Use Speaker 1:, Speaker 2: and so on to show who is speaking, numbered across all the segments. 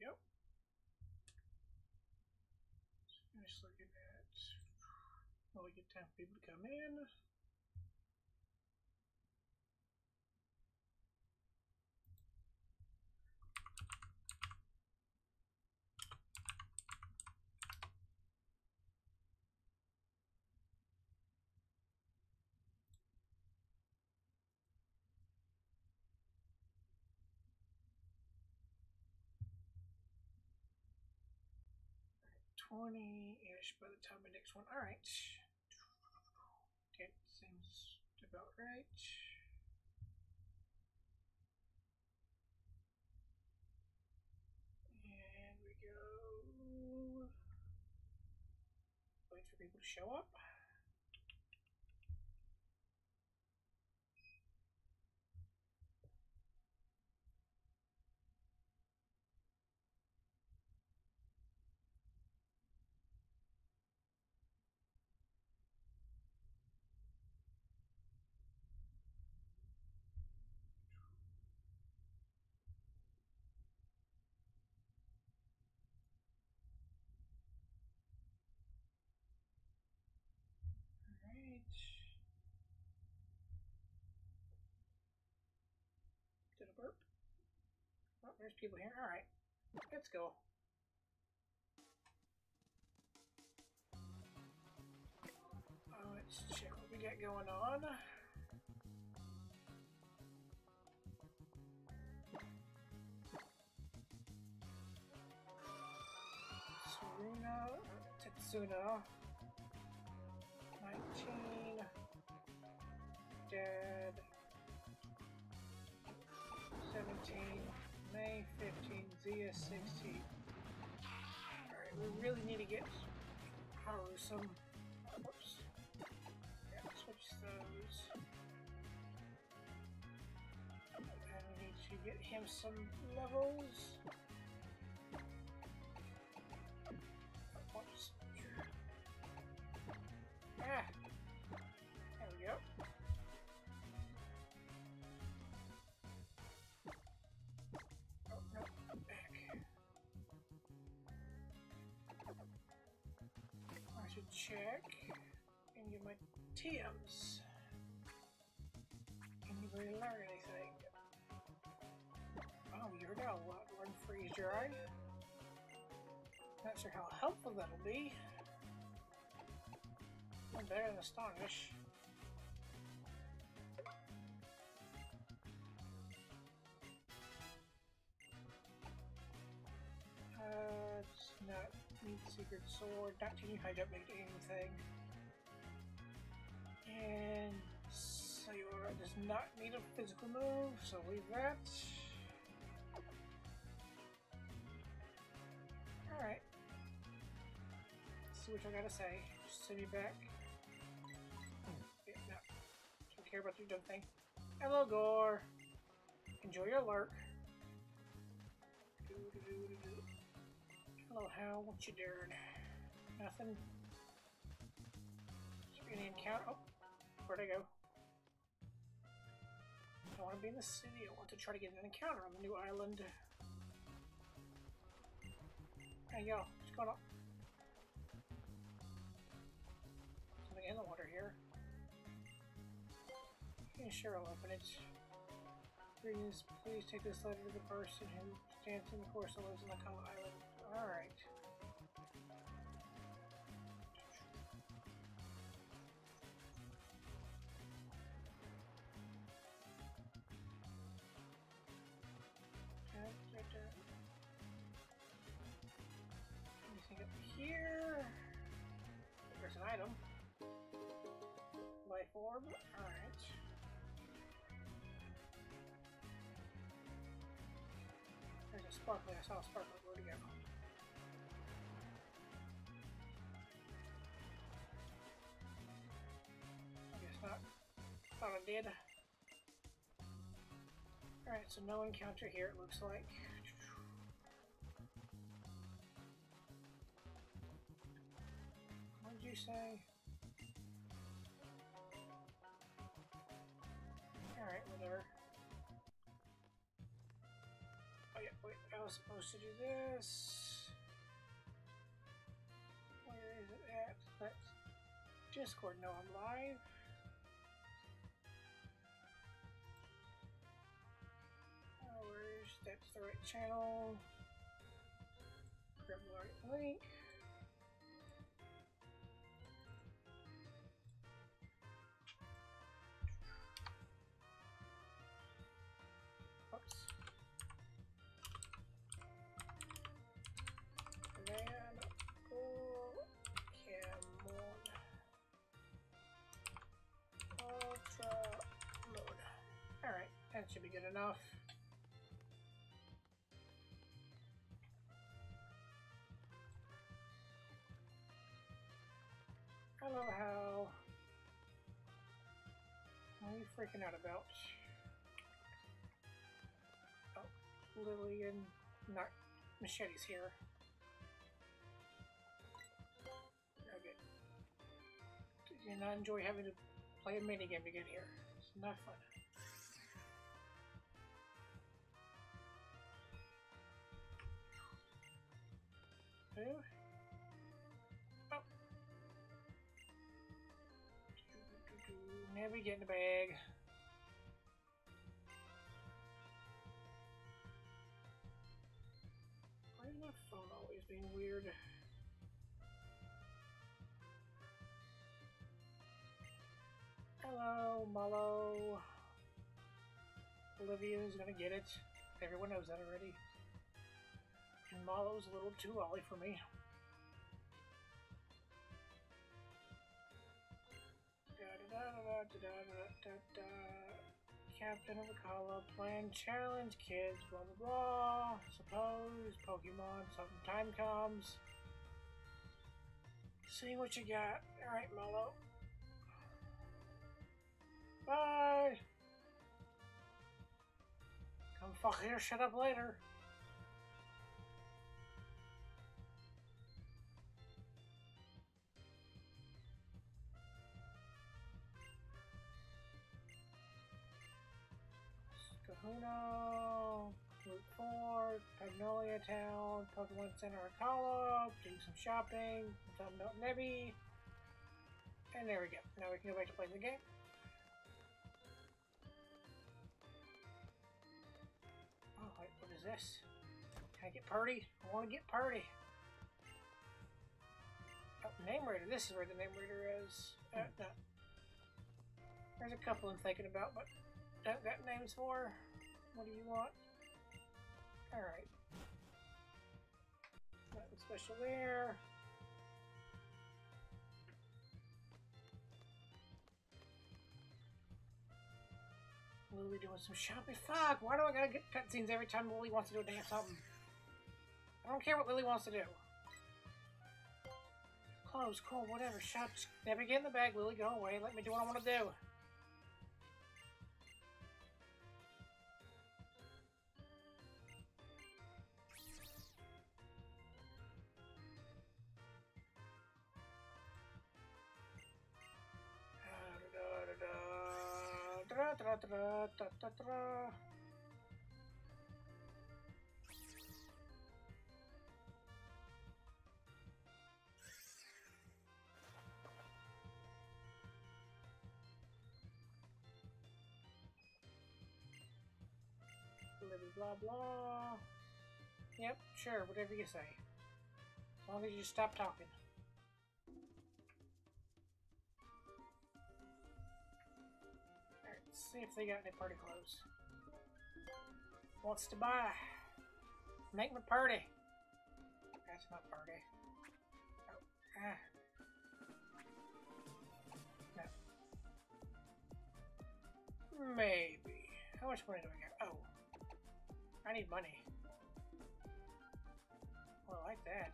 Speaker 1: go. Finish looking at. Well, we get time for people to come in. $20-ish by the time the next one. Alright. Okay, seems about right. And we go. Wait for people to show up. Alright. Did a burp? Oh, there's people here. Alright. Let's go. Let's check what we got going on. Tetsuna. 19. Dead. 17. May 15. Zia 16. Alright, we really need to get Haru some. Whoops. Yeah, switch those. And we need to get him some levels. Whoops. Ah! There we go. Oh, no. Back. I should check and get my TMs. Anybody learn anything? Oh, you're now learn freeze dry. Not sure how helpful that'll be. I'm better than Astonish. It's not need secret sword, not teaching high jump make anything. And Sayora does not need a physical move, so leave that. Alright. Let's see what I gotta say. Just send me back. Yeah, no. Don't care about your dumb thing. Hello, Gore. Enjoy your lurk. Hello, Hal. What you doing? Nothing. Any encounter? Oh, where'd I go? I don't want to be in the city. I want to try to get an encounter on the new island. Hey, yo, what's going on? Something in the water here. Yeah, sure, I'll open it. Greetings, please take this letter to the person who stands in the course and lives on the Kama Island. Alright. Anything up here? There's an item. Life orb. Alright. There's a sparkling. I saw a sparkling. Where'd it go? I guess not. Thought I did. Alright, so no encounter here, it looks like. What did you say? Alright, whatever. Oh yeah, wait, I was supposed to do this. Where is it at? Let's Discord know I'm live. That's the right channel. Grab the right link. Oops. Man, Pokemon Ultra Mode. Alright, that should be good enough. I love how... What are you freaking out about? Oh, Lily and not Machete's here. Okay. Did not enjoy having to play a minigame to get here. It's not fun. Who? Never get in the bag. Why is my phone always being weird? Hello, Mallow. Olivia's gonna get it. Everyone knows that already. And Mallow's a little too ollie for me. Captain of the Call Plan Challenge Kids, blah blah blah. Suppose Pokemon, something time comes. See what you got. Alright, Mallow. Bye! Come fuck here, shut up later. Kahuna, Route 4, Magnolia Town, Pokemon Center Akala, do some shopping, something about Nebby, and there we go. Now we can go back to playing the game. Oh, wait, what is this? Can I get Purdy? I want to get Purdy. Oh, Name Reader. This is where the Name Reader is. No. There's a couple I'm thinking about, but that name's for. What do you want? Alright. Nothing special there. Lily doing some shopping. Fuck! Why do I gotta get cutscenes every time Lily wants to do a damn something? I don't care what Lily wants to do. Clothes, cool, whatever. Shop. Never get in the bag, Lily. Go away. Let me do what I want to do. Blah blah. Yep, sure, whatever you say. As long as you stop talking. Alright, let's see if they got any party clothes. Wants to buy. Make me party. That's not party. Oh, No. Maybe. How much money do I got? Oh. I need money. Well, I like that.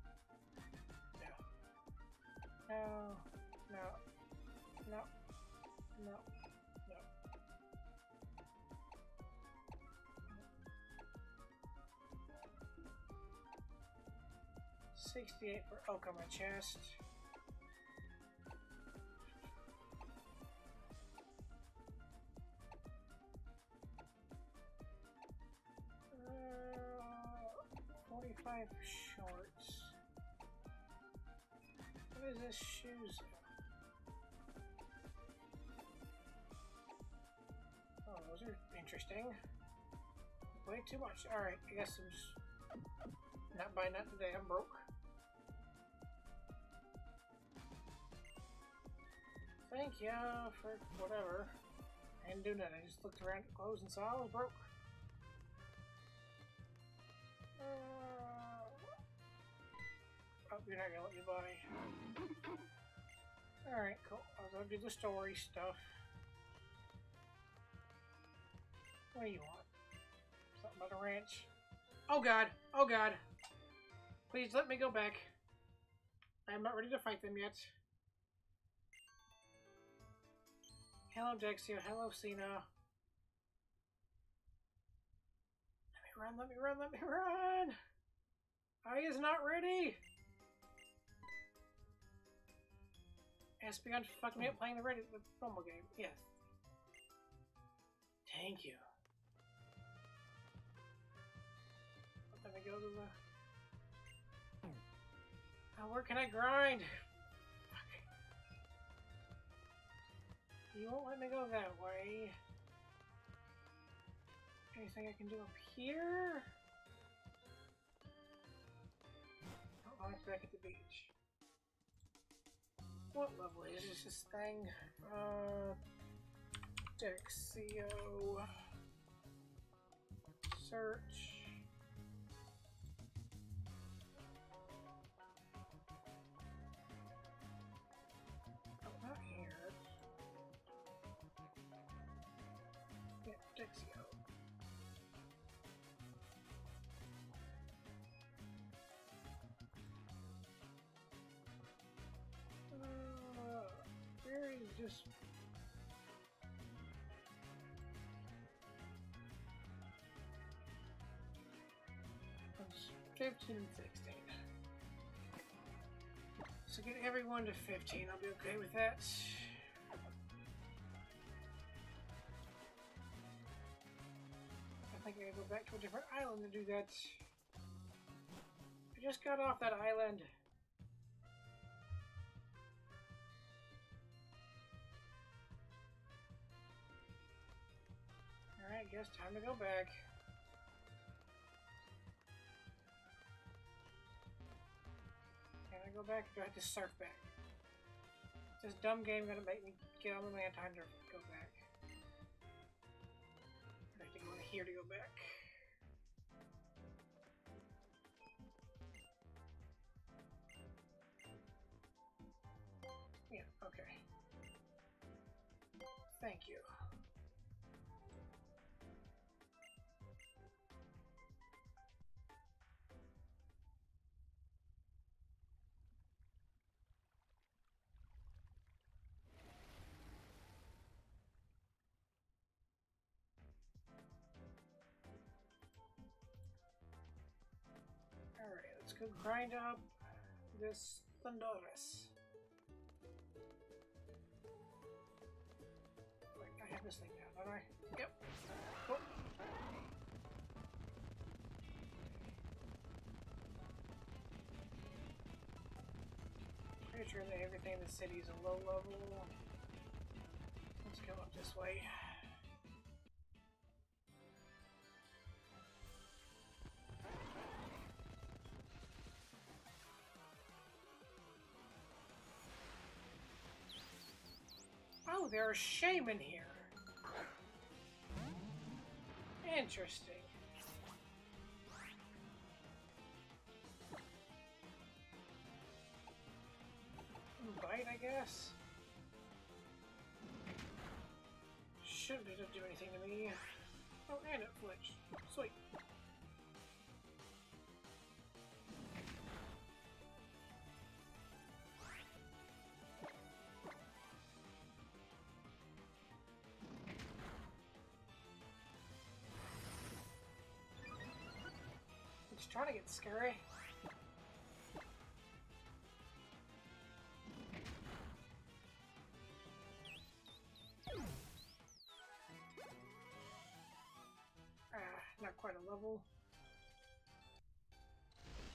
Speaker 1: No. No. No. No. No. No. 68 for oak on my chest. 25 shorts. What is this shoes? Oh, those are interesting. Way too much. Alright, I guess I'm just not buying that today. I'm broke. Thank you for whatever. I didn't do nothing. I just looked around at clothes and saw I was broke. Oh, you're not gonna let me buy. Alright, cool. I'll go do the story stuff. What do you want? Something about a ranch? Oh god! Oh god! Please let me go back. I am not ready to fight them yet. Hello, Dexio. Hello, Cena. Let me run, let me run, let me run! I is not ready! Has begun fucking me up playing the normal game. Yes. Thank you. Let me go to the... Oh, where can I grind? Fuck. You won't let me go that way. Anything I can do up here? Oh, it's back at the beach. What level is this thing? Dexio. Search. Oh, not here. Yeah, Dexio. Where is just... That's 15 and 16. So get everyone to 15, I'll be okay with that. I think I gotta go back to a different island to do that. I just got off that island. Alright, guess time to go back. Can I go back or do I have to surf back? Is this dumb game gonna make me get on the land time to go back? I have to go in here to go back. Yeah, okay. Thank you. Alright, let's go grind up this Thunderous. Wait, I have this thing now, don't I? Yep. Cool. Pretty sure that everything in the city is a low level. Let's go up this way. Oh, there's shaman here. Interesting. Bite, I guess. Shouldn't do anything to me. Oh, and it flinched. Sweet. It's trying to get scary. Not quite a level.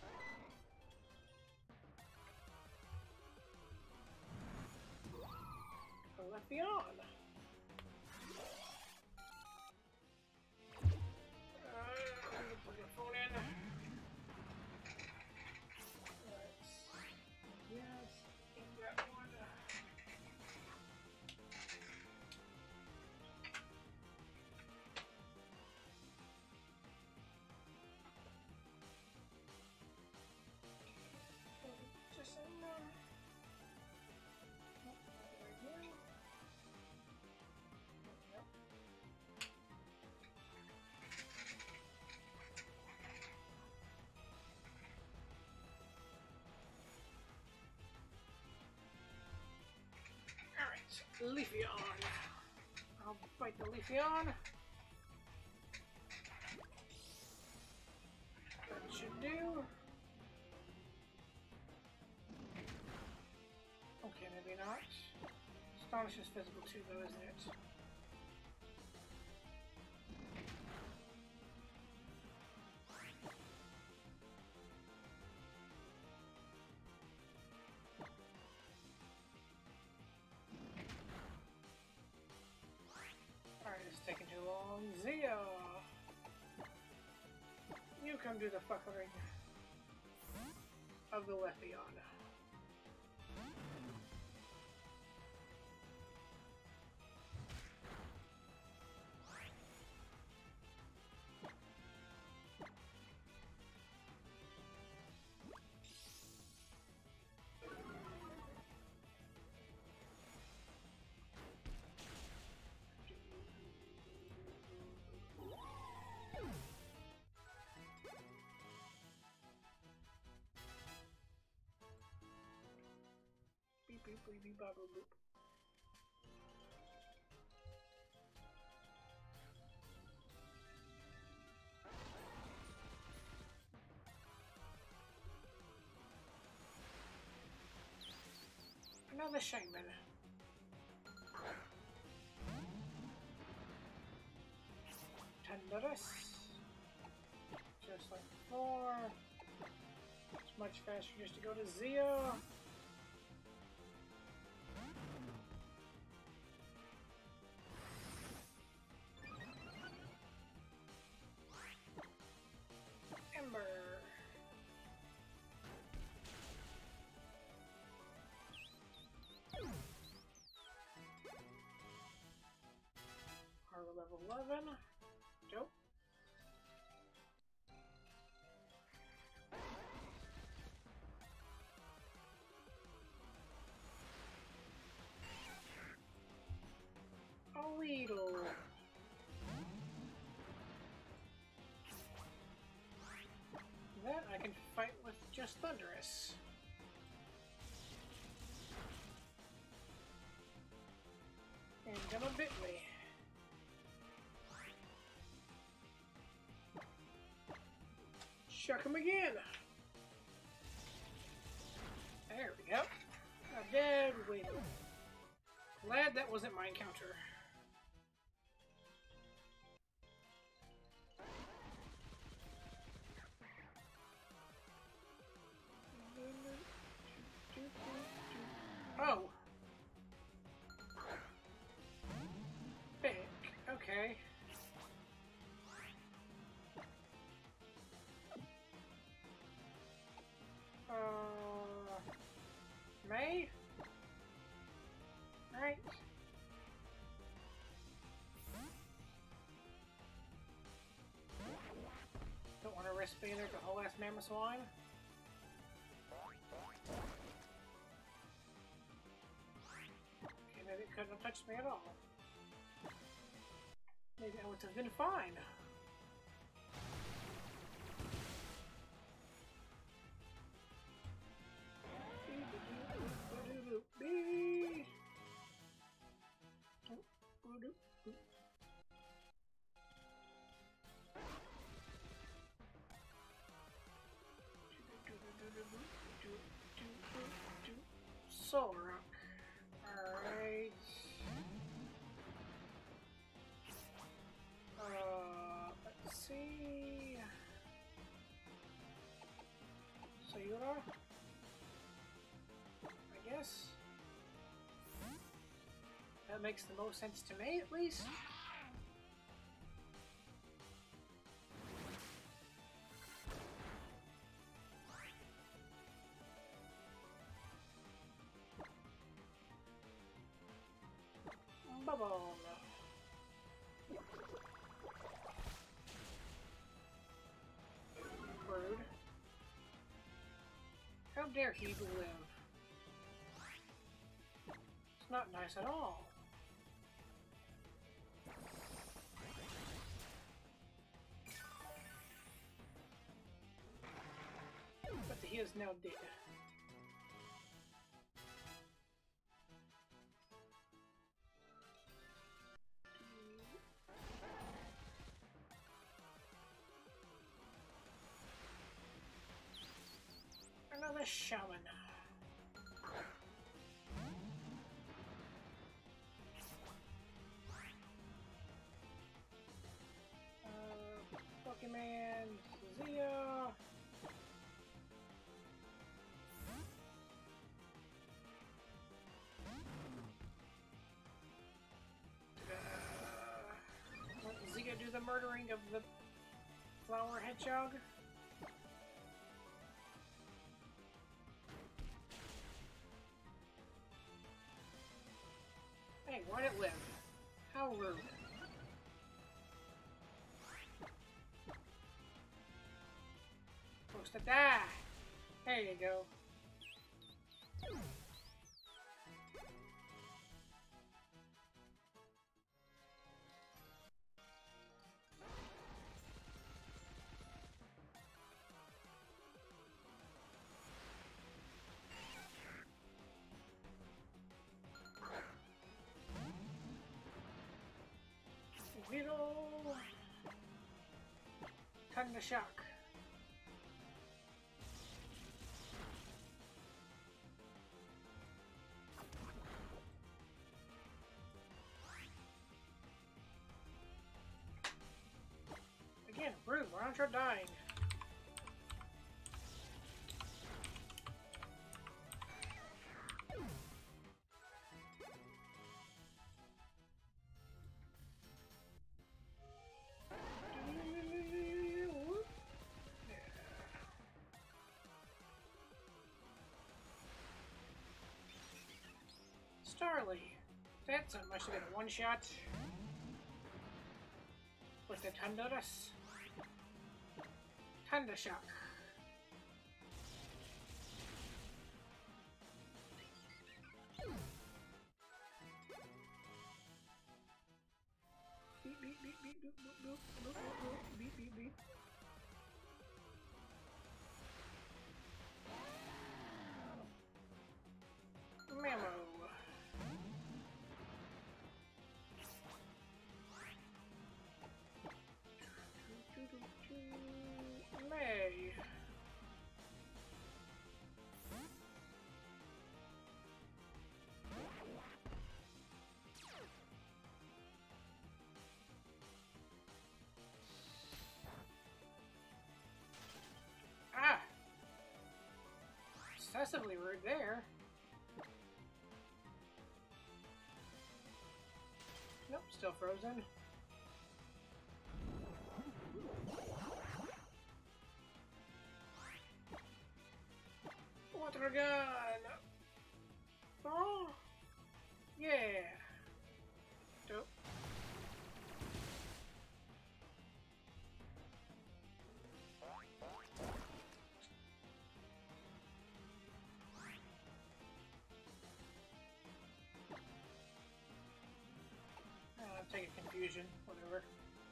Speaker 1: Leafeon. Put your phone in. Yes, take that one. Just some more. Right here. Yep. Alright, Leafeon. I'll fight the Leafeon. That should do. Okay, maybe not. Astonish is physical too, though, isn't it? Alright, it's taking too long. Zia! You come do the fuckering of the Leafeon. Beep beep beep beep bop boop boop. Another Shaman. Thundurus. Just like before. It's much faster just to go to Zia. Ember. Are level 11. Dope. A Weedle. That I can fight with just Thundurus. And gonna bit me. Chuck him again. There we go. A dead Weedle. Glad that wasn't my encounter. Oh. Big. Okay. May? Right. Don't want to risk being there with a whole ass Mamoswine. Okay, maybe it couldn't have touched me at all. Maybe I would have been fine. Solrock. Alright. that makes the most sense to me, at least. Bubble. Rude. How dare he live? It's not nice at all. But he is now dead. Another shaman. Pokemon Zia. Let Zia do the murdering of the flower hedgehog. Hey, why'd it live? How rude. Supposed to die. There you go. Little Thunder Shock. Again, rude. Why aren't you dying? Starly. That must have been a one-shot. With the Thunderous. Thunder Shock. Beep, beep, beep, beep, boop, boop, boop, boop, boop, boop, beep, beep, beep. Memo. May. Ah! Excessively rude there. Nope, still frozen. Water gun! Oh! Yeah! Dope. Take a confusion, whatever.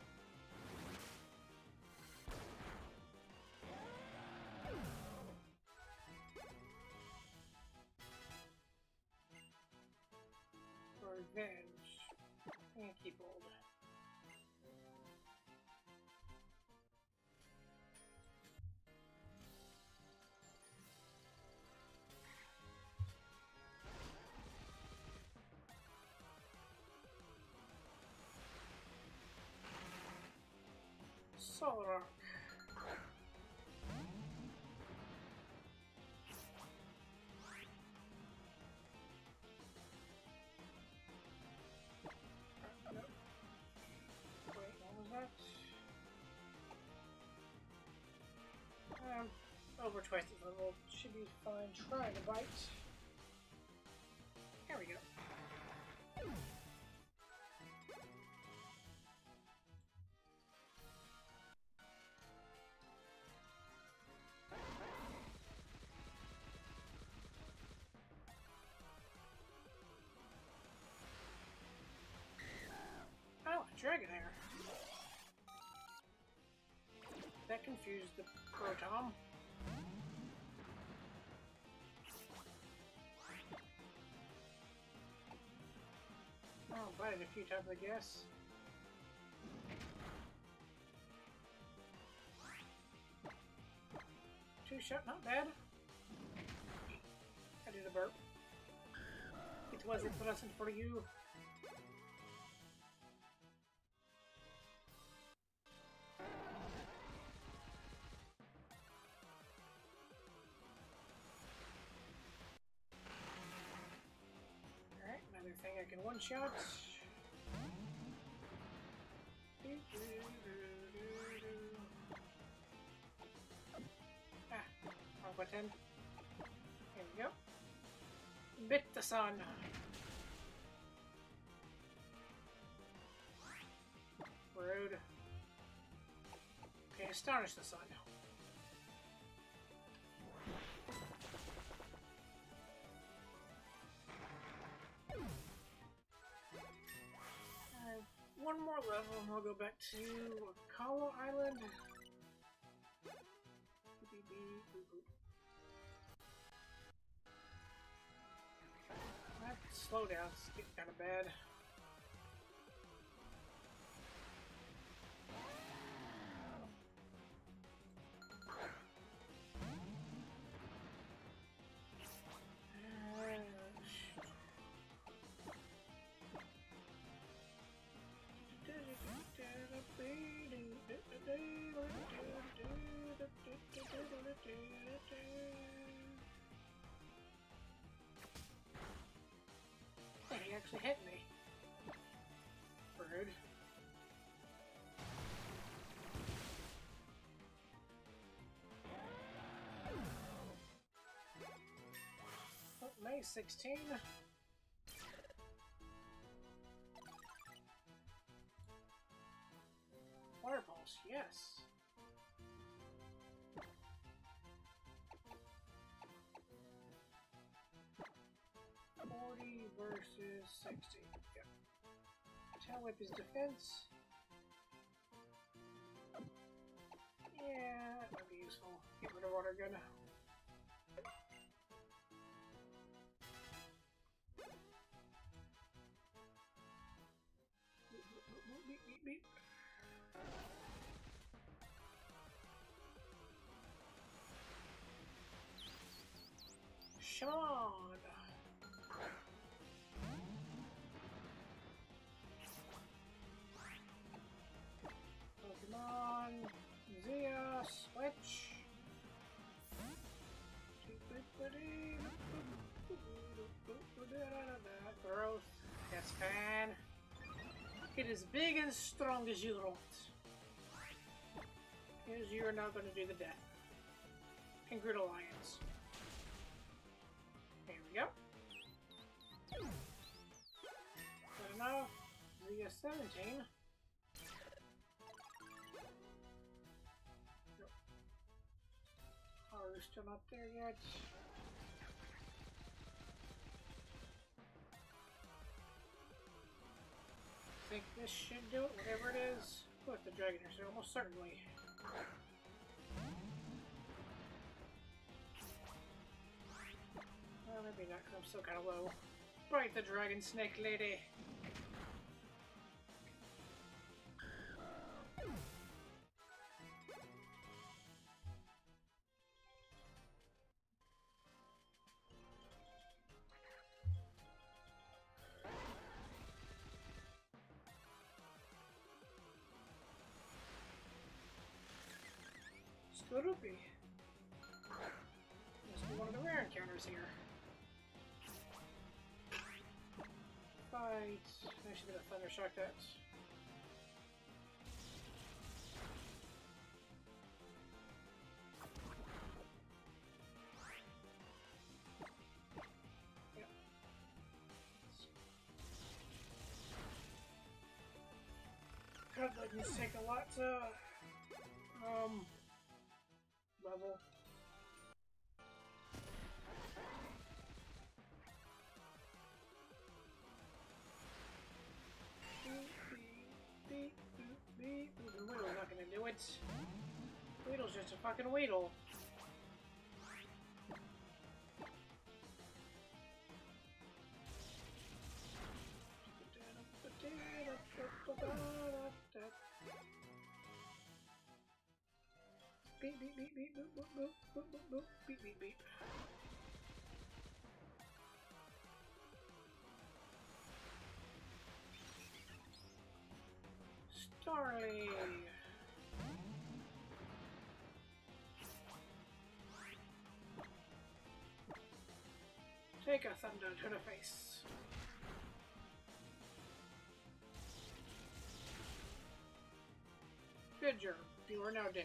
Speaker 1: Revenge. And keep old. Solrock. that. Over twice the level should be fine. Trying to bite. There we go. Oh, Dragonair. That confused the Protom. Oh, bite it a few times, I guess. Two-shot, not bad. I did a burp. It was a present for you. Alright, another thing I can one-shot. Ah, wrong button. Here we go. Bit the sun. Rude. Okay, astonish the sun. One more level and we'll go back to Akala Island. That slowdown's getting kind of bad. He actually hit me. Rude. Oh, May 16. Water Pulse, yes. Versus 60. Yep. Tail Whip is defense. Yeah, that would be useful. Get rid of Water Gun. Beep, beep, beep, beep. Sean! Pokemon, Zia, switch. Growth, that's fine. Get as big and strong as you want. Because you're not going to do the death. Congruent Alliance. There we go. Good enough. Zia 17. Haru's still not there yet. I think this should do it, whatever it is. Put the Dragonair, so almost certainly. Well, maybe not, because I'm still kind of low. Bite the Dragon Snake Lady! Skorupi. Must be one of the rare encounters here. Fight. I should get a Thunder Shock that. cut buttons take a lot to level. Weedle's not gonna do it. Weedle's just a fucking Weedle. Beep beep beep beep boop boop boop boop boop boop beep beep beep. Starly. Take a thunder to the face. Good job. You are now dead.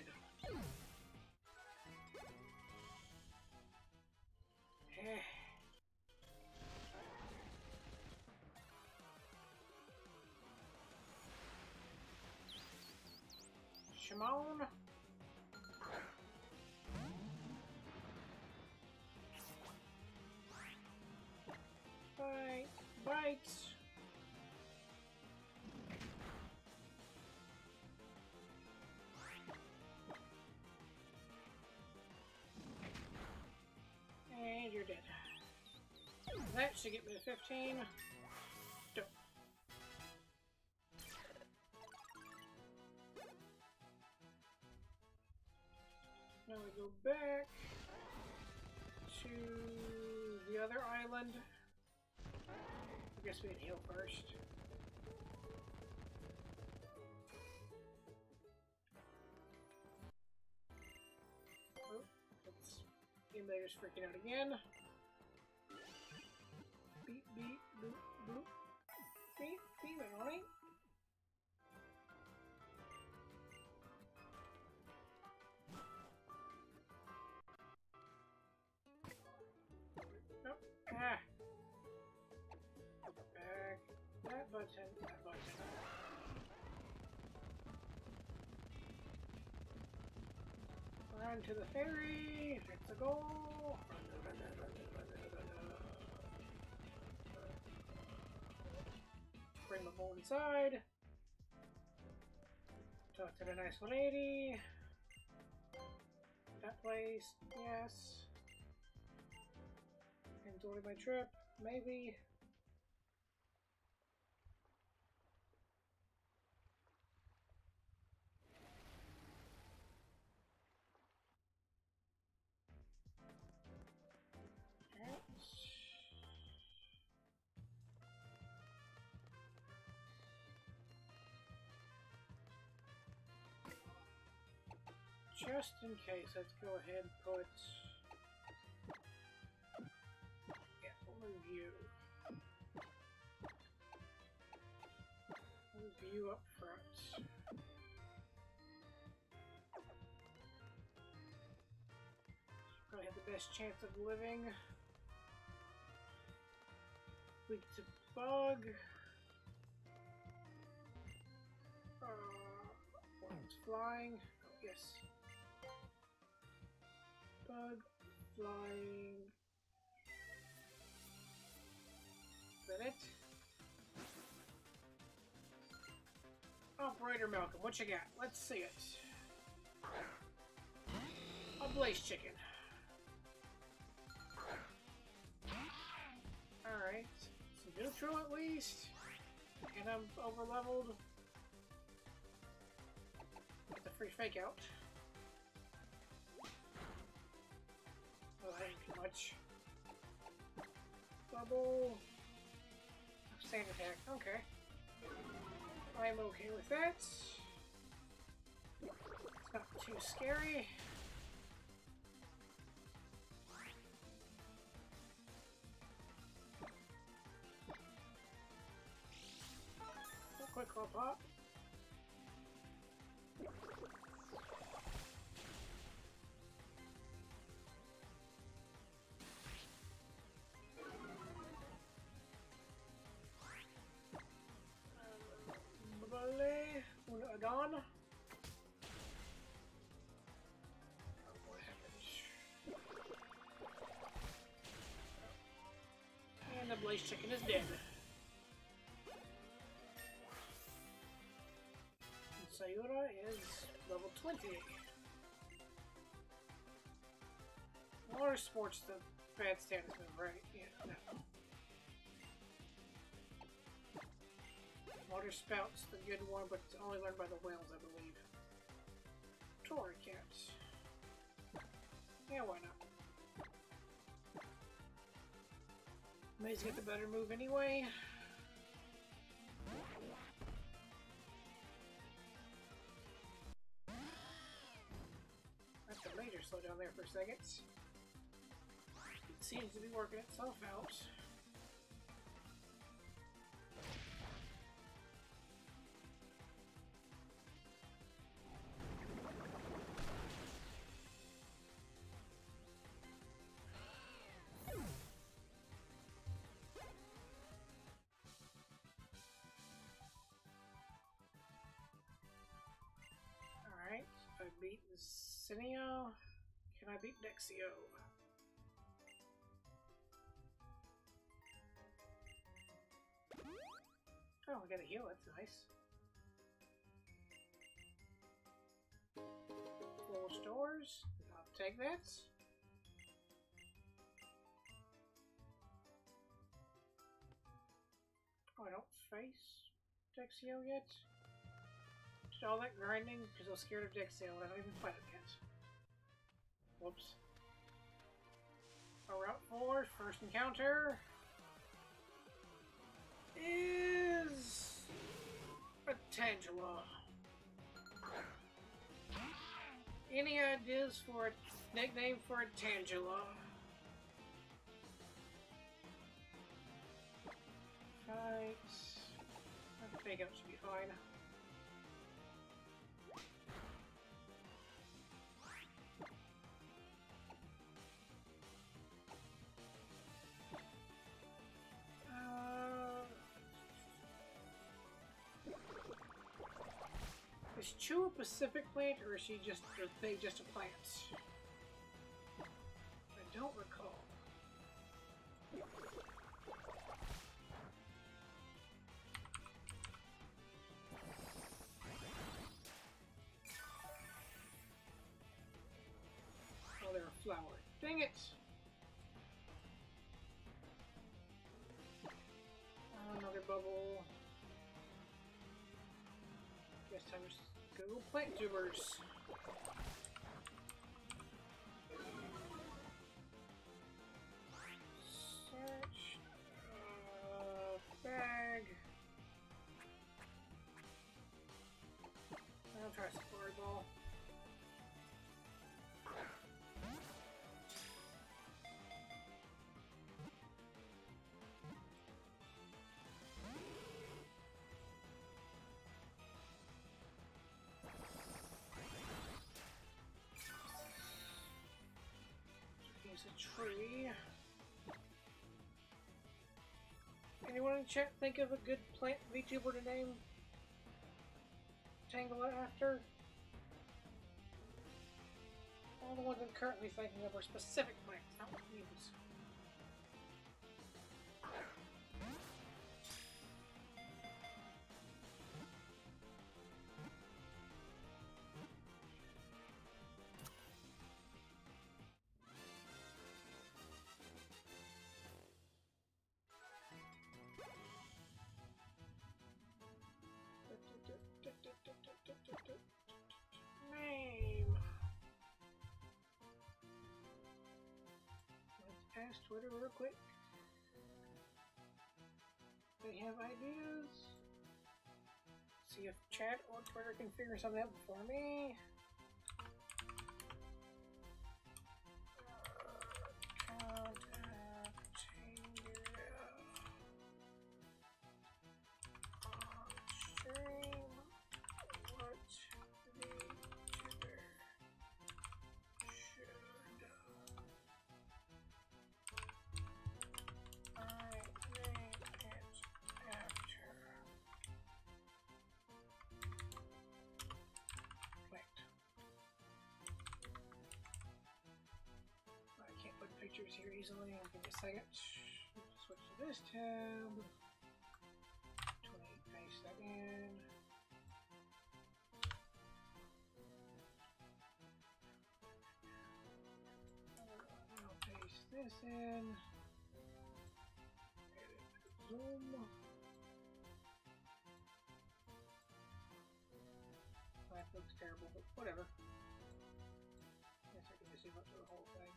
Speaker 1: Shimon. Bite. Bite. And you're dead. That should get me to 15. Dope. Now we go back to the other island. I guess we can heal first. Oh, it's Emulator's freaking out again. Beep, beep, boop, boop. Beep, beep, annoying. Nope. Ah. Back. That button. That button. Run to the ferry. That's the goal. Bring the bowl inside. Talk to the nice lady. That place. Yes. Enjoy my trip. Maybe. Just in case, let's go ahead and put review. Review up front. Probably have the best chance of living. Weak to bug. One's flying. Oh, yes. Bug, flying. Is that it? Operator Malcolm, what you got? Let's see it. A blaze chicken. Alright. Some neutral at least. And I'm over leveled. Get the free fake out. Oh, that ain't too much. Bubble. Sand attack. Okay. I'm okay with that. It's not too scary. A quick claw pop. Charlie's chicken is dead. And Sayura is level 20. Water sports the bad status move, right? Yeah. No. Water spout's the good one, but it's only learned by the whales, I believe. Torracat. Yeah, why not? May's get the better move anyway. Let the later slow down there for a second. It seems to be working itself out. Alright, I beat Zinio. Can I beat Dexio? Oh, I got a heal, that's nice. Full stores, I'll take that. Oh, I don't face Dexio yet? Did all that grinding because I was scared of Dexio and I don't even fight it yet. Whoops. Route 4, first encounter is a Tangela. Any ideas for a nickname for a Tangela? Fight. I think it should be fine. Is Chu a Pacific plant, or is she just a plant? I don't recall. Oh, they're a flower. Dang it! Another bubble. Guess time to go plant tubers. Search. Bag. I'll try Safari Ball. Use a tree. Anyone in chat think of a good plant VTuber to name Tangela after? All the ones I'm currently thinking of are specific plants, not names. Name. Let's ask Twitter real quick. They have ideas. See if chat or Twitter can figure something out before me. Pictures here easily. I'll give it a second. Switch this tab. 28, paste that in. I'll paste this in. Edit zoom. That looks terrible, but whatever. Guess I can just zoom up to the whole thing.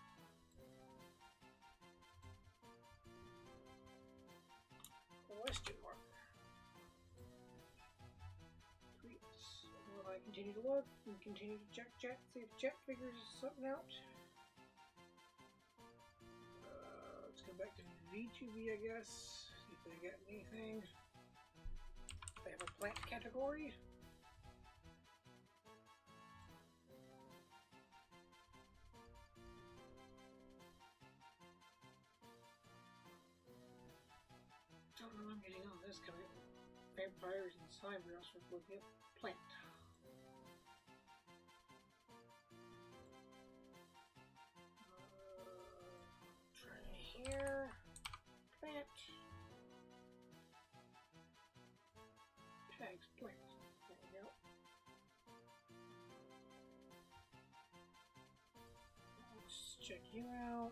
Speaker 1: Question mark. Tweets. Will I continue to look and continue to check, see if chat figures something out? Let's go back to V2B, I guess. See if they got anything. They have a plant category. Don't know I'm getting on this coming. Vampires and cyberels are looking at plant. Try here. Plant. Tags plant. There we go. Let's check you out.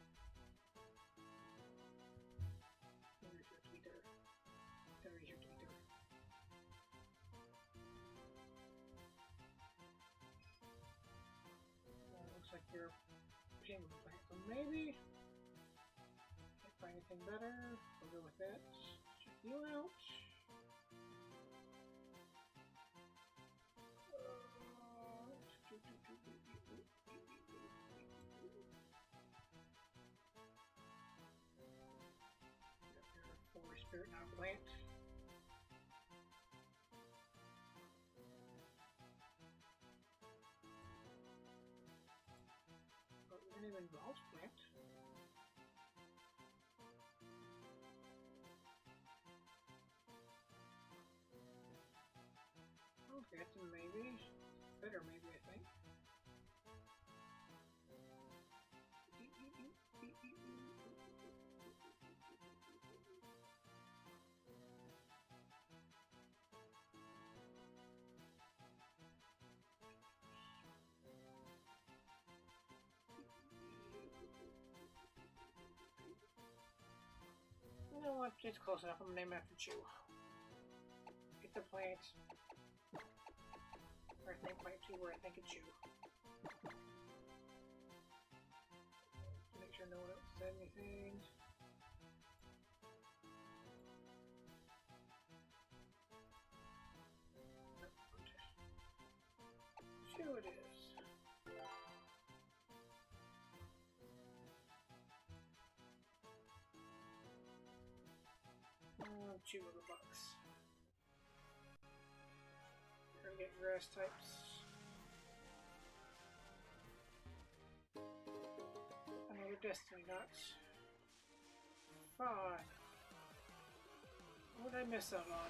Speaker 1: Where's your tweeter? There is your tweeter. Looks like you're a penguin plant, so maybe. Can't find anything better. We'll go with that. Check you out. Forest spirit, not a plant. But your name involves plant. Okay, that's a maybe. Better maybe, I think. You know what? It's close enough. I'm gonna name it after Chew. Get the plant. Where I think plant Chew, where I think it's Chew. Make sure no one else said anything. Chew it is. Chew of the box. We're gonna get grass types. Another destiny nuts. Fine. What did I miss out on?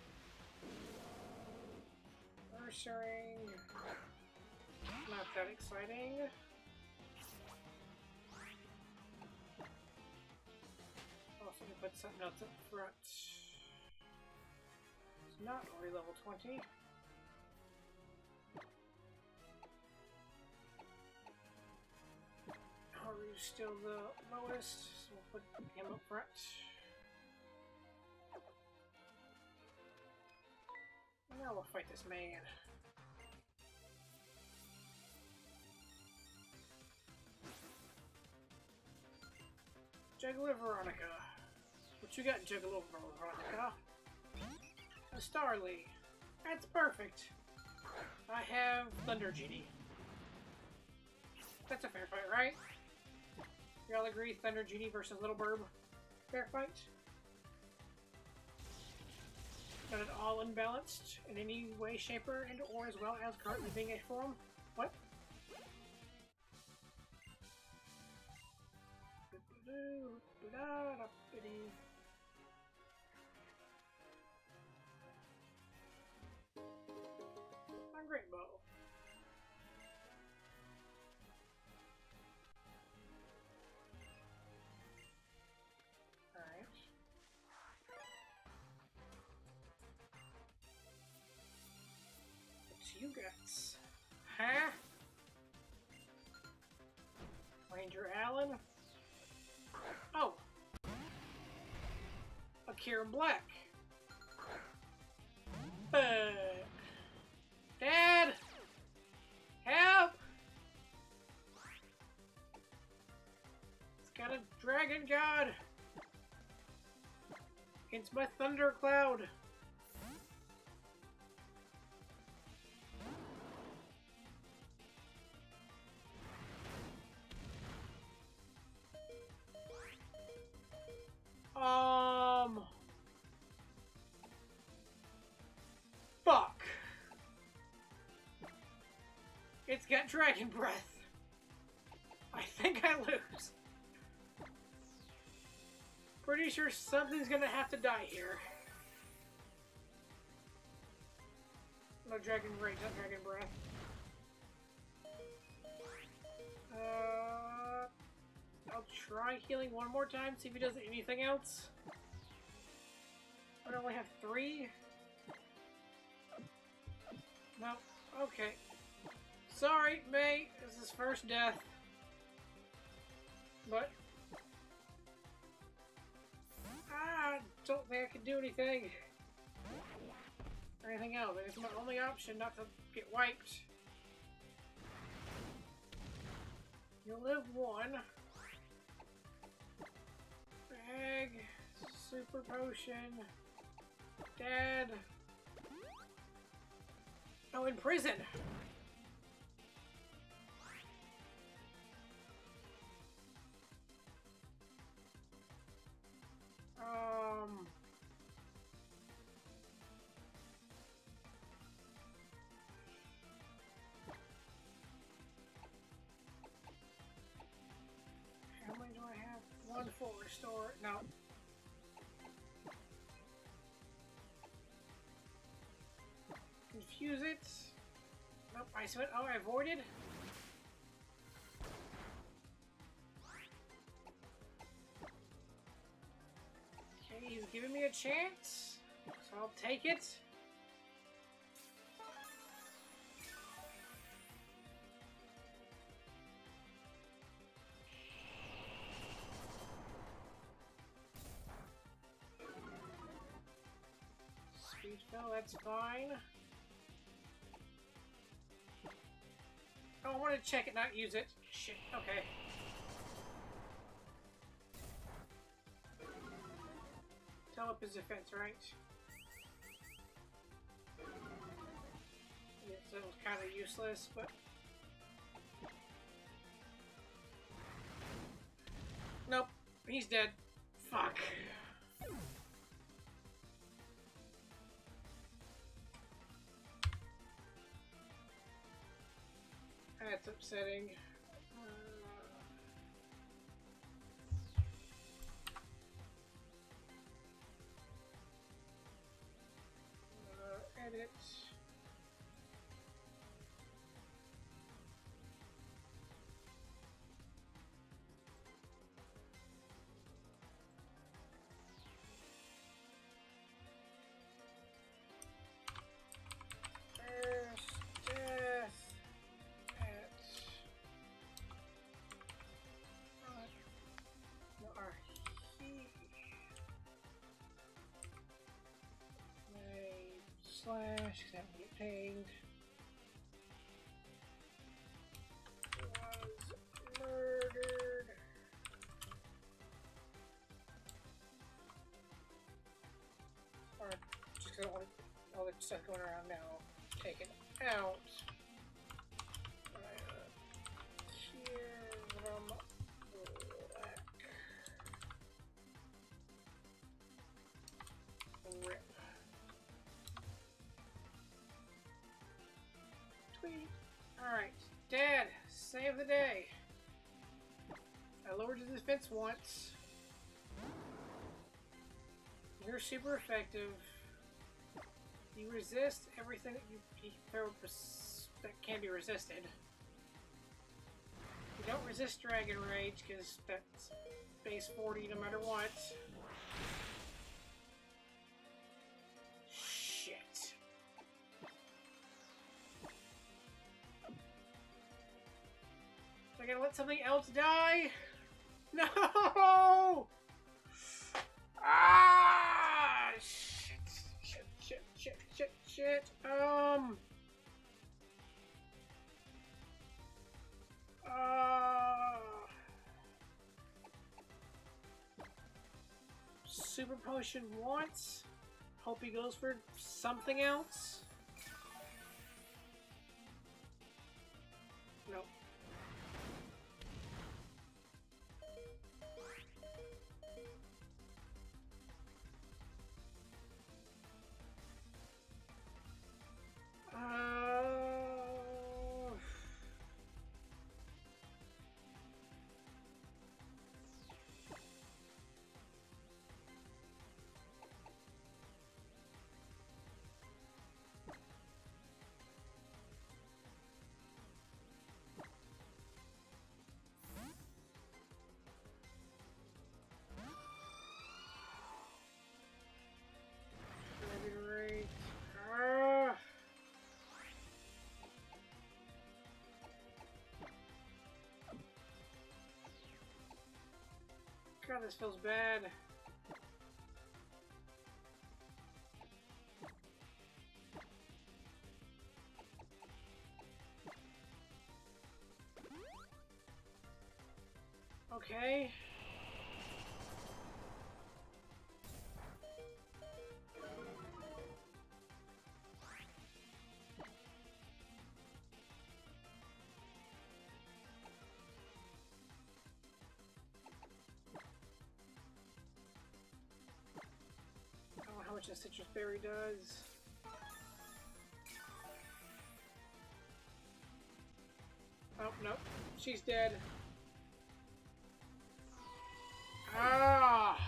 Speaker 1: Nurturing. Not that exciting. Also gonna put something else up front. It's not only level 20. Haru's still the lowest, so we'll put him up front. Now we'll fight this man. Juggler Veronica. What you got, Juggler Veronica? A Starly. That's perfect. I have Thunder Genie. That's a fair fight, right? Y'all agree Thunder Genie versus Little Burb? Fair fight? Not at all unbalanced in any way, shape, or as well as currently being a form? What? Great bow. Alright. Mr. Allen. Oh. A Kieran Black. Dad! Help! It's got a dragon god. It's my thundercloud. Fuck. It's got dragon breath. I think I lose. Pretty sure something's gonna have to die here. No dragon rage, not dragon breath. I'll try healing one more time, see if he does anything else. I only have 3. No, okay. Sorry, May, this is first death. But I don't think I can do anything. Or anything else. It's my only option not to get wiped. You'll live 1. Egg. Super potion. Dad. Oh, in prison! How many do I have? 1 full restore. No. Confuse it. Nope, I went. Oh, I avoided. Okay, he's giving me a chance, so I'll take it. Speed spell, that's fine. Oh, I want to check it, not use it. Shit, okay. Tell up his defense, right? Yes, that was kind of useless, but... Nope, he's dead. Fuck. That's upsetting. Edit. Slash, because I have to get pinged. Was murdered. Or just because I want all the stuff going around now taken out. Here from black. Rip. Alright, Dad, save the day. I lowered the defense once. You're super effective. You resist everything that you throw that can be resisted. You don't resist Dragon Rage because that's base 40 no matter what. I gotta let something else die? No! Ah! Shit. Super potion once. Hope he goes for something else. Nope. God, this feels bad. Okay. I don't know how much a citrus berry does. Oh, nope. She's dead. Ah!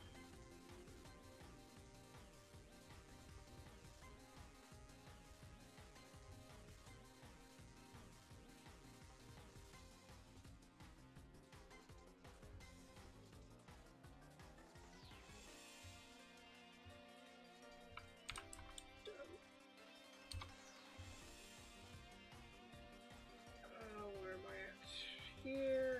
Speaker 1: Where am I at? Here.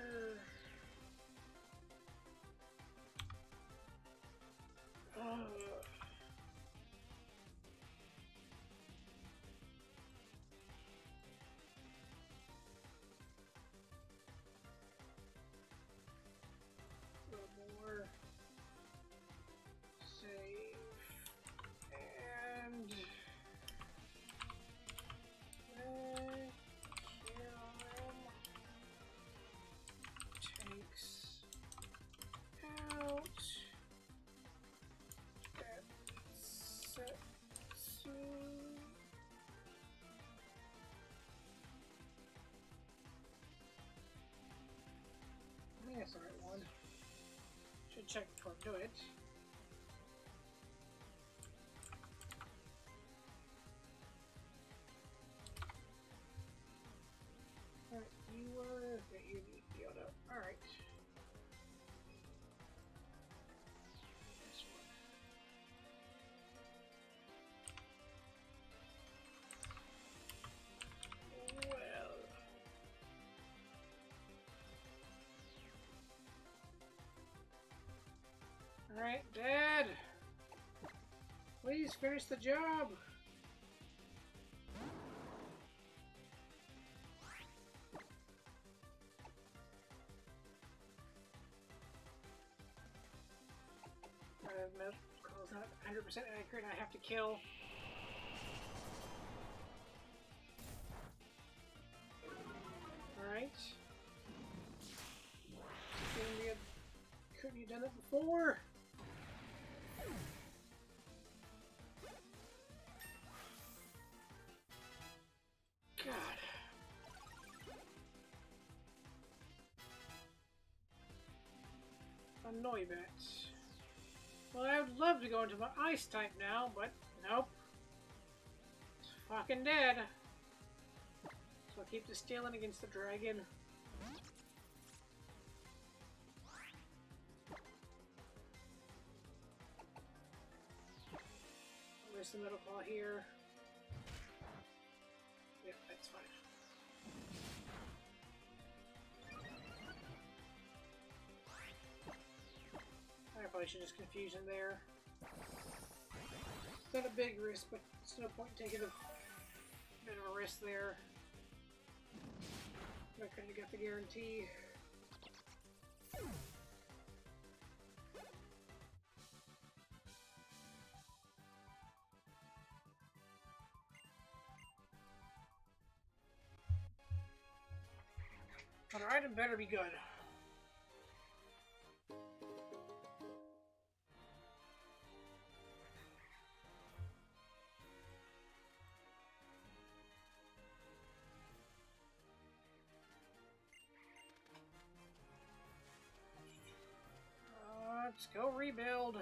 Speaker 1: A little more. Save. And... takes out that set soon. I think that's the right one. Should check before I do it. Alright, you need the auto. Alright. This one. Well. Alright, Dad! Please finish the job! Medical's not 100% accurate, I have to kill. Alright. Couldn't you done it before? God. Annoy bats. Well, I would love to go into my ice type now, but nope. It's fucking dead. So I'll keep distilling against the dragon. Where's the middle claw here? Yep, that's fine. situation is confusion there. It's not a big risk, but it's no point in taking a bit of a risk there. I couldn't have got the guarantee. But our item better be good. Let's go rebuild.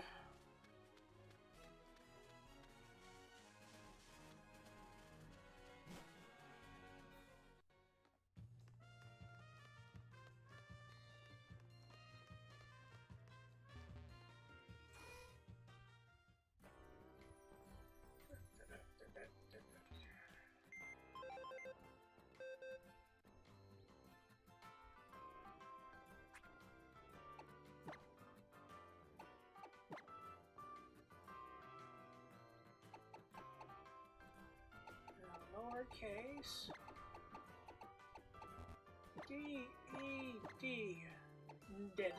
Speaker 1: Lowercase D-E-D. Dead.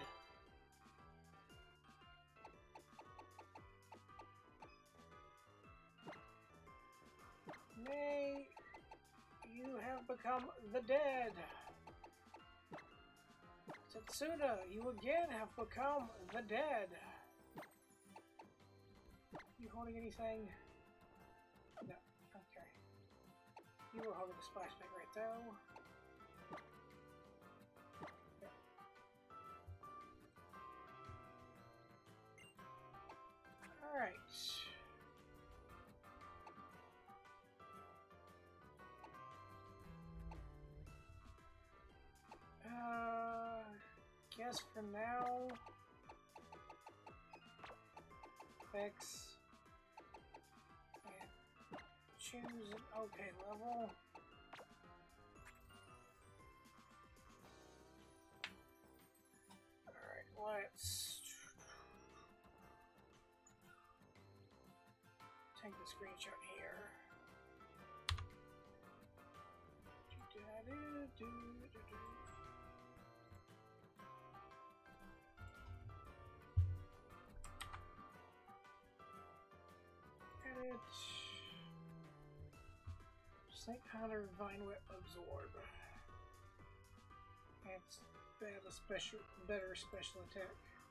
Speaker 1: May you have become the dead. Setsuna, you again have become the dead. You holding anything? No. Okay. You were holding a splash back right though. Yeah. Alright. Guess for now, fix and choose an okay level. Alright, let's take the screenshot here. Edit. Snake Hunter Vine Whip Absorb. It's better special attack.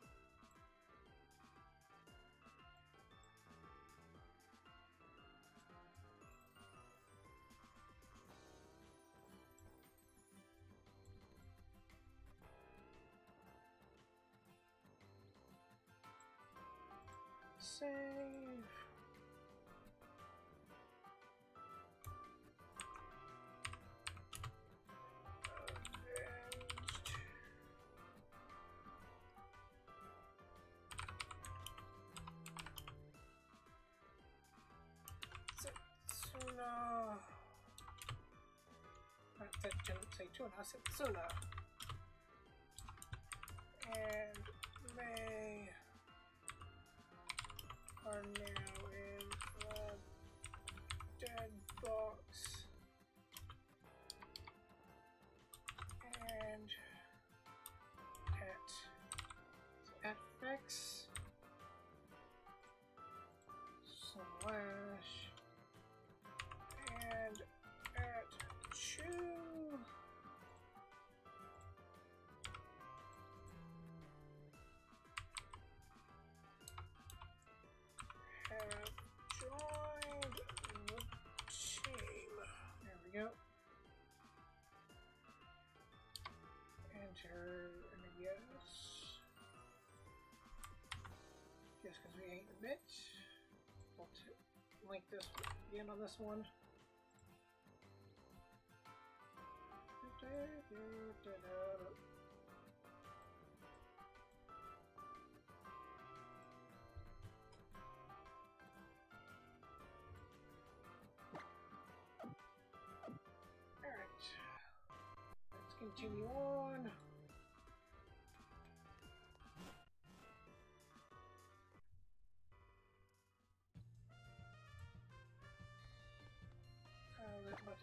Speaker 1: Save. Setsuna. That didn't say Tuna, I said Setsuna. And they are now in the dead box. And at fix slash and at chew have joined the team. There we go. Enter and a yes. Just because we ain't a bit. We'll link this again on this one. Alright. Let's continue on.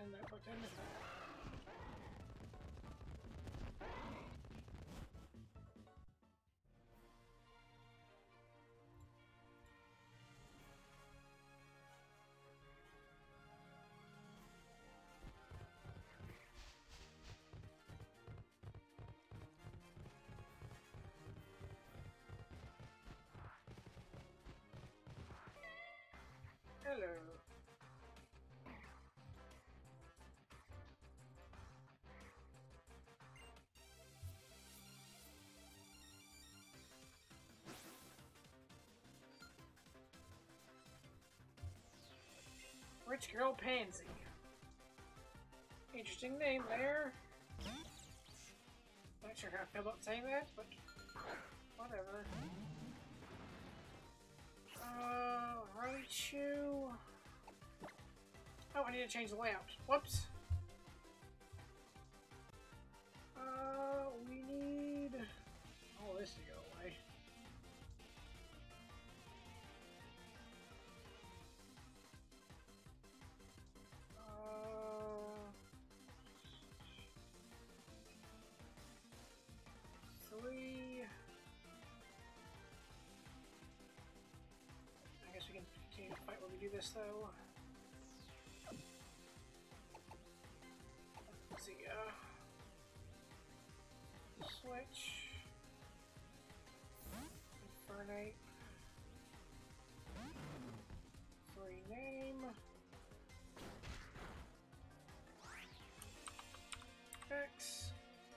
Speaker 1: and that button. Hello. Rich Girl Pansy. Interesting name there. Not sure how I feel about saying that, but whatever. Raichu. Oh, I need to change the layout. Whoops. We need all this to go away. Three. I guess we can continue to fight when we do this, though. Let's see, switch. Infernape. Free name. X.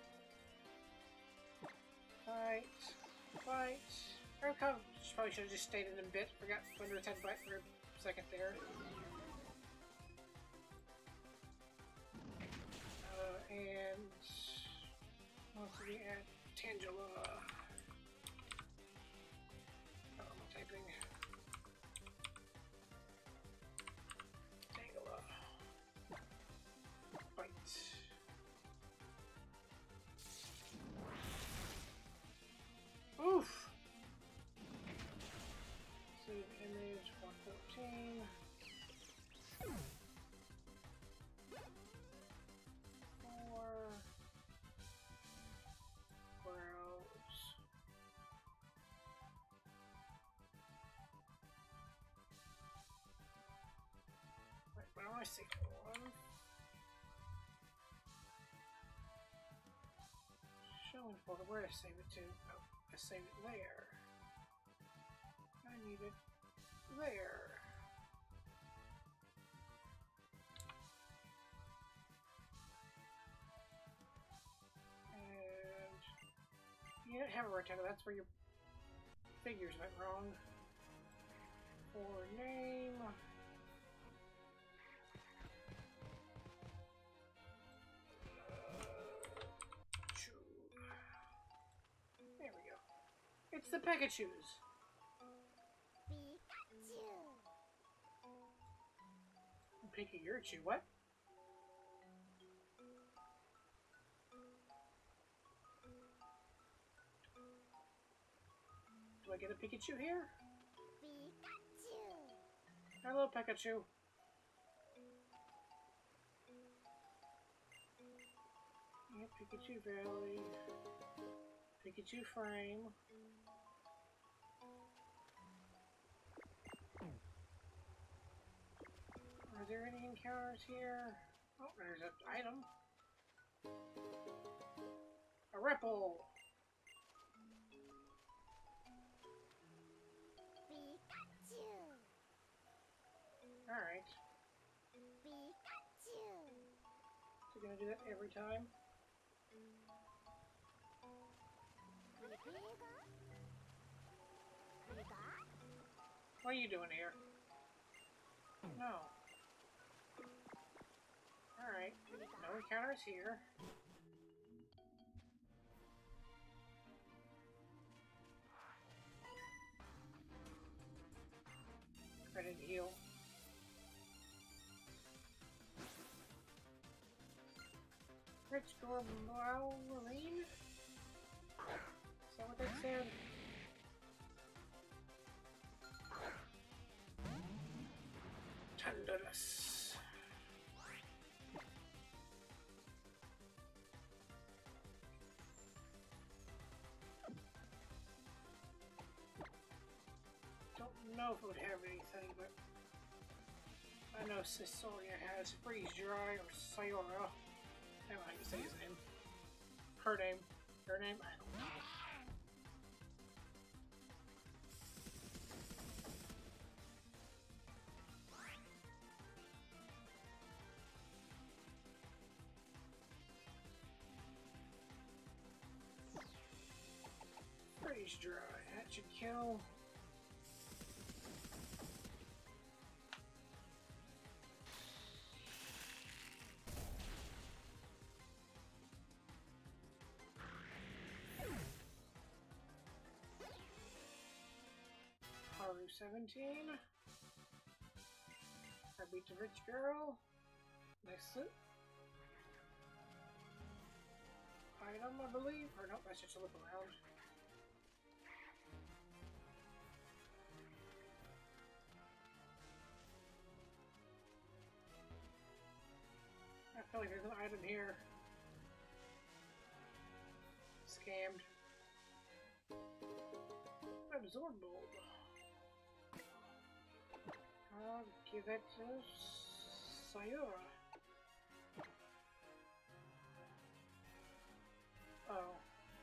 Speaker 1: Fight. Fight. I probably should have just stayed in a bit. Forgot Thunder's head bite for a second there. And once we add Tangela. Oh, I'm typing. Tangela. Bite. Oof! Save image 114. 4. Browse. Wait, where do I see one? Showing folder. Where to save it to? Oh, I saved it there. I need it there. And you didn't have a rectangle, that's where your figures went wrong. For name. There we go. It's the Pikachus. Pikachu, what? Do I get a Pikachu here? Pikachu. Hello, Pikachu. Yeah, Pikachu Valley. Pikachu frame. Are there any encounters here? Oh, there's an item. A Ripple! Pikachu! Alright. Pikachu! So you're gonna do that every time? What are you doing here? No. Alright. No encounters here. Ready to heal. Rich Girl Marine? Is that what that said? Thunderous. know if it would have anything, but I know Cisoria has Freeze Dry or Sayora. I don't know how you say his name. Her name. Her name? I don't know. Freeze Dry. That should kill. Haru 17. I beat the rich girl. Nice suit. Item, I believe. Or no, that's just a look around. I feel like there's an item here. Scammed. Absorb Bulb. I'll give it to Sayora. Oh.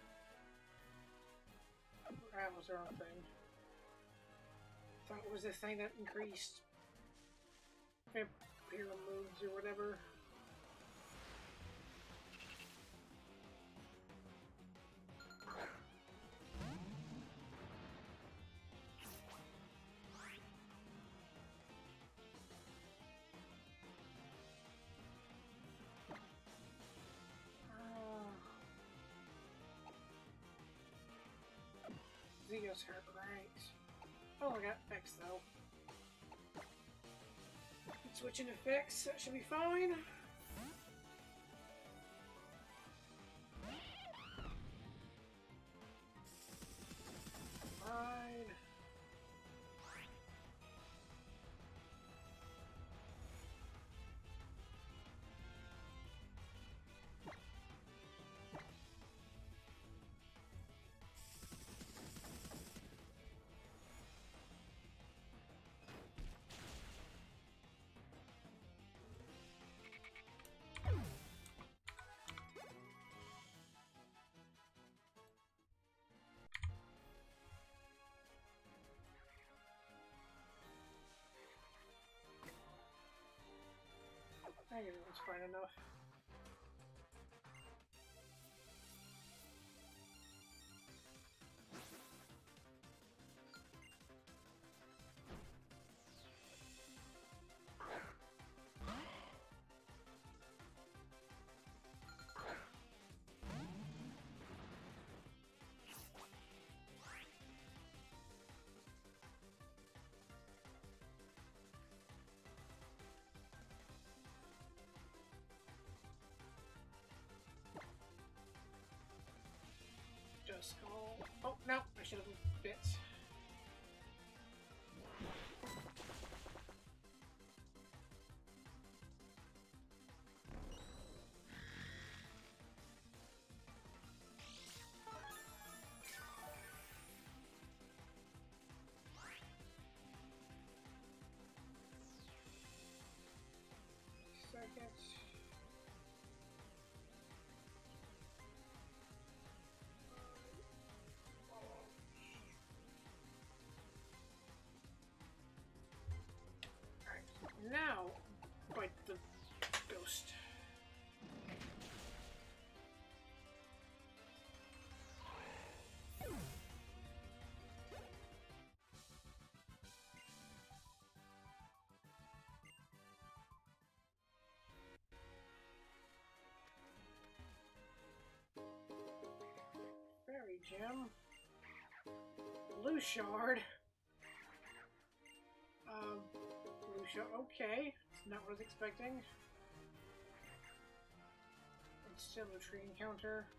Speaker 1: That was the wrong thing. Thought it was the thing that increased vampire moves or whatever. Zeo's hurt, right? Oh, I got effects though. Switching effects, that should be fine. Fine. I think it's fine enough. Just go. Oh, no, I should have bit. Second. Now, fight the ghost. Fairy Gem. Blue Shard. Okay, not what I was expecting. It's still a tree encounter.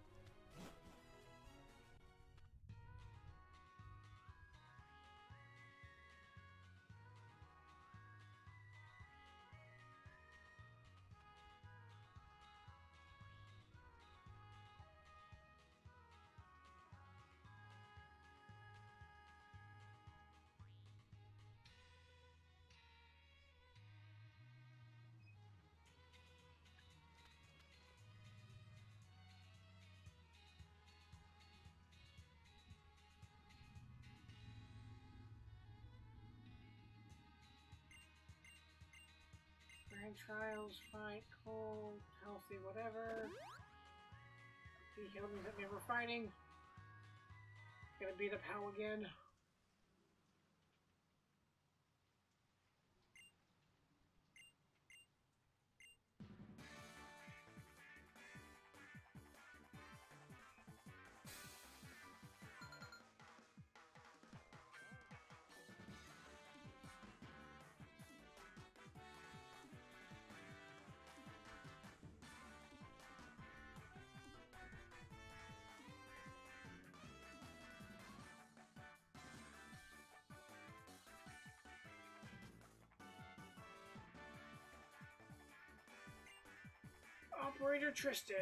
Speaker 1: Tank trials, fight, cold, healthy, whatever. He healed me that never fighting. Gonna beat up Hal again. Operator Tristan.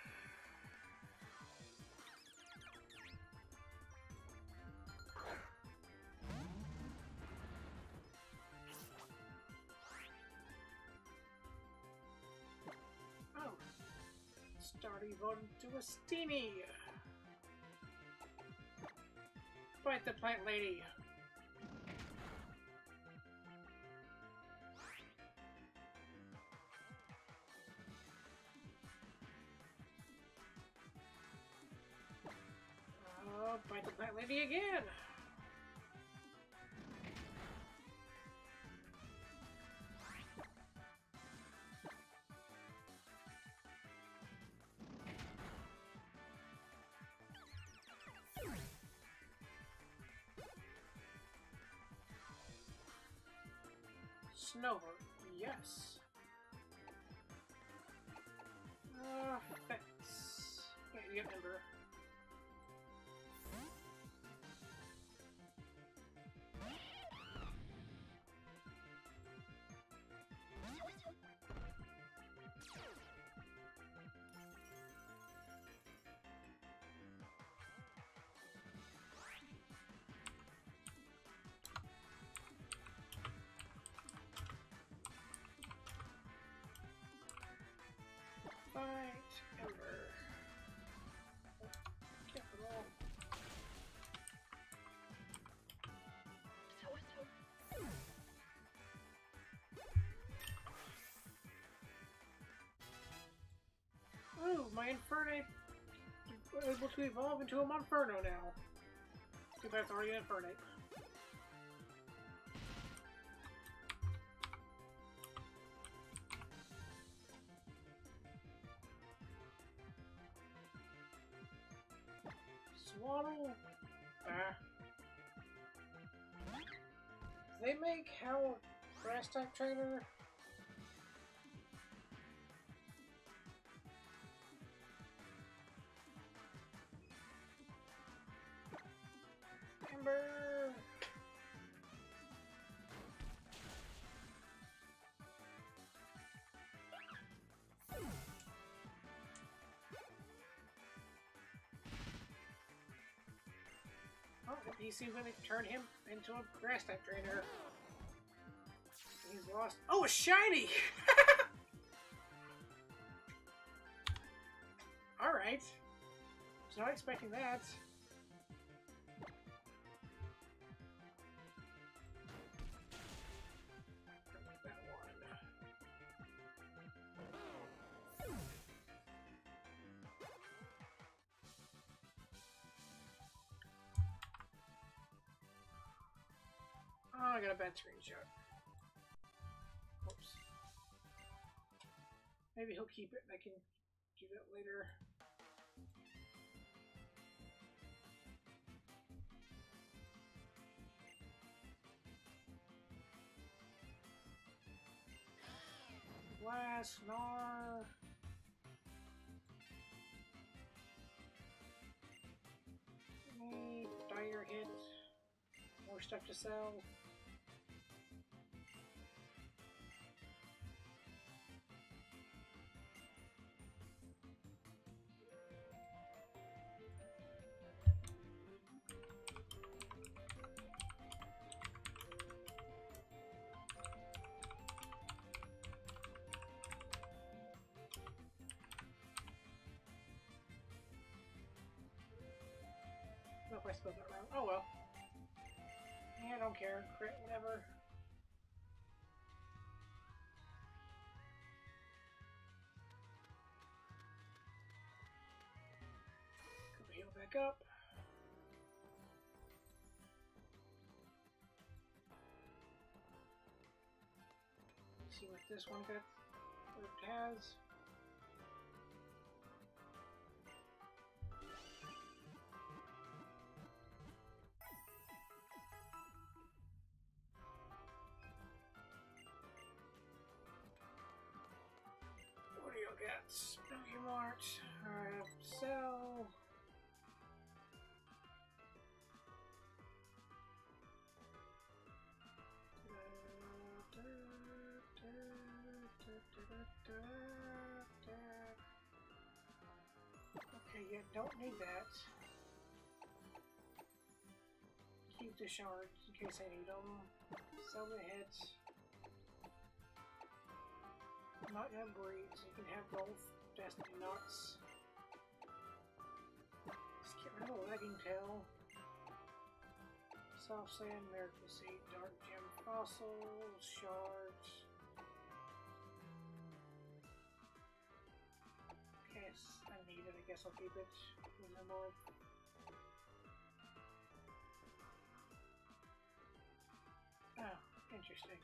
Speaker 1: Oh. Start evolving to a Steenie. Fight the plant lady. Fight the plant lady again. Snover, yes. Fence. Yeah, you get Ember. Fight Ember. Capital. Ooh, my Infernape able to evolve into a Monferno now. Too bad it's already an Infernape. Swaddle. They make Hal a grass type trainer. Ember. Oh, the PC really turned him into a grass type trainer. He's lost. Oh, a shiny! Alright. Was not expecting that. That one. Oh, I got a bad screenshot. Oops. Maybe he'll keep it and I can do that later. Blast, Gnar. Dire hit. More stuff to sell. I don't know if I spelled that wrong. Oh well. Yeah, I don't care. Crit, whatever. back up. See what this one got, what it has. What do you got? Spooky Mart. Sell. Okay, yeah, don't need that. Keep the shards in case I need them. Sell the hits. Not gonna breed, so you can have both Destiny Nuts. Let's get rid of the Lagging Tail. Soft Sand, Miracle Seed, Dark Gem Fossils, Shards. Yes, I need it. I guess I'll keep it. No more. Oh, interesting.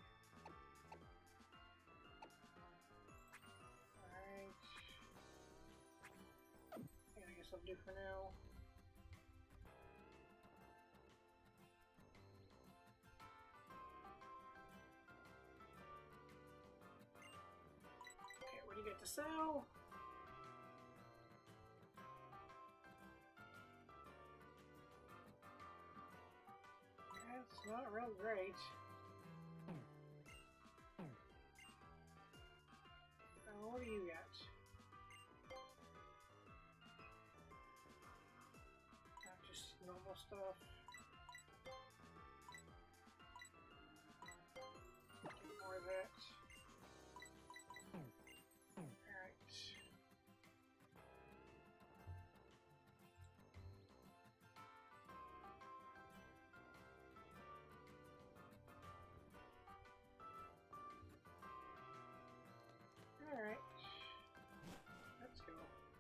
Speaker 1: Alright. Yeah, I guess I'll do for now. Okay, what do you get to sell? That's not real great. What do you got? Not just normal stuff. Get more of that. Alright. Alright. Let's go.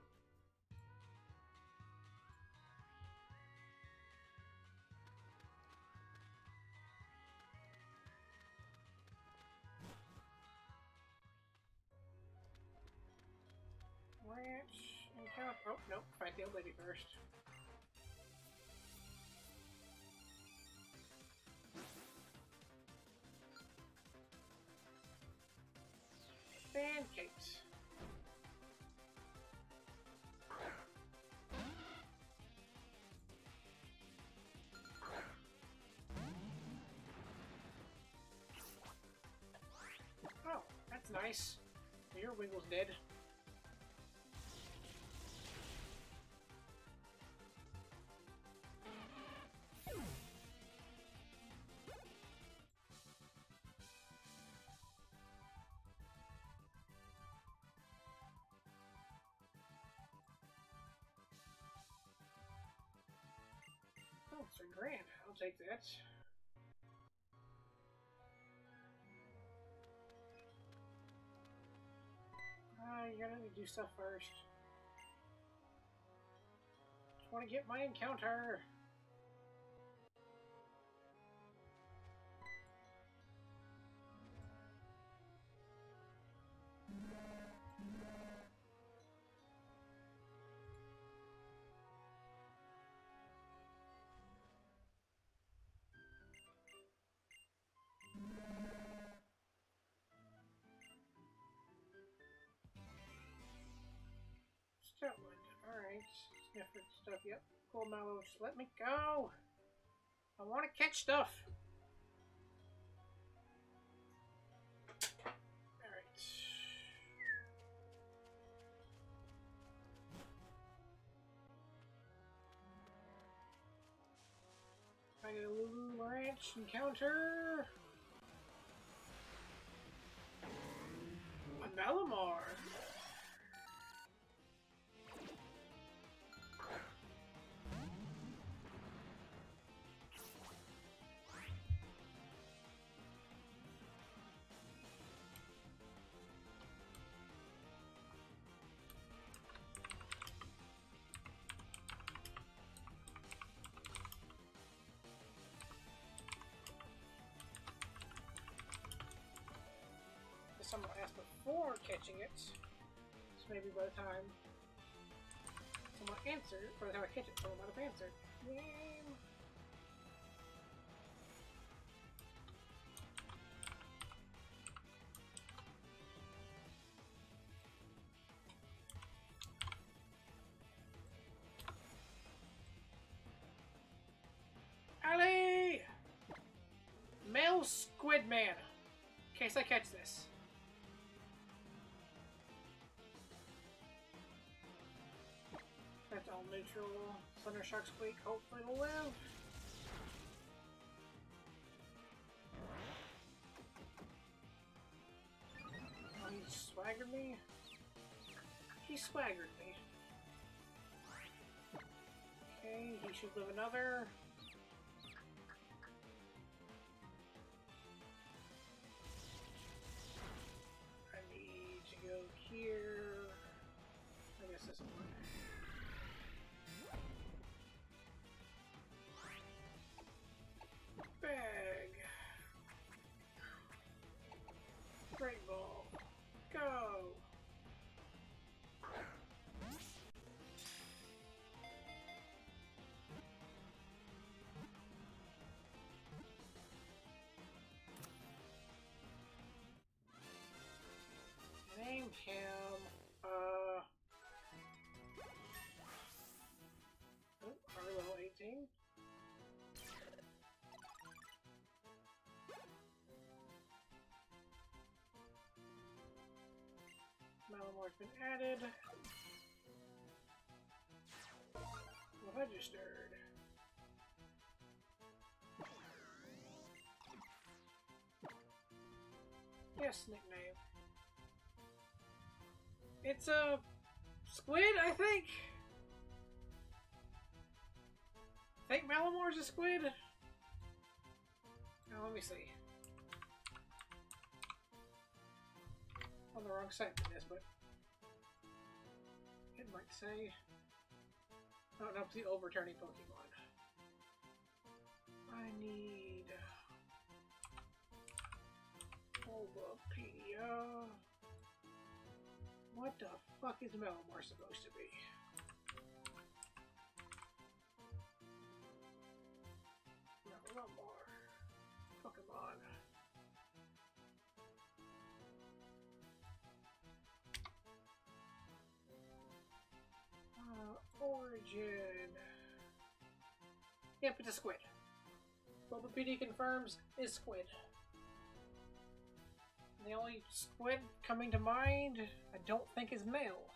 Speaker 1: Ranch encounter. Oh, nope. Fight the old lady first. Pancakes. Oh, that's nice. Your Wiggle's dead. Oh, it's $1,000. I'll take that. You gotta do stuff first. Just want to get my encounter. Scotland. Alright. Different stuff. Yep. Cool Mallow. Just let me go. I want to catch stuff. Alright. I get a Lulu Ranch encounter. A Malamar. someone asked before catching it. So maybe by the time someone answered, by the time I catch it, someone might have answered. Game. Ali! Male Squid Man. In case I catch this. That's all neutral. Thunder Shark Squeak. Hopefully it'll live. Oh, he swaggered me? He swaggered me. Okay, he should live another. I need to go here. I guess this will work. Bag. Great ball. Go. Name him, oh, are we level 18? Malamore's been added. Registered. Yes, nickname. It's a squid, I think. I think Malamore's a squid. Now let me see. On the wrong side for this, but it might say. Oh no, it's the overturning Pokemon. I need Bulbapedia. What the fuck is Malamore supposed to be? Malamore. Pokemon. Origin. Yep, it's a squid. Bulbapedia confirms is squid. The only squid coming to mind, I don't think is male.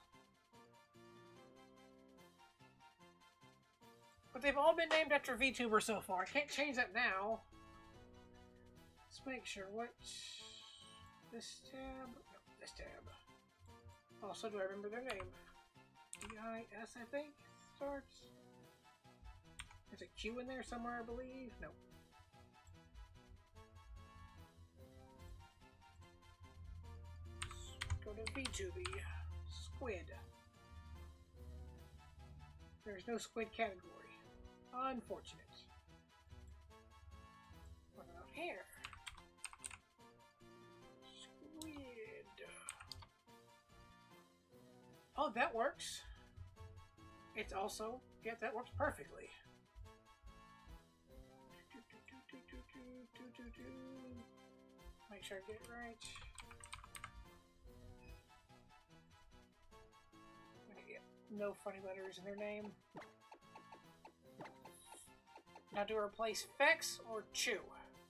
Speaker 1: But they've all been named after VTuber so far. I can't change that now. Let's make sure what... This tab? No, this tab. Also, do I remember their name? D-I-S, I think, starts. There's a Q in there somewhere, I believe. Nope. Go to VTuber. Squid. There's no squid category. Unfortunate. What about here? Squid. Oh, that works. It's also, yeah, that works perfectly. Make sure I get it right. No funny letters in their name. Now do I replace Fex or Chew?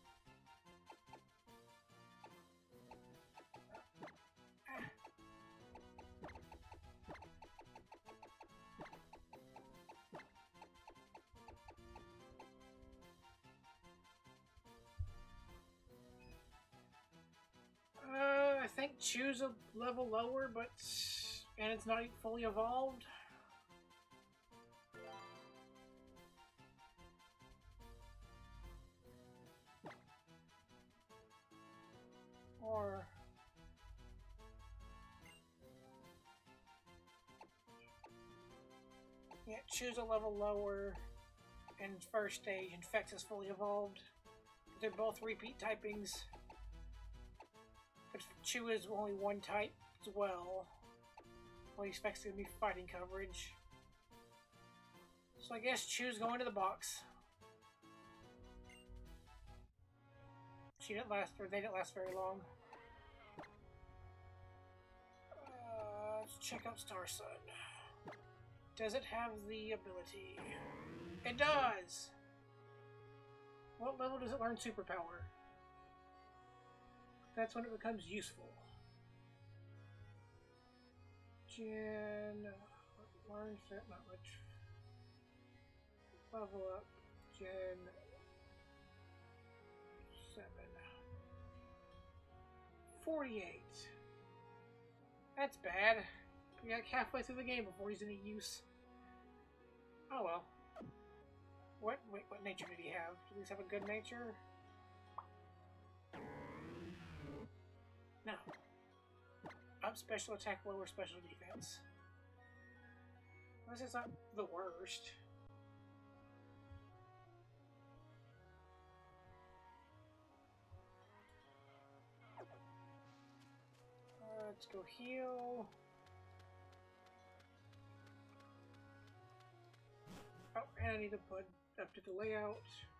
Speaker 1: I think Chew's a level lower, but and it's not fully evolved. Or yeah, Chew's a level lower in first stage, and Fex is fully evolved. They're both repeat typings. But Chew is only one type as well. Well, he expects to be fighting coverage. So I guess Chew's going to the box. She didn't last, or they didn't last very long. Let's check out Star Sun. Does it have the ability? It does! What level does it learn superpower? That's when it becomes useful. Gen... learns that not much. Level up. Gen... 7. 48. That's bad. We got halfway through the game before he's any use. Oh well. What nature did he have? Did he have a good nature? No. Up special attack, lower special defense. This is not the worst. Let's go heal. Oh, and I need to put up to the layout.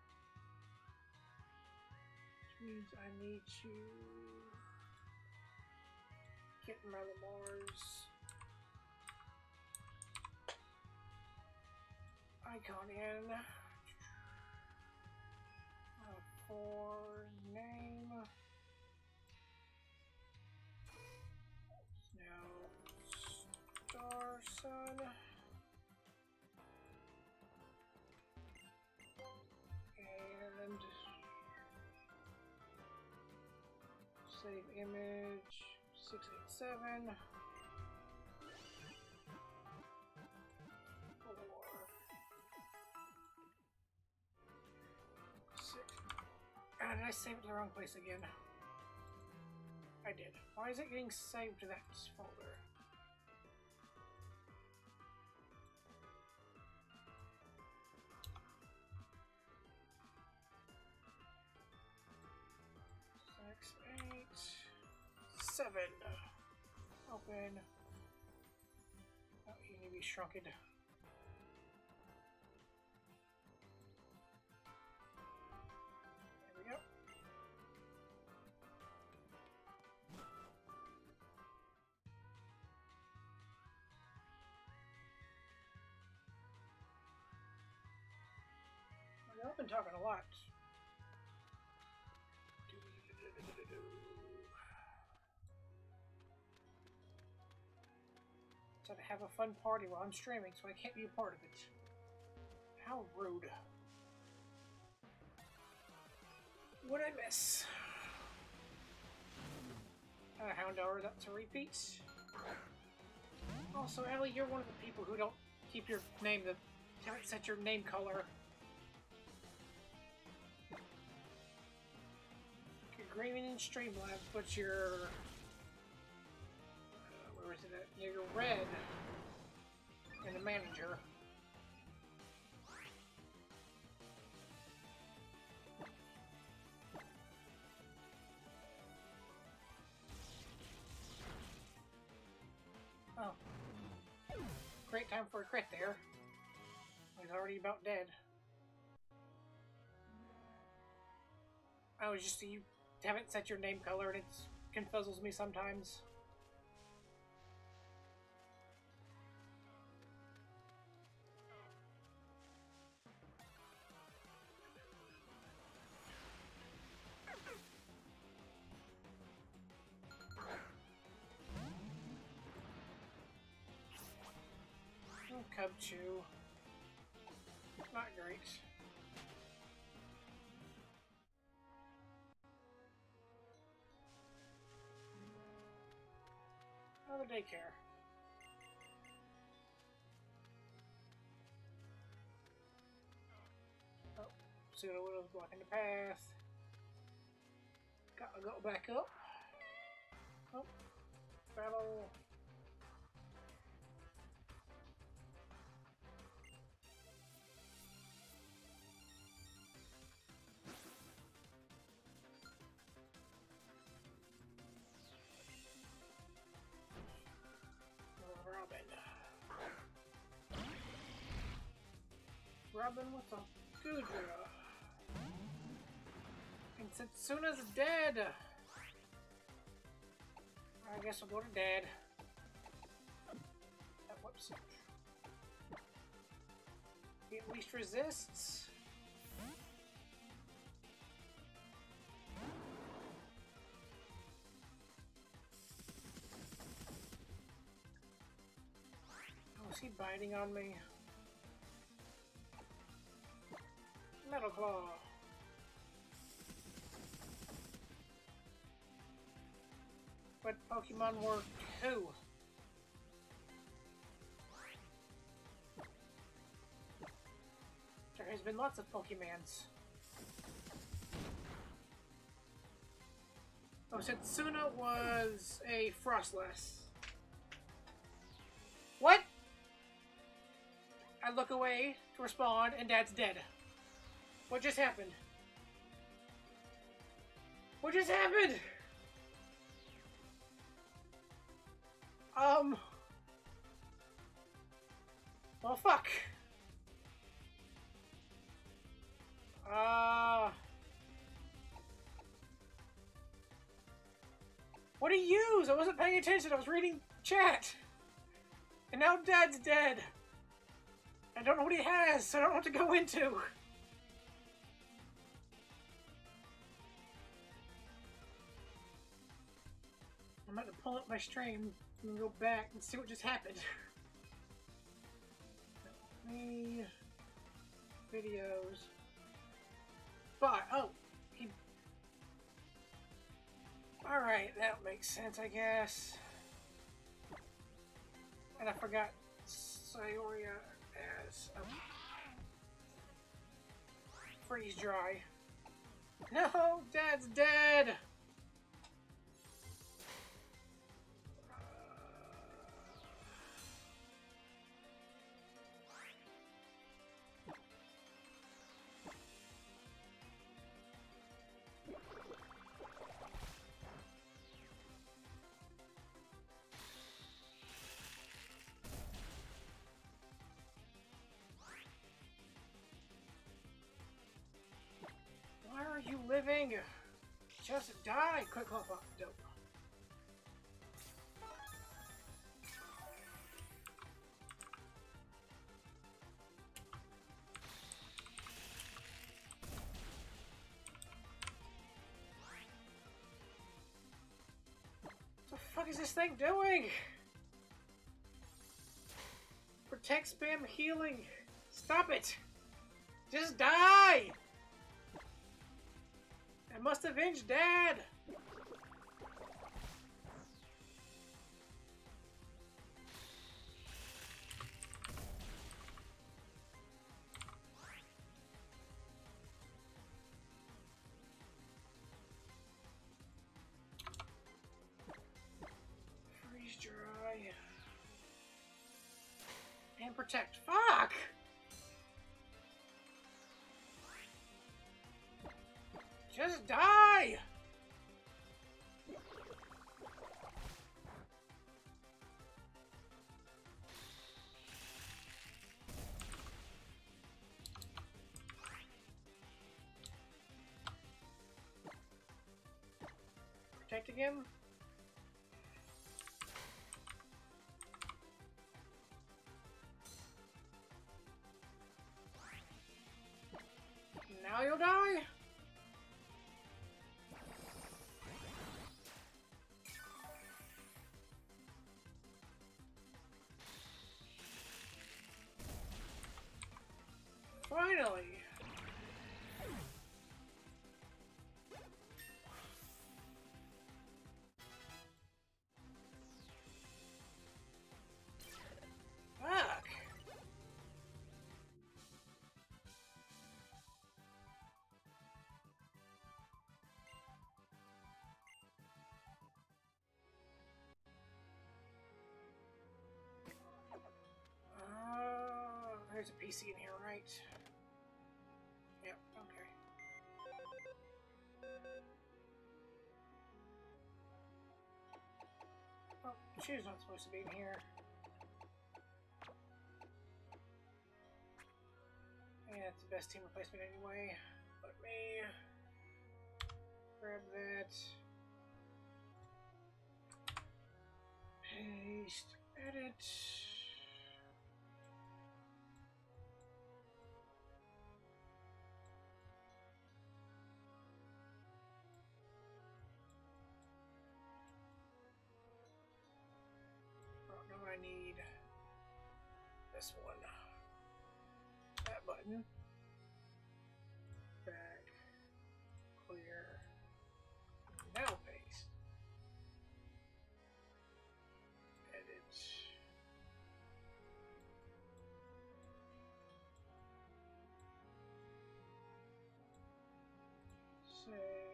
Speaker 1: Which means I need to get my Lamar's icon in. For name. Now, Star Sun. And save image 687. 4 6. Ah, did I save it to the wrong place again? I did. Why is it getting saved to that folder? Six, 8, 7. Open. Oh, you need to be shrunken. There we go. I've been talking a lot. So to have a fun party while I'm streaming, so I can't be a part of it. How rude. What'd I miss? Houndour, that's a repeat. Also, Ellie, you're one of the people who don't keep your name, haven't set your name color. You're green in Streamlabs, but you're... where is it at? You're red in the manager. Oh. Great time for a crit there. He's already about dead. Oh, it's just you haven't set your name color and it confuzzles me sometimes. Cubchoo. Not great. Oh, the daycare. Oh, Pseudo-Widow's blocking the path. Gotta go back up. Oh, battle. Robin with a Goodra. And Setsuna's dead. I guess we'll go to Dad. Whoops. He at least resists. Oh, is he biting on me? Metal Claw. What Pokemon were who? There has been lots of Pokemons. Oh, Setsuna was a Frostless. What? I look away to respond, and Dad's dead. What just happened? What just happened? Well, fuck. What do you use? I wasn't paying attention. I was reading chat. And now Dad's dead. I don't know what he has, so I don't know what to go into. I'm about to pull up my stream and go back and see what just happened. Me videos. But oh, alright, that makes sense, I guess. And I forgot Sayoria as freeze dry. No, Dad's dead! Why are you living? Just die! Quick hop up. Dope. What the fuck is this thing doing? Protect, spam, healing. Stop it! Just die! I must avenge Dad! Freeze dry. And protect. Fuck! Just die! Protect again? Now you'll die? Finally! Fuck! There's a PC in here, right? Yep, okay. Oh, she's not supposed to be in here. And That's the best team replacement anyway. Let me grab that. Paste, edit. Oh, no, I need this one. That button. Back. Clear. Now paste. Edit. Save.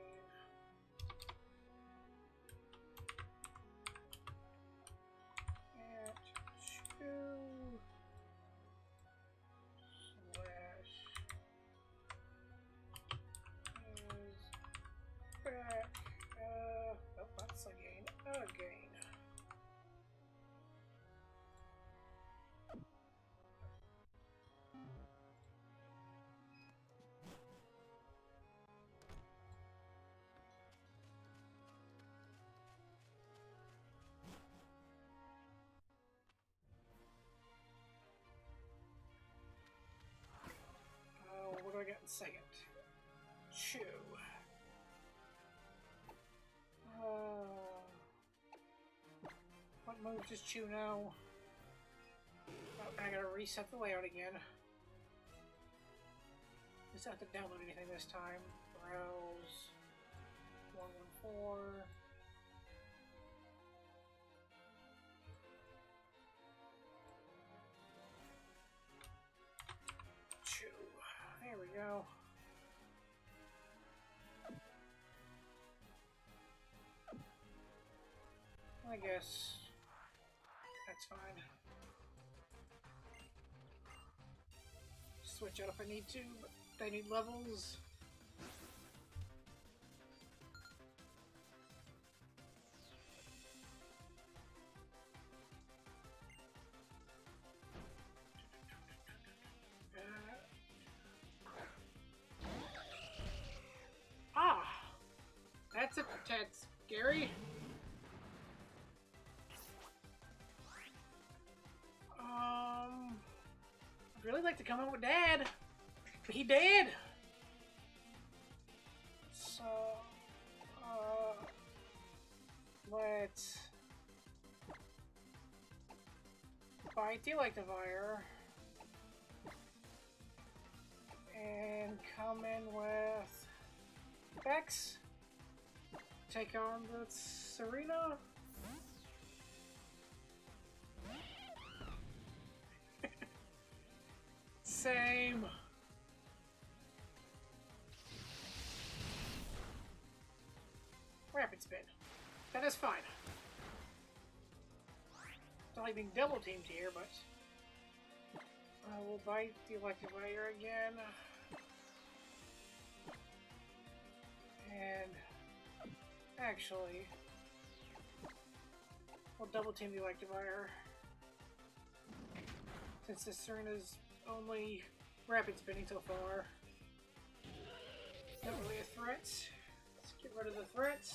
Speaker 1: At 2 slash is back. Oh, that's a gain. Again. What do I get in second? Chew. What move does Chew know? Oh, I gotta reset the layout again. Just have to download anything this time. Browse. 114. Chew. There we go. I guess that's fine. Switch out if I need to, but they need levels. That's scary. I'd really like to come in with Dad, but he did. So, let's buy Delectivire and come in with Vex. Take on the Serena. Same. Rapid spin. That is fine. It's only being double teamed here, but I will bite the Electivire again. And actually, we'll double team the Electivire. Since the Serena's only rapid spinning so far. Not really a threat. Let's get rid of the threat.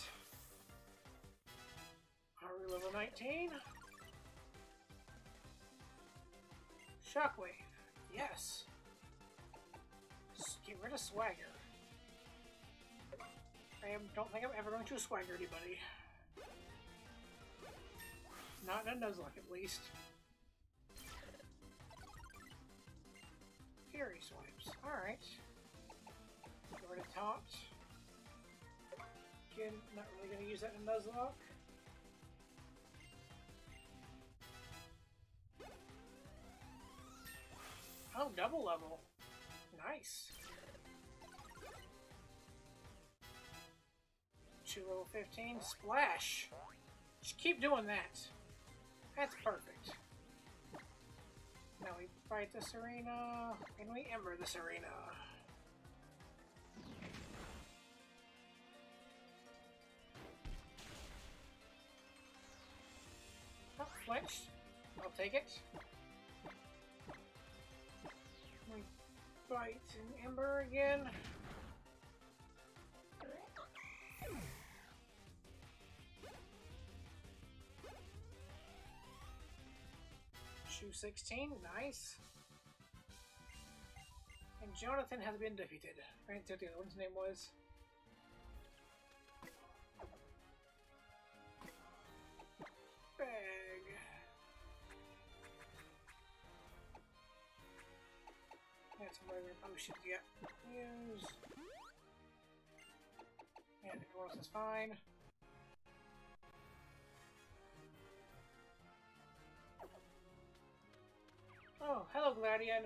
Speaker 1: Are we level 19? Shockwave. Yes. Just get rid of Swagger. Don't think I'm ever going to swagger anybody. Not in a Nuzlocke, at least. Fury Swipes. Alright. Get rid of Taunt. Again, not really going to use that in Nuzlocke. Oh, double level. Nice. 2 level 15. Splash! Just keep doing that. That's perfect. Now we fight the Serena, and we Ember the Serena. Oh, flinched. I'll take it. We Bite and Ember again. Shoe 16, nice. And Jonathan has been defeated. I didn't tell you what his name was. Bag. That's some regular potions yet. Use. And everyone else is fine. Oh, hello, Gladian.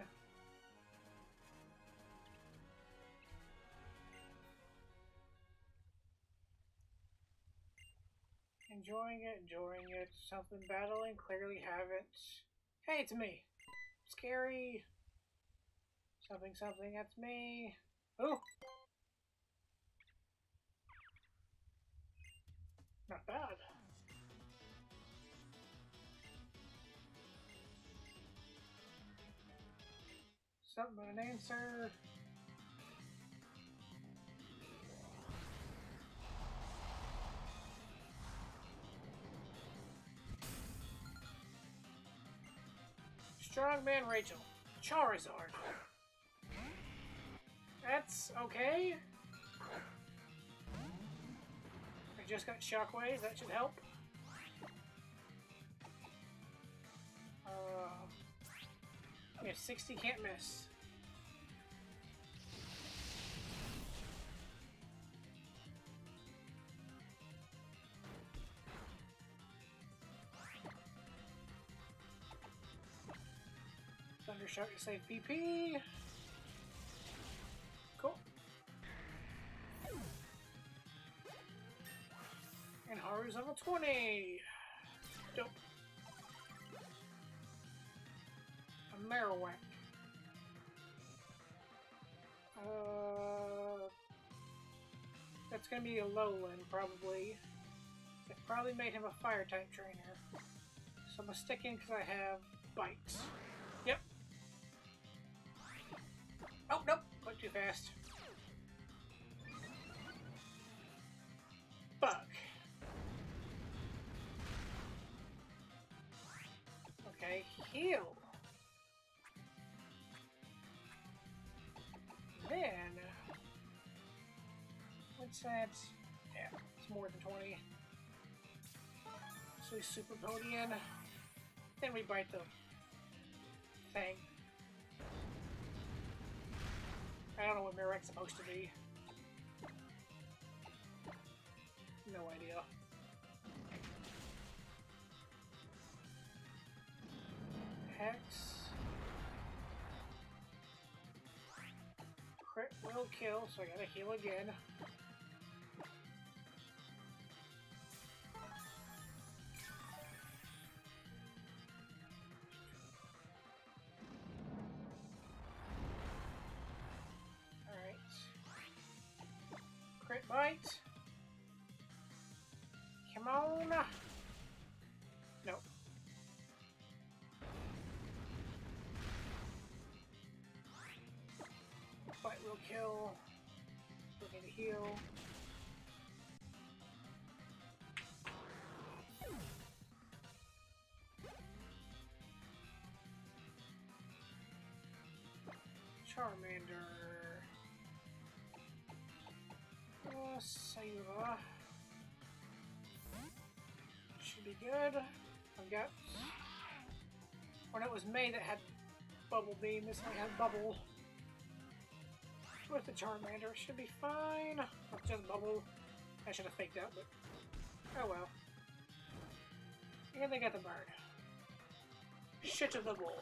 Speaker 1: Enjoying it, enjoying it. Something battling, clearly haven't. Hey, it's me. Scary. Something, something, that's me. Ooh! Not bad. Something but an answer. Strongman Rachel. Charizard. That's okay. I just got Shockwave, that should help. Yeah, 60 can't miss. Thundershock to save PP. Cool. And Haru's level 20. Dope. A Marowak. That's gonna be a Lowland, probably. It probably made him a Fire-type trainer. So I'm gonna stick in because I have Bites. Yep. Oh, nope. Went too fast. Bug. Okay, heal. Then, what's that? Yeah, it's more than 20. So we Super Podian. Then we bite the thing. I don't know what Marek's supposed to be. No idea. Hex. Crit will kill, so I gotta heal again. Alright. Crit bite. Come on! Nope. Bite will kill. Still need to heal. Charmander. Sayula. Should be good. I've got... When it was May that had Bubble Beam, this one has Bubble. With the Charmander, should be fine. Oh, just Bubble. I should have faked out, but... Oh well. And they got the bird. Shit of the bull.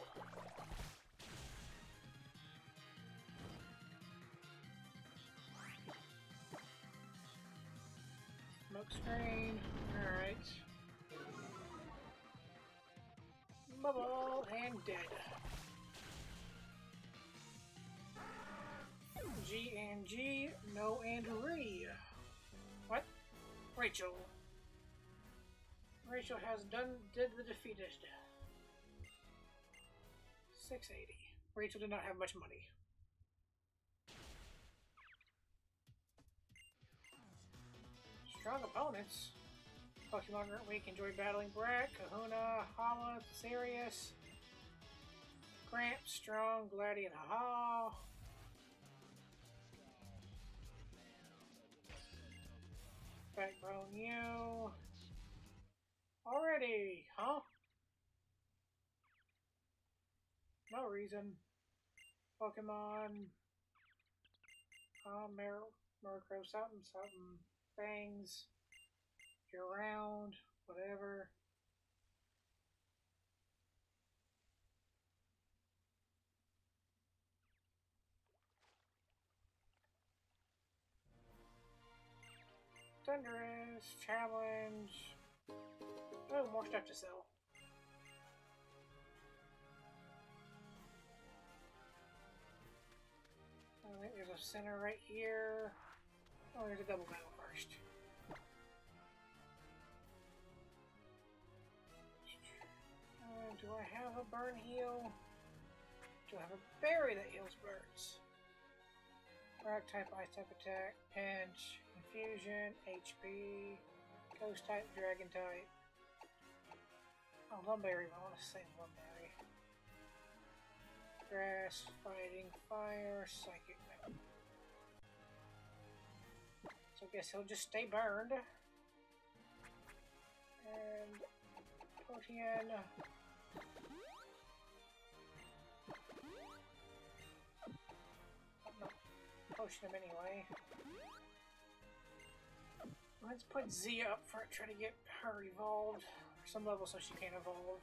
Speaker 1: Smoke screen. Alright. Bubble and dead. G and G, no and Ree. What? Rachel. Rachel has did the defeated. 680. Rachel did not have much money. strong opponents. Pokemon Week enjoy battling Brack, Kahuna, Hala, Sirius, Gramps, Strong, Gladian, Haha. Backbone U. Already, huh? No reason. Pokemon. Murkrow, something, something. Fangs. You're around. Whatever. Thunderous. Challenge. Oh, more stuff to sell. I think there's a center right here. Oh, there's a double battle first. Do I have a burn heal? Do I have a berry that heals birds? Rock type, ice type attack, pinch, infusion, HP, ghost type, dragon type. Oh, Lumberry, I want to say Lumberry. Grass, fighting, fire, psychic. So I guess he'll just stay burned. And Protean. I'm not potion him anyway. Let's put Z up for it, try to get her evolved. For some level so she can't evolve.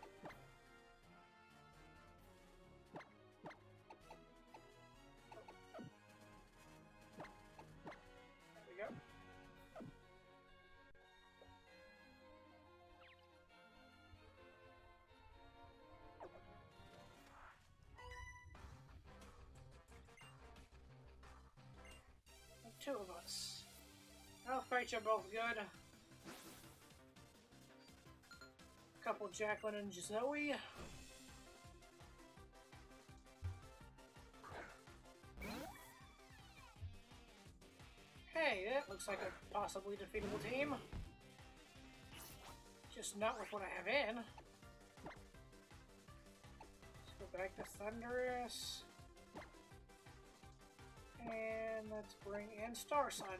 Speaker 1: Two of us. I'll fight you both good. Couple Jacqueline and Zoe. Hey, that looks like a possibly defeatable team. Just not with what I have in. Let's go back to Thunderous. And let's bring in Star Sun.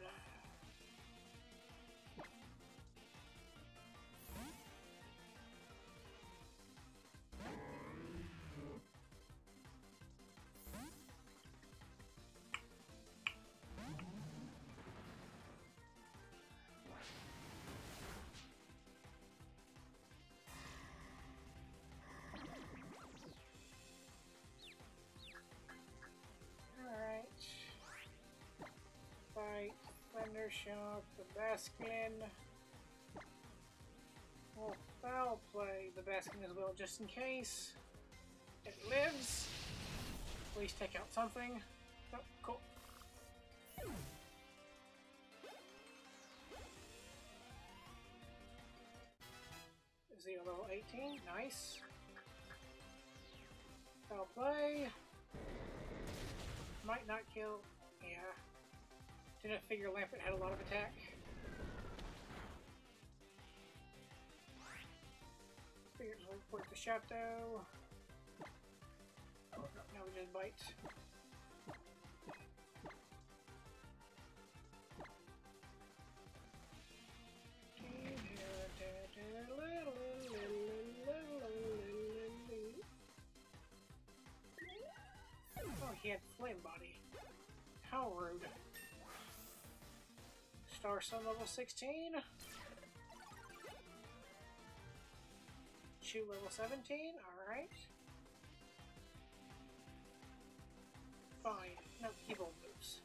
Speaker 1: Thundershock, the Baskin. We'll foul play the Baskin as well, just in case it lives. Please take out something. Oh, cool. Is he a level 18? Nice. Foul play. Might not kill. Yeah. Didn't figure Lampent had a lot of attack. Figures we'll report the Chateau. Oh, no, now we just bite. Oh, he had Flame Body. How rude. Star Sun level 16. Chew level 17. Alright. Fine. No, he won't lose.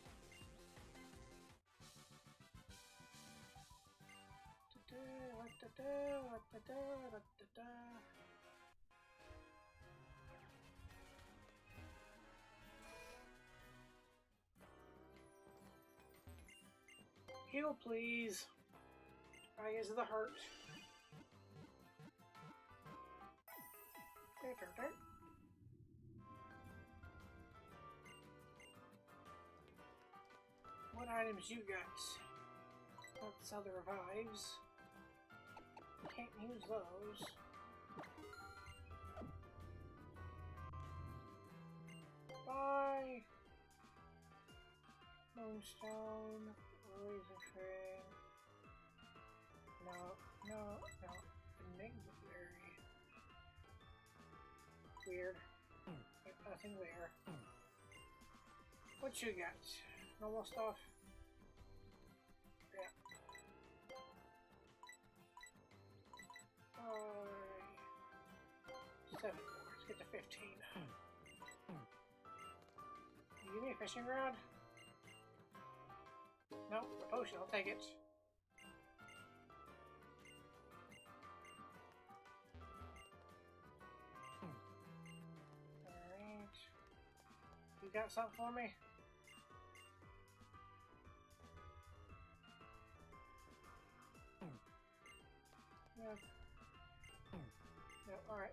Speaker 1: Heal, please. I is the hurt. What items you got? Let's sell the revives. Can't use those. Bye! Moonstone, laser train. No. Enigma berry. Weird. Nothing there. What you got? Normal stuff? Yeah. Alright. 7 more. Let's get to 15. You give me a fishing rod? No, a potion, I'll take it. Alright. You got something for me? Yeah. Yeah, alright.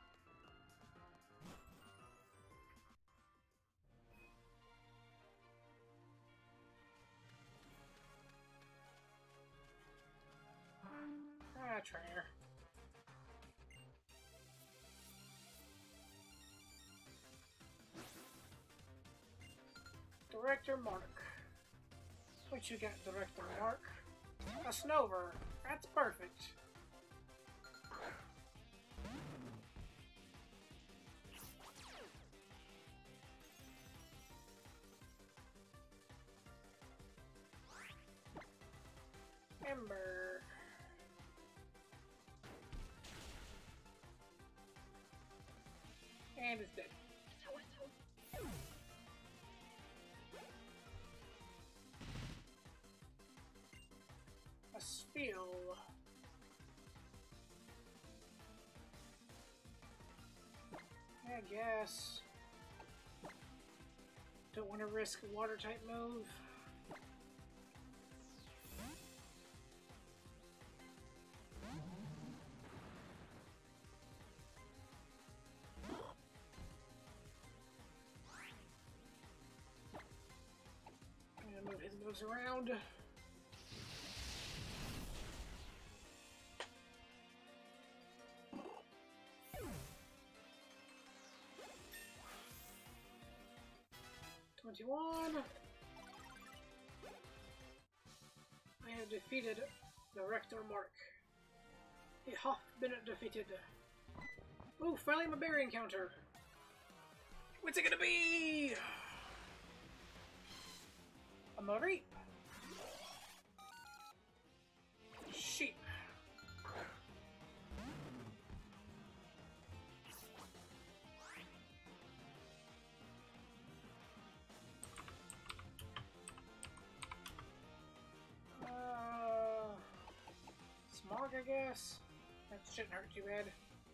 Speaker 1: Trainer. Director Mark. What you got, Director Mark? A Snover. That's perfect. Ember. And it's dead. A spill. I guess. Don't want to risk a water type move. I'm gonna move his moves around. I have defeated Director Mark. He hath been defeated. Ooh, finally my berry encounter. What's it gonna be? A Mareep. Sheep. Smog, I guess? That shouldn't hurt too bad.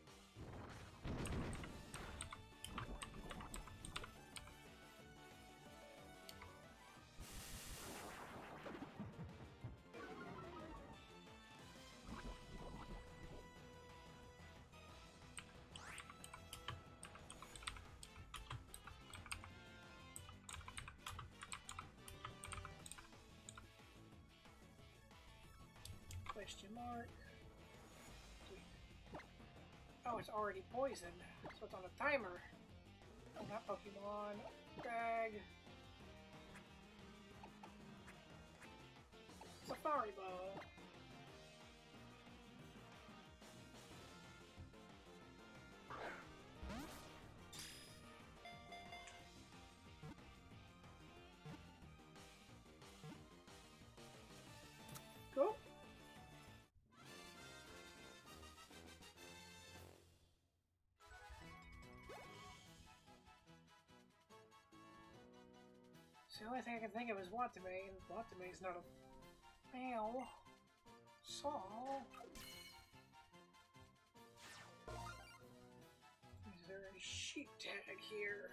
Speaker 1: Question mark. Oh, it's already poisoned, so it's on a timer. Oh, not Pokemon. Bag. Safari Ball. Cool. So the only thing I can think of is Watame, and Watame is not a male. So... is there a sheep tag here?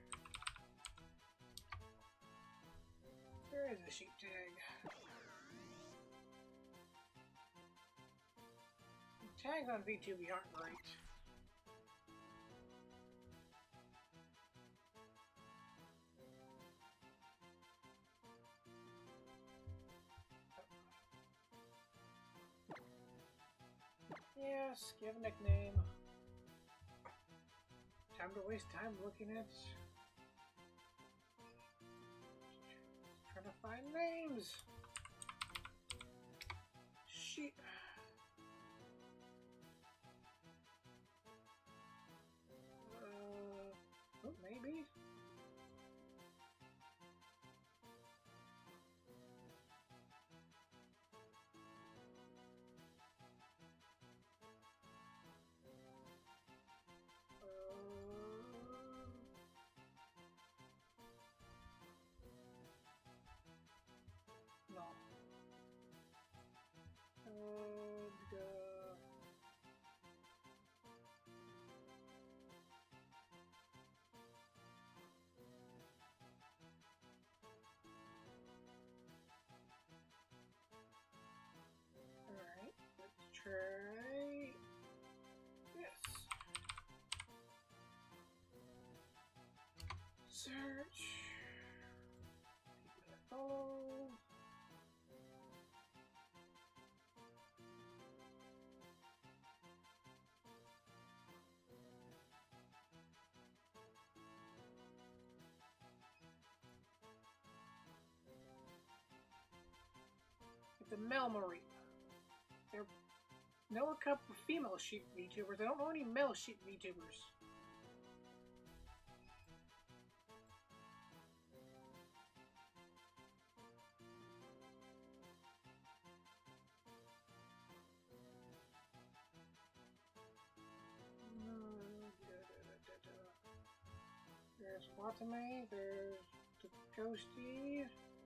Speaker 1: There is a sheep tag. The tags on VTuber aren't great. Yes, give a nickname. Time to waste time looking at... trying to find names. Sheep. Oh, maybe. No. Alright, let's try this. Search. People that follow. It's a Melmareep. There know a couple of female sheep VTubers. I don't know any male sheep VTubers. There's Watame, there's the Ghosty.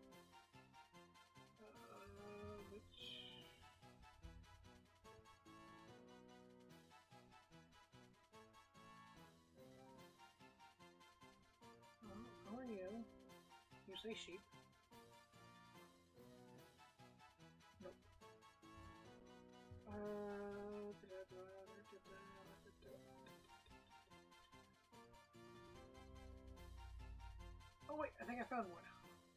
Speaker 1: How are you? You say sheep. Nope. Oh wait, I think I found one.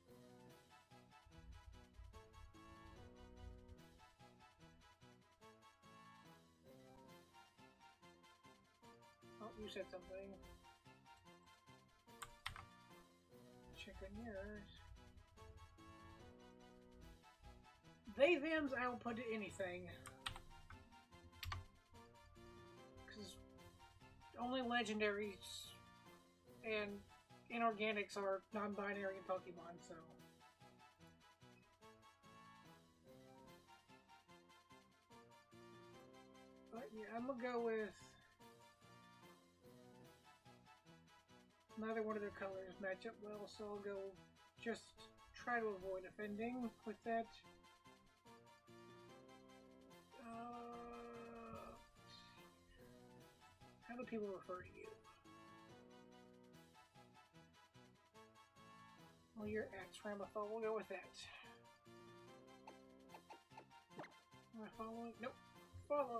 Speaker 1: Oh, you said something. Chicken yours. They, thems, I will put to anything. Because only legendaries and inorganics are non-binary in Pokemon, so. But yeah, I'm gonna go with neither one of their colors match up well, so I'll go just try to avoid offending with that. How do people refer to you? Well, you're X Ramathol. We'll go with that. Am I following? Nope. Follow.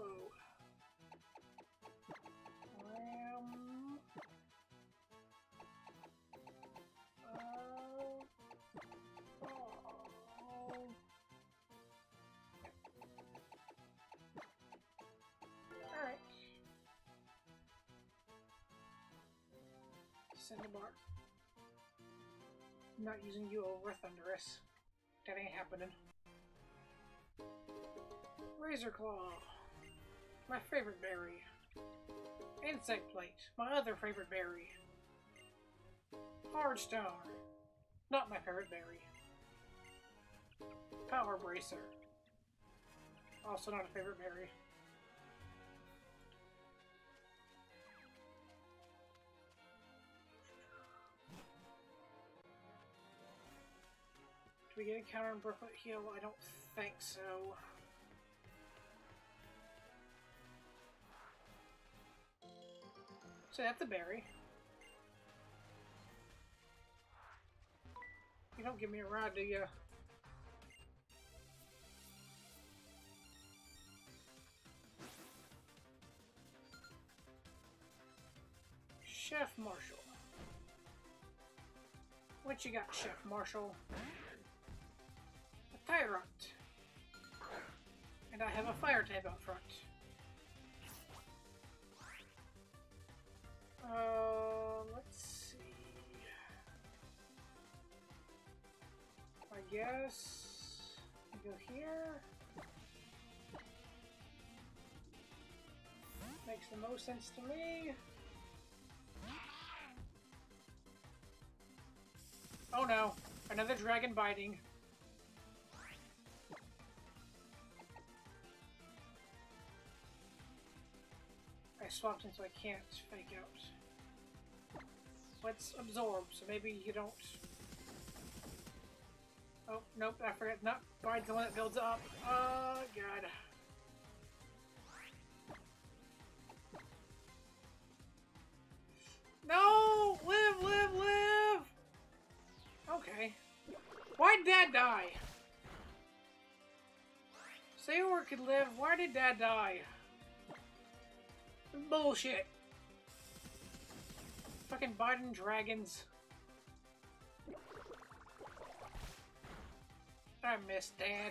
Speaker 1: Ram. Alright. Cinnabar. I'm not using you over Thundurus. That ain't happening. Razor Claw. My favorite berry. Insect Plate. My other favorite berry. Hardstone. Not my favorite berry. Power Bracer. Also not a favorite berry. Do we get a counter in Brooklet Heal? I don't think so. So that's a berry. You don't give me a ride, do you? Chef Marshall. What you got, Chef Marshall? A Tyrant. And I have a fire type out front. Let's see. I guess go here. Makes the most sense to me. Oh no, another dragon biting. I swapped him so I can't fake out. Let's absorb, so maybe you don't... Oh, nope, I forgot. Not bide's the one that builds up. Oh, God. No! Live, live, live! Okay. Why'd Dad die? Sayor could live. Why did Dad die? Bullshit. Fucking Biden dragons. I miss Dad.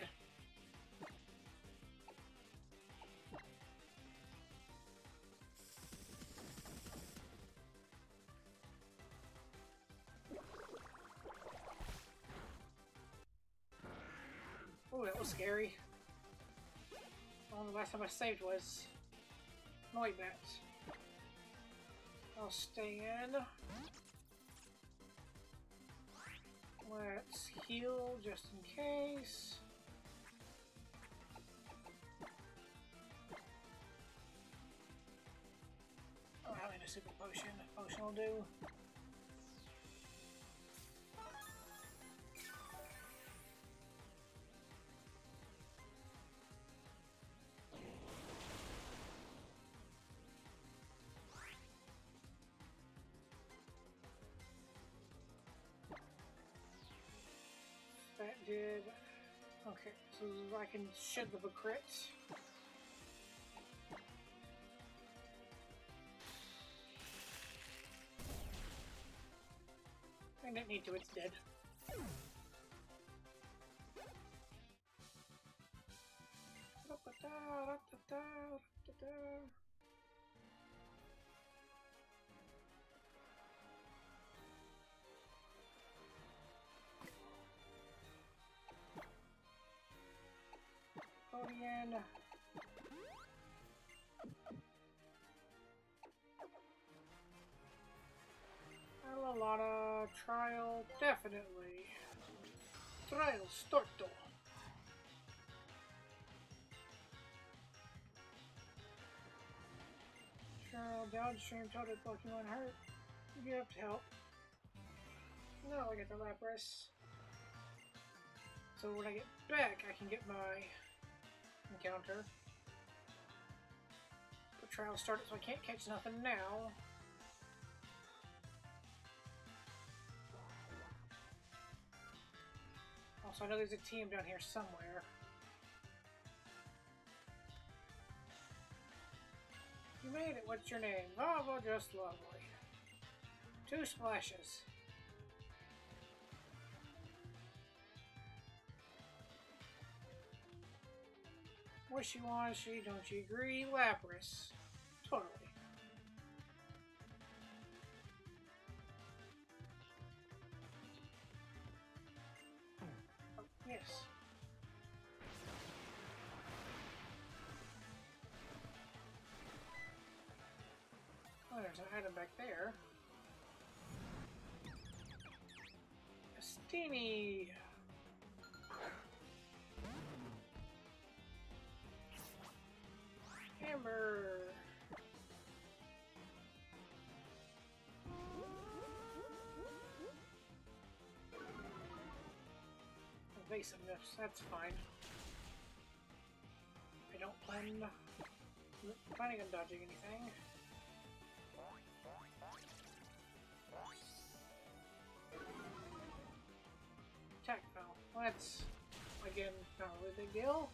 Speaker 1: Oh, that was scary. Well, the last time I saved was Noibat. I'll stay in. Let's heal just in case. Oh, I need a super potion. A potion will do. That did... Okay, so I can shed the crit. I didn't need to, it's dead. Podian. Alalana, trial, definitely. Trial starto. Trial downstream total Pokemon hurt. You have to help. No, I get the Lapras. So when I get back, I can get my encounter. The trial started, so I can't catch nothing now. Also, I know there's a team down here somewhere. You made it. What's your name? Vava, just lovely. 2 splashes. Wishy-washy, don't you agree? Lapras. Totally. Oh, yes. Oh, there's an item back there. Estini! Hammer! Evasiveness, that's fine. I don't planning on dodging anything. Attack foul. Well, that's, again, not really a big deal.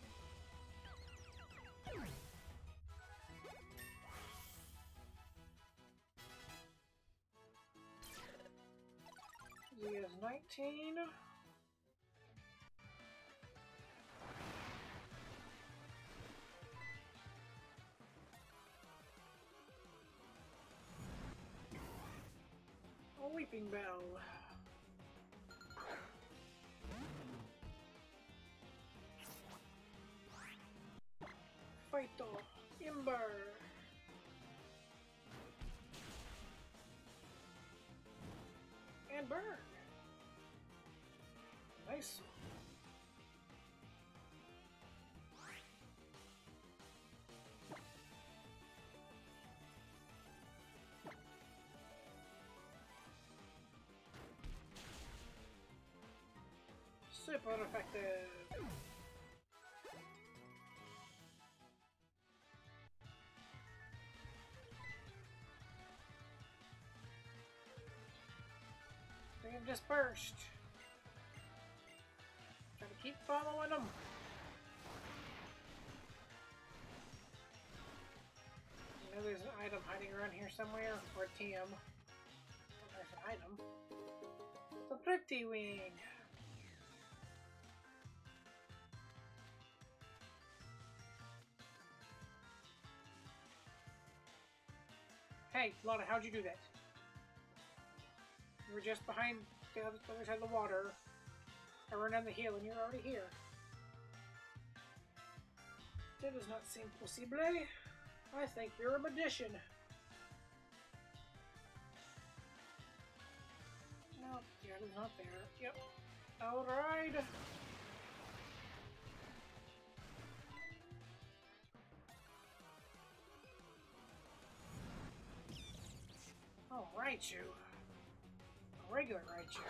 Speaker 1: He has 19. Weeping Bell. Fighto. Ember. And burn. Nice. Super effective. They have dispersed. Gotta keep following them. You know there's an item hiding around here somewhere, or a TM. Oh, there's an item. It's a pretty wing. Hey, Lana, how'd you do that? You were just behind the other side of the water. I ran down the hill and you're already here. That does not seem possible. I think you're a magician. No, yeah, it's not there. Yep. Alright. Oh, Raichu. A regular Raichu.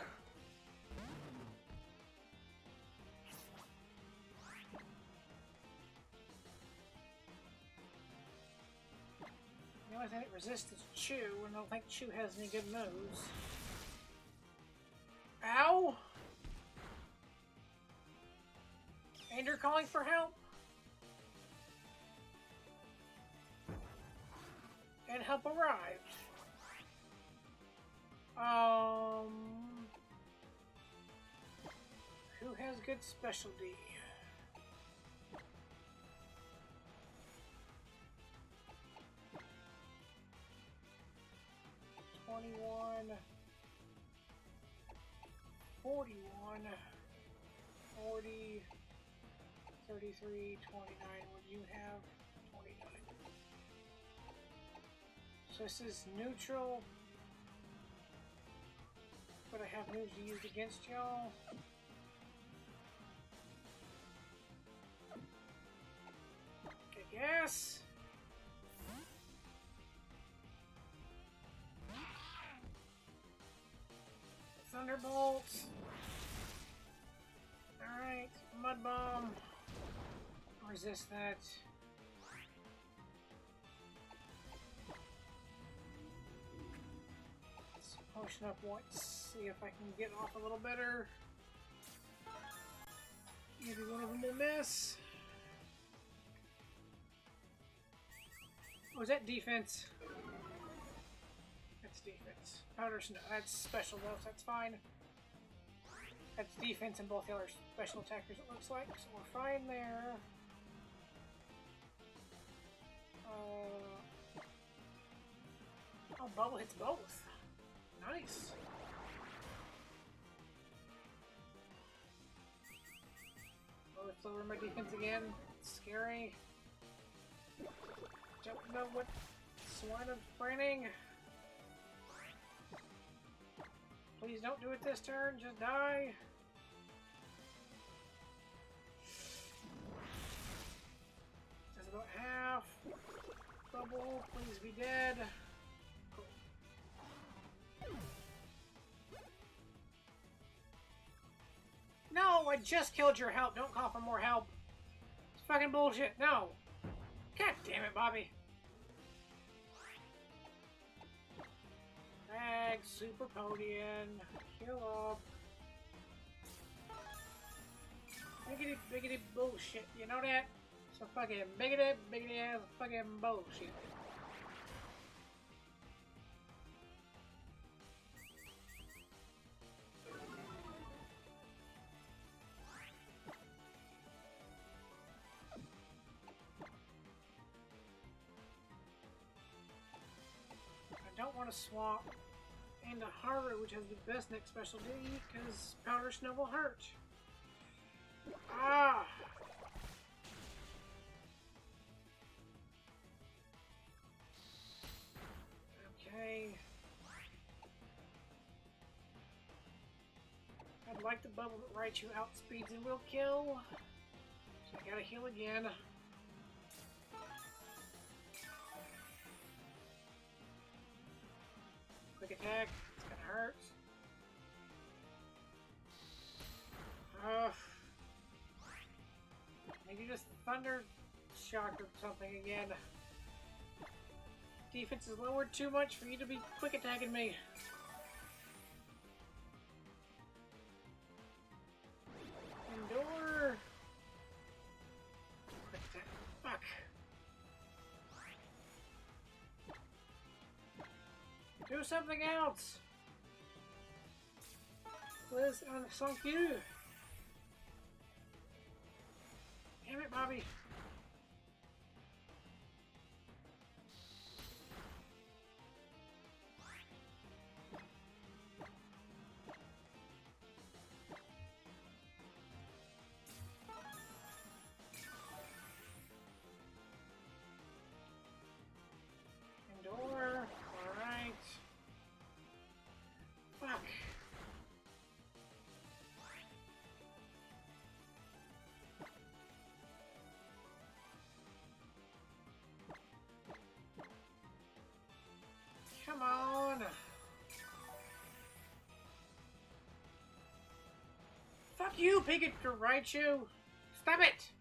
Speaker 1: The only thing that resists is Chew, and I don't think Chew has any good moves. Ow! And you're calling for help? And help arrived. Who has good specialty? $21, $41, $40, $33, $29. What do you have? $29. So this is neutral. But I have moves to use against y'all. I guess. Thunderbolts. Alright, Mud Bomb. Resist that. Let's potion up once. See if I can get off a little better. Maybe one of them will miss. Oh, is that defense? That's defense. Powder Snow. That's special though, so that's fine. That's defense and both the other special attackers, it looks like, so we're fine there. Oh, Bubble hits both. Nice. Oh, let's lower my defense again. It's scary. Don't know what swine of branding. Please don't do it this turn, just die. That's about half. Bubble, please be dead. Cool. No, I just killed your help. Don't call for more help. It's fucking bullshit. No. God damn it, Bobby. Bag, Super Podium, kill up. Biggity, biggity bullshit, you know that? So fucking biggity, biggity ass fucking bullshit. I don't want to swap And a Haru, which has the best next specialty, because Powder Snow will hurt. Ah! Okay. I'd like the bubble that Raichu outspeeds and will kill. So I gotta heal again. Quick attack. It's gonna hurt. Maybe just Thunder Shock or something again. Defense is lowered too much for you to be quick attacking me. Endure. Quick attack. Fuck. Do something else. Liz on Song you. Damn it, Bobby. Endure. Alright. Fuck. Come on! Fuck you, Pikachu, Raichu! Stop it!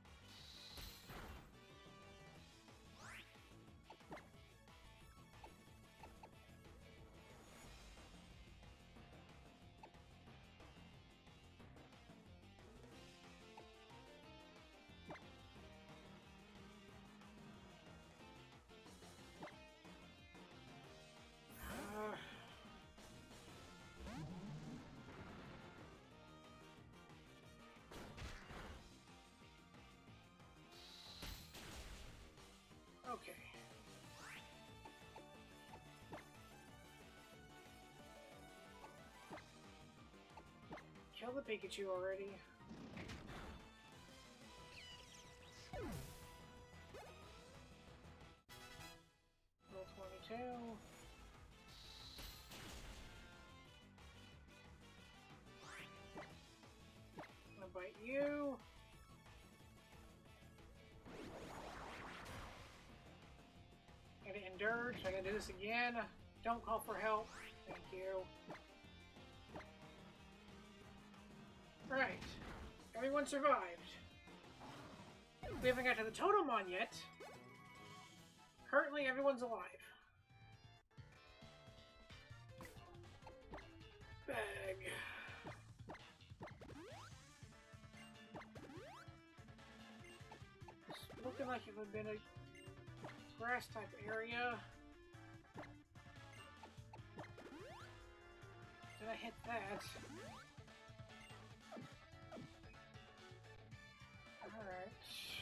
Speaker 1: Okay. Kill the Pikachu already. Roll 22. I'm gonna bite you. I'm gonna endure, so I'm gonna do this again. Don't call for help. Thank you. Right. Everyone survived. We haven't got to the Totemon yet. Currently, everyone's alive. Bag. It's looking like it would have been a grass type area. Did I hit that? Alright.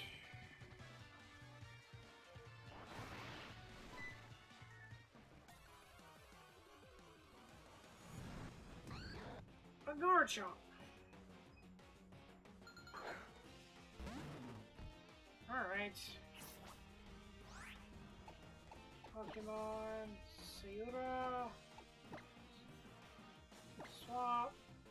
Speaker 1: A Garchomp. Alright. Pokemon Sayura. Swap.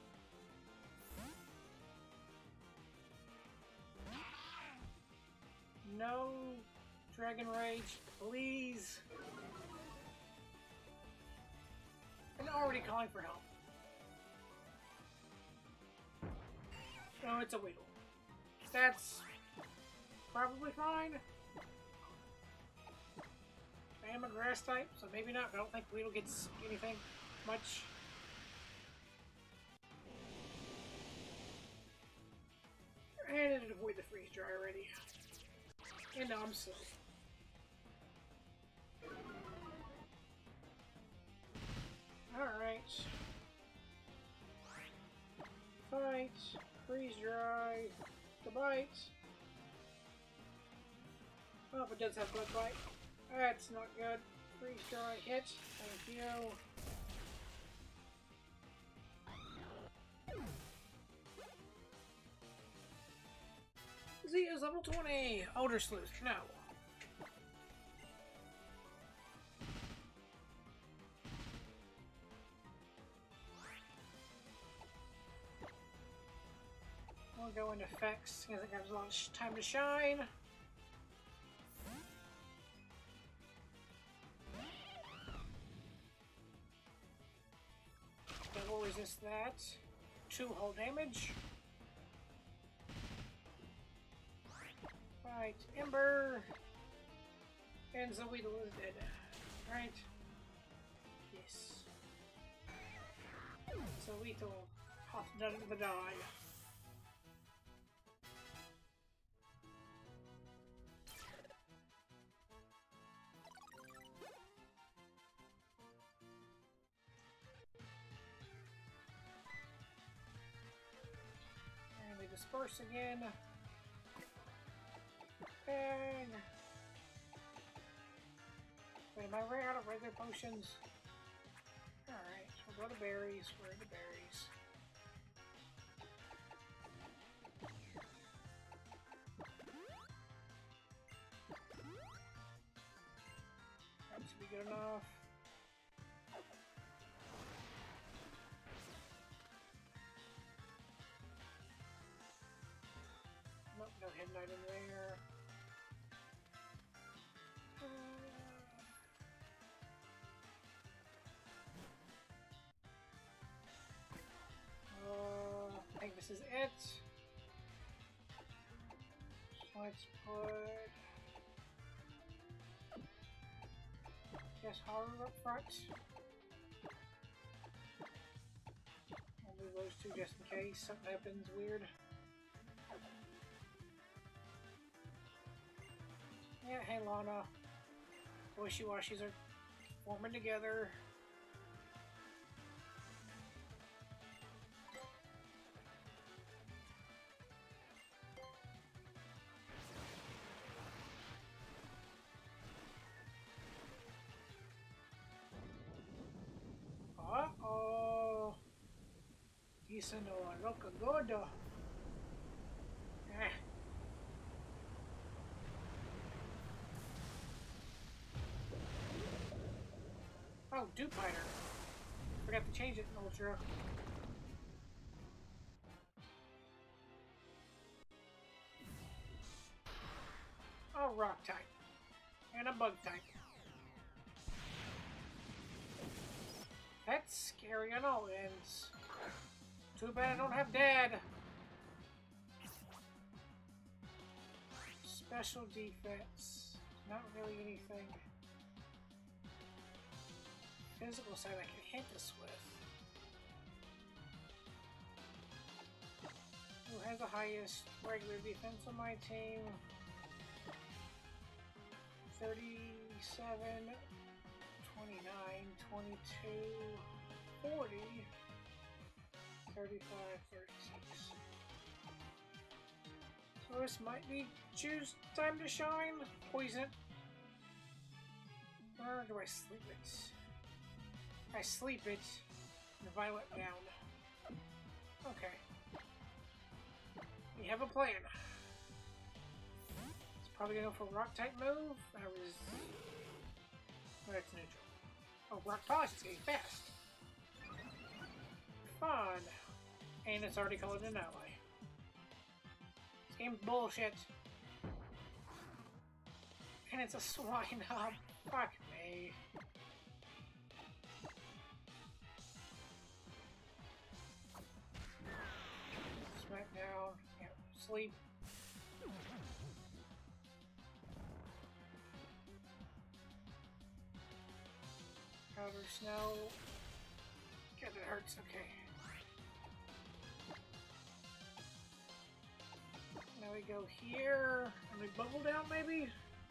Speaker 1: No Dragon Rage, please. And already calling for help. Oh, it's a Weedle. That's probably fine. I am a grass type, so maybe not. I don't think Weedle gets anything much. And it did avoid the freeze dry already. And now I'm slow. Alright. Fight. Freeze dry. The bite. Oh, it does have blood bite. That's not good. Freeze dry hit. Thank you. is level 20. Older Sleuth, no. We'll go into effects because it gives a lot of time to shine. Double resist that. 2 hull damage. Right, Ember. And Zoetal is dead. Right? Yes. Zoetal hath done the die. And we disperse again. Bang! Wait, am I running out of regular potions? Alright, we'll go to berries. Where are the berries? That should be good enough. Nope, no Head Knight in there. I think this is it. So let's put Guess Haru up front. I'll move those two just in case something happens weird. Yeah, hey Lana. Wishy-washies are forming together. Uh-oh. Isa no Rokagodo. Eh. Oh, Dupe Hider. Forgot to change it in Ultra. Oh, Rock type. And a Bug type. That's scary on all ends. Too bad I don't have Dad. Special defense. Not really anything. Physical side I can hit this with. Who has the highest regular defense on my team? 37, 29, 22, 40, 35, 36. So this might be choose time to shine. Poison it. Or do I sleep it? I sleep it. The violet down. Okay. We have a plan. It's probably gonna go for rock type move. That was. That's neutral. Oh, rock polish is getting fast. Fun. And it's already called an ally. This game's bullshit. And it's a swine hub. Fuck me. Smackdown. Yeah, sleep. Powder snow. God, it hurts. Okay. Now we go here. And we bubble down, maybe?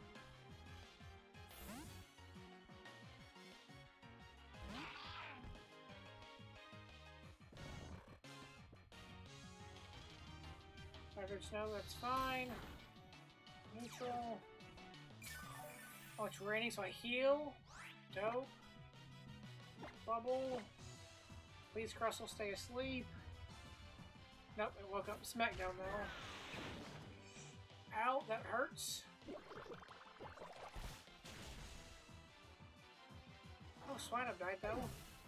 Speaker 1: Powdered snow, that's fine. Neutral. Oh, it's raining, so I heal. Dope. Bubble. Please, Crustle, stay asleep. Nope, it woke up Smackdown now. Ow, that hurts. Oh, Swinub died though.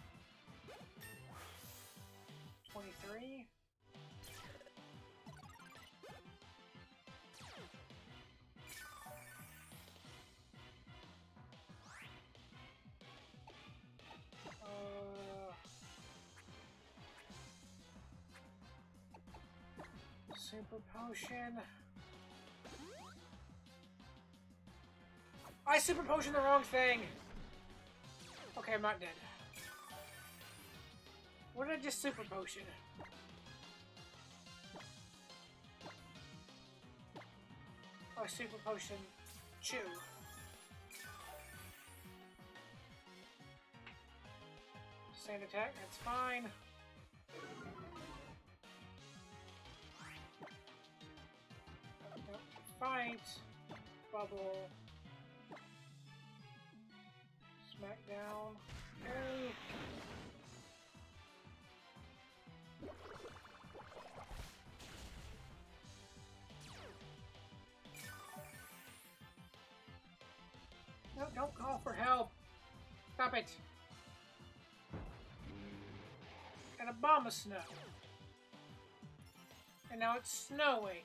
Speaker 1: 23. Super potion. I super potioned the wrong thing. Okay, I'm not dead. What did I just super potion? Oh, super potion Chew. Sand attack, that's fine. Nope. Fight. Bubble. Smackdown. Hey. No, don't call for help. Stop it. And a bomb of snow. And now it's snowing.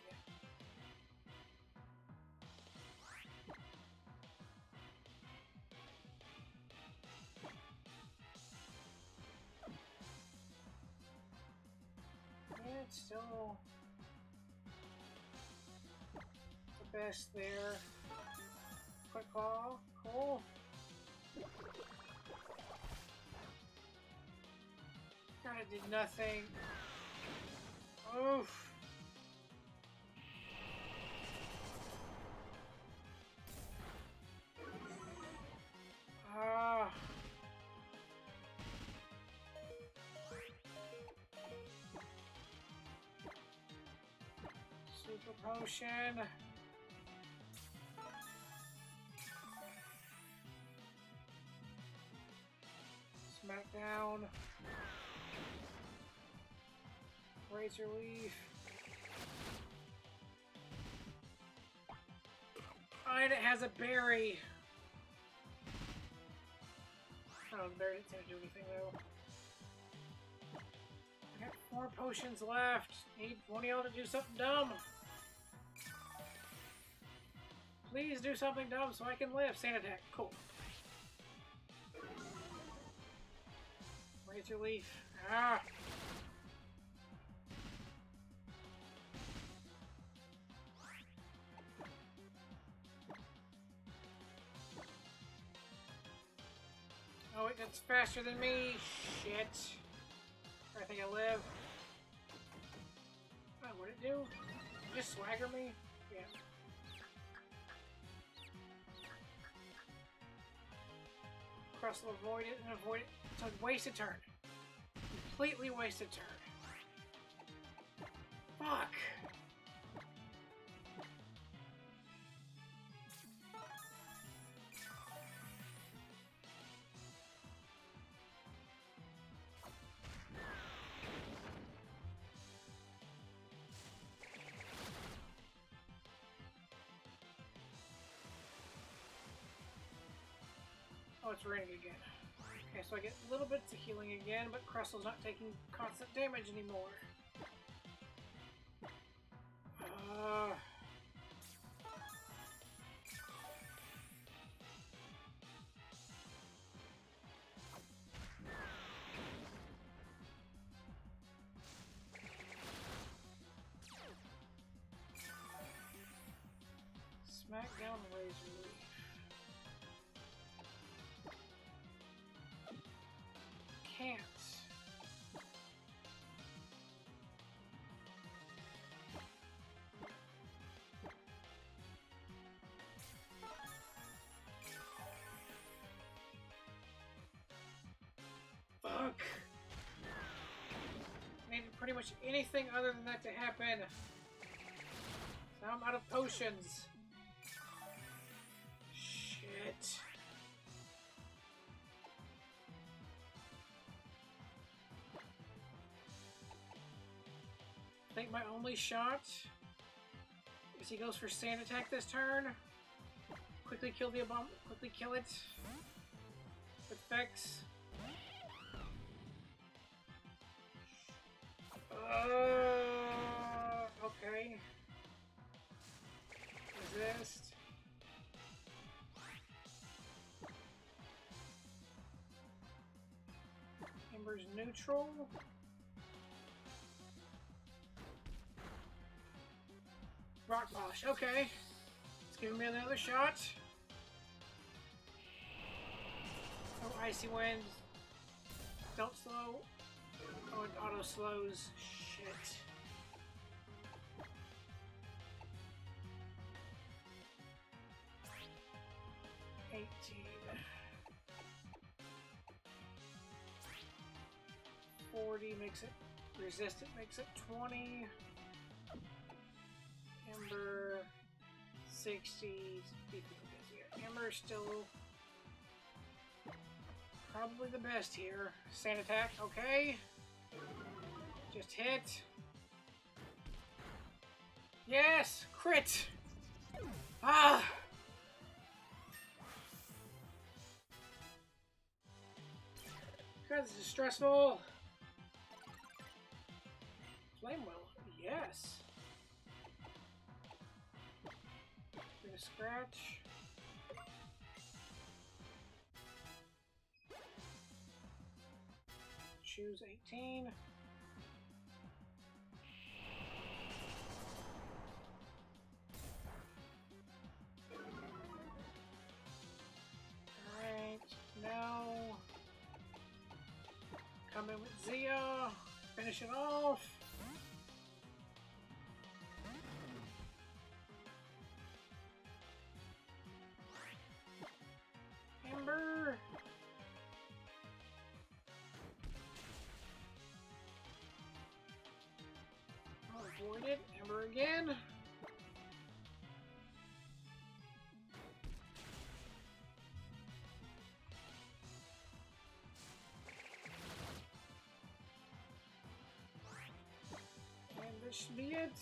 Speaker 1: Yeah, it's still the best there. Quick claw, cool. Kinda did nothing. Oof. Ah. Super potion. Smackdown. Razor Leaf. And it has a berry. I don't know, the berry didn't seem to do anything though. I got 4 potions left. Need one of y'all to do something dumb. Please do something dumb so I can live. Sand attack. Cool. Razor Leaf. Ah. Oh, wait, that's faster than me. Shit. I think I live. Oh, what'd it do? Just swagger me? Yeah. Crust will avoid it and avoid it. So waste a turn. Completely wasted turn. Fuck. Oh, it's raining again. Okay, so I get little bits of healing again, but Crustle's not taking constant damage anymore. Smackdown Razor Leaf. Can't. Fuck. Needed pretty much anything other than that to happen. Now I'm out of potions. Shit. I think my only shot Guess he goes for sand attack this turn. Quickly kill the bomb. Quickly kill it. With Vex. Okay. Resist. Ember's neutral. Rock Polish, okay. Let's give me another shot. Oh, Icy Wind. Don't slow. Oh, it auto slows. Shit. $40 makes it resistant, makes it 20. Ember 60. Ember's still probably the best here. Sand attack, okay. Just hit. Yes! Crit! Ah! God, this is stressful. Flame Will, yes. Gonna scratch. Choose 18. Alright, now come in with Zia, finish it off. Ember. I'll avoid it. Ember again. And this should be it.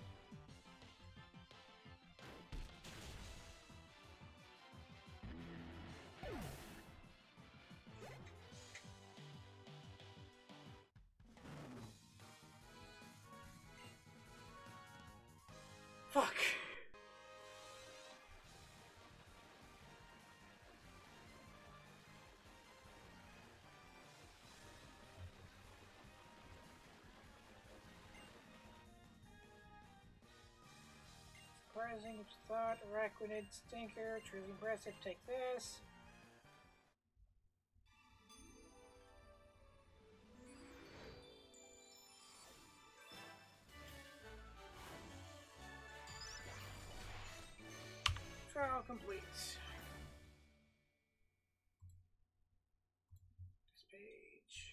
Speaker 1: Fuck. Surprising thought, Araquanid Stinker, truly impressive, take this. Trial complete. This page.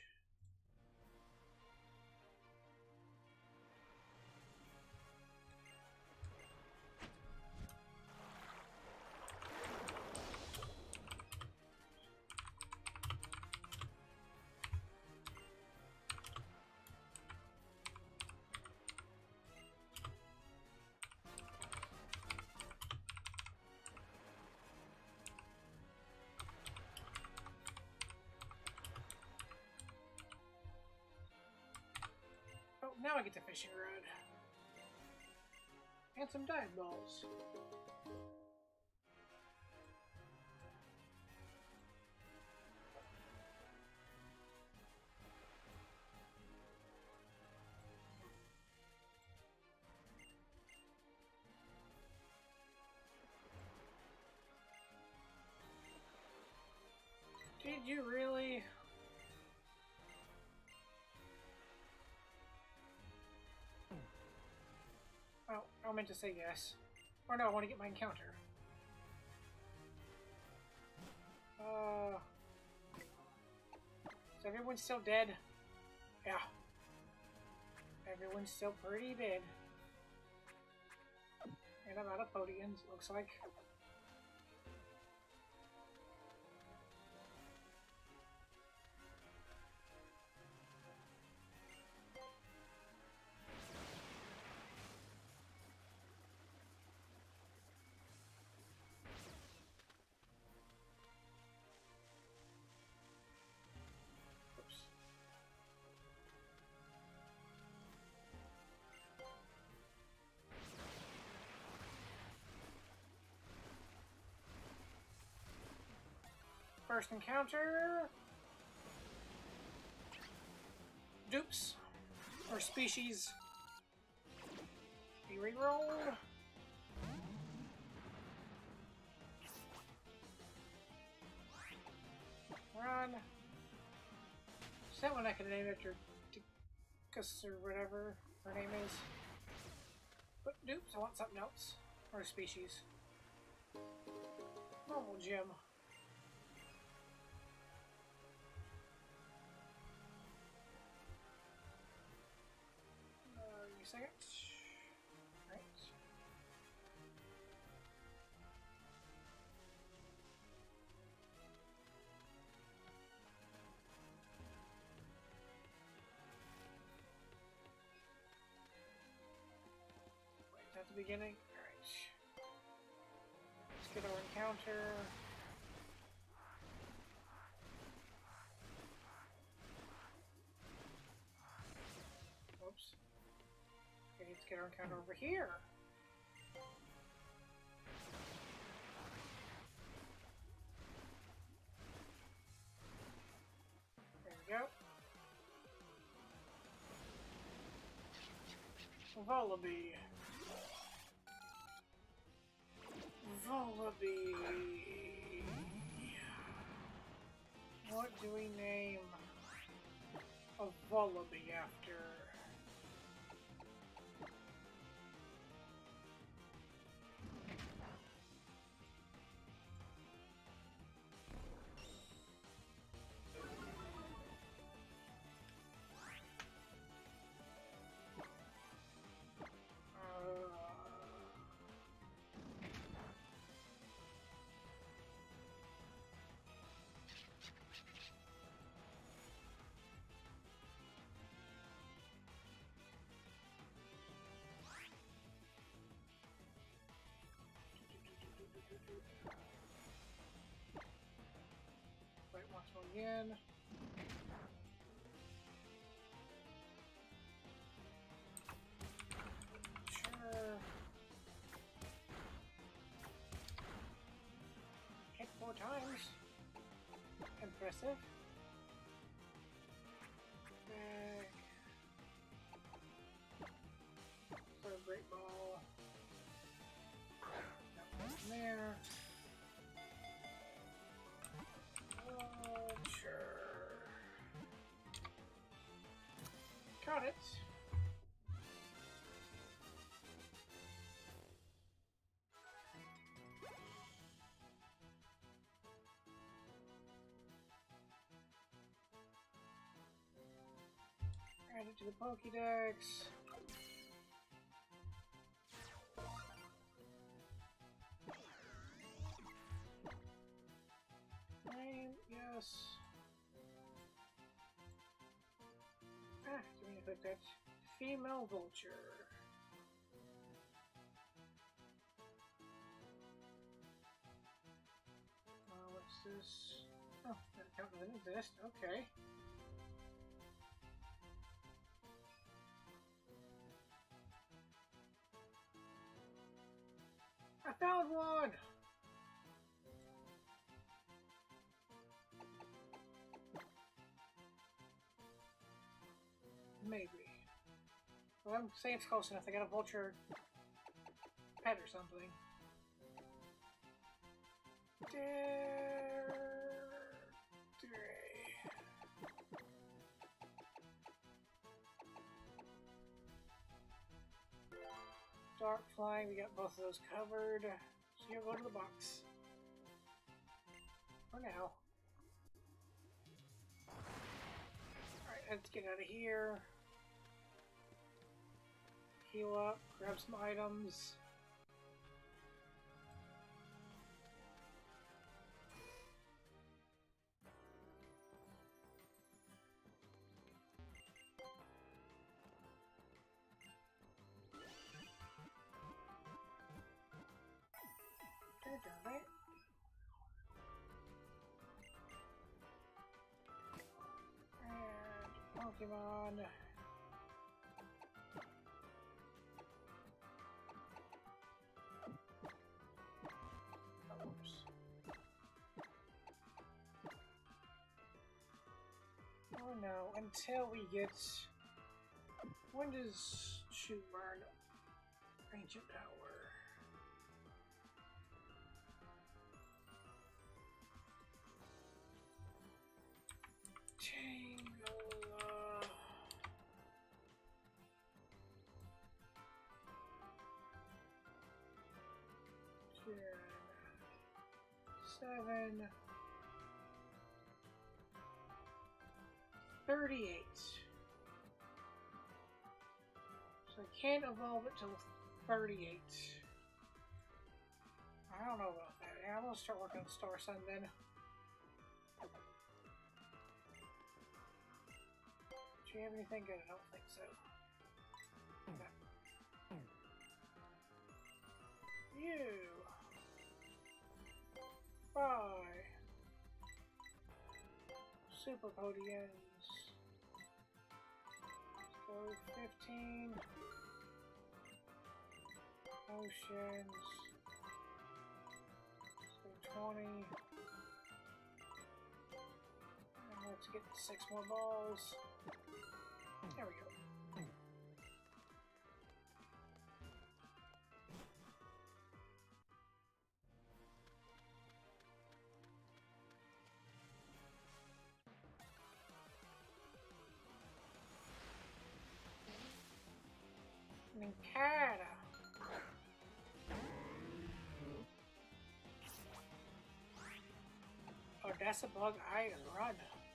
Speaker 1: Oh, now I get the fishing rod. And some dive balls. Did you really? Oh, I meant to say yes. Or no, I want to get my encounter. Is everyone still dead? Yeah. Everyone's still pretty dead. And I'm out of podiums, looks like. first encounter. Dupes. Or species. Be rerolled. Run. Is that one I can name after Dickus or whatever her name is? But dupes, I want something else. Or a species. Normal gem. Give me a second. Right. Wait, at the beginning? Alright. Let's get our encounter. Whoops. Okay, let's get our encounter over here. There we go. Vullaby. Vullaby. What do we name a Vullaby after? Wait once more again. Sure. Hit 4 times. Impressive. Back. For a great ball. That one there. Sure. Got it. Add it to the Pokédex. Name, yes. Ah, do we need to click that? Female Vulture. What's this? Oh, that account doesn't exist. Okay. I found one! Maybe. Well, I'm saying it's close enough. I got a vulture pet or something. Dark flying, we got both of those covered. So here, go to the box. For now. Alright, let's get out of here. Heal up, grab some items. Right? And Pokemon. Oops. until we get... When does Shu learn Ancient Power? Tangela... 7... 38. So I can't evolve it till 38. I don't know about that. Yeah, I'm gonna start working on Star Sun then. Do you have anything good? I don't think so. Okay. You. Bye. Super Podiums. Let's go 15. Oceans. Let's go 20. And let's get 6 more balls. There we go. Nincada. Oh, that's a bug. I run.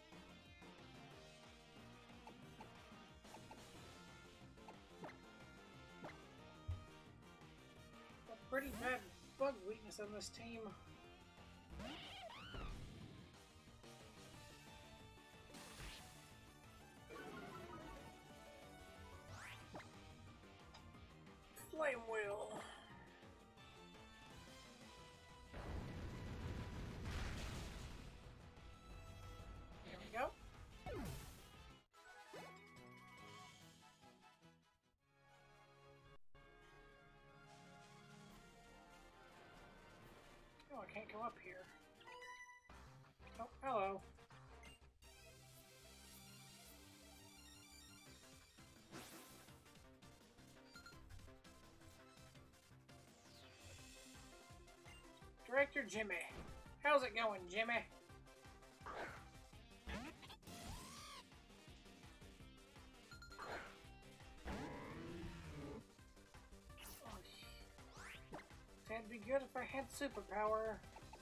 Speaker 1: A pretty bad bug weakness on this team. Flame Wheel. There we go. Oh, I can't go up here. Oh, hello. Director Jimmy. How's it going, Jimmy? That'd be good if I had superpower.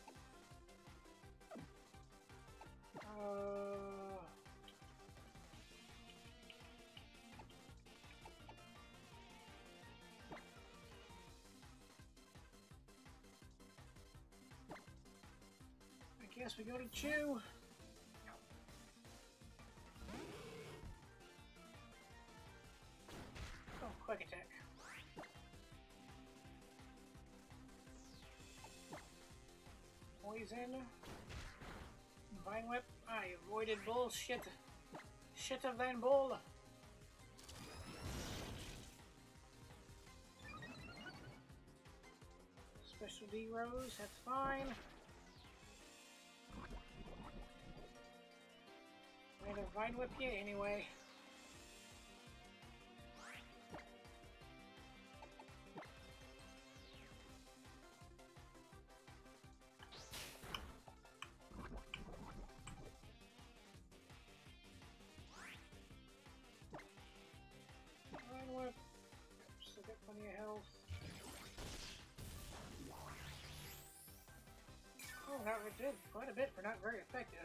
Speaker 1: I guess we go to Chew. Oh, quick attack. Poison. Vine Whip. I avoided bullshit. Shit of Van Bull. Special D Rose, that's fine. I'm gonna Vine Whip you anyway. Vine Whip. Still got plenty of health. Oh, that did quite a bit for not very effective.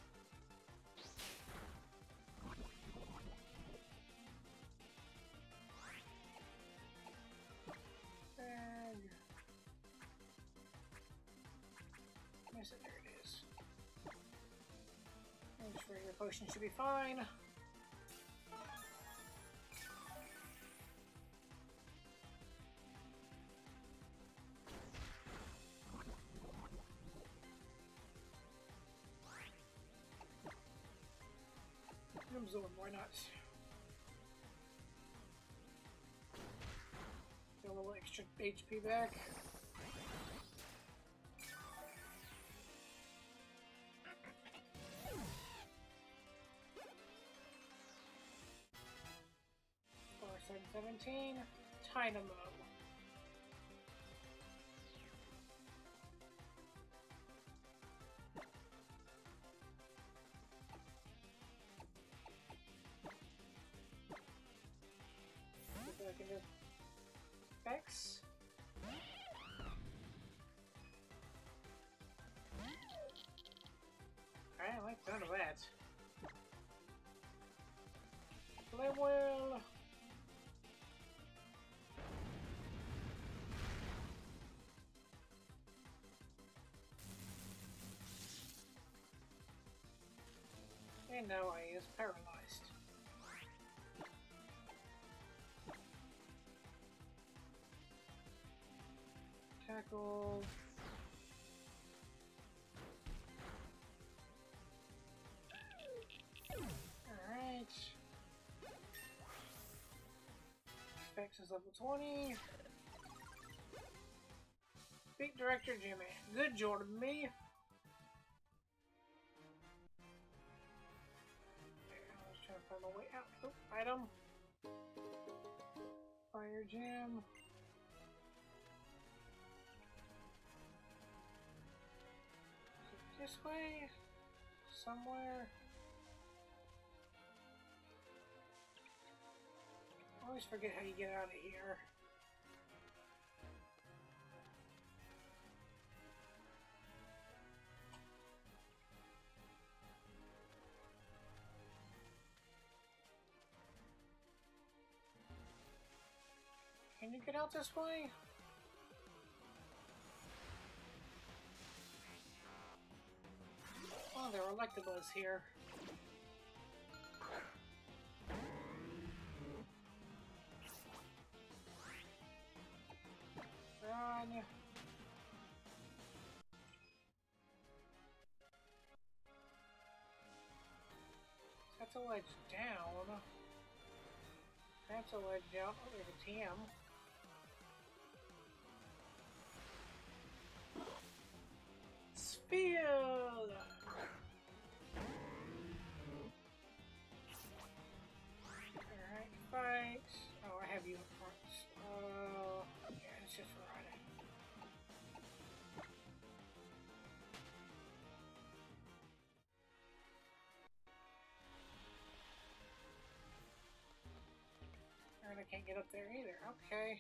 Speaker 1: Yes, there it is. Make sure your potion should be fine. Zone, why not? Get a little extra HP back. 17. Dynamo. See if I can do X. Alright, I like none of that. Play well. And now he is paralyzed. Tackle. Alright. Specs is level 20. Beat Director Jimmy. Good Jordan me. I was trying to find my way out. Oh, item. Fire Gem. This way? Somewhere? I always forget how you get out of here. Can you get out this way? Oh, there are electables here. Run. That's a ledge down. That's a ledge down. Oh, there's a TM. Spill! Alright, fight. Oh, I have you up front. Yeah, it's just running. And I can't get up there either. Okay.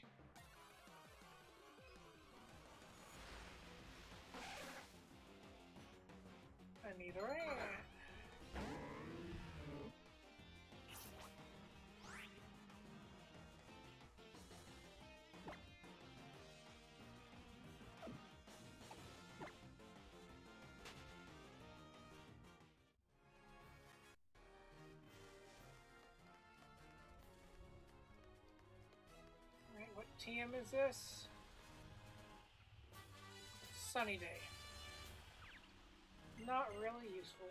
Speaker 1: I need a rat. Alright, what TM is this? Sunny Day. Not really useful.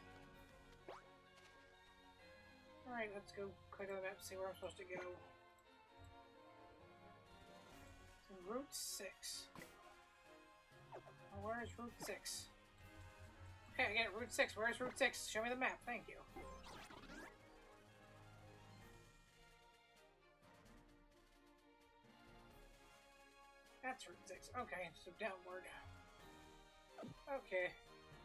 Speaker 1: Alright, let's go click on the map, see where I'm supposed to go. So Route 6. Where is Route 6? Okay, I get it, Route 6. Where's Route 6? Show me the map, thank you. That's Route 6. Okay, so downward. Okay.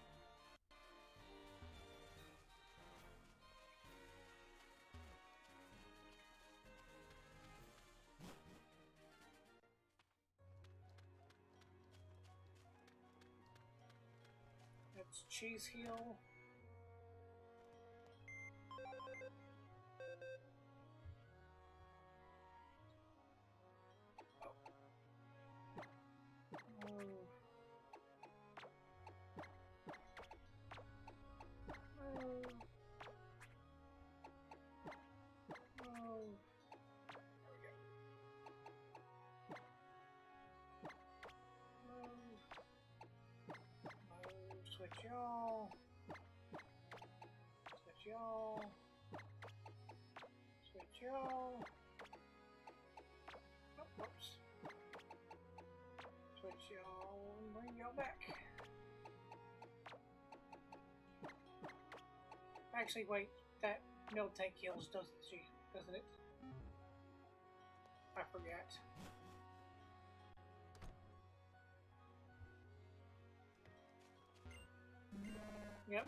Speaker 1: That's Cheese Hill. Switch y'all. Switch y'all. Switch y'all. Oh, whoops. Switch y'all and bring y'all back. Actually, wait. That milk tank heals, doesn't it? yet. Yep.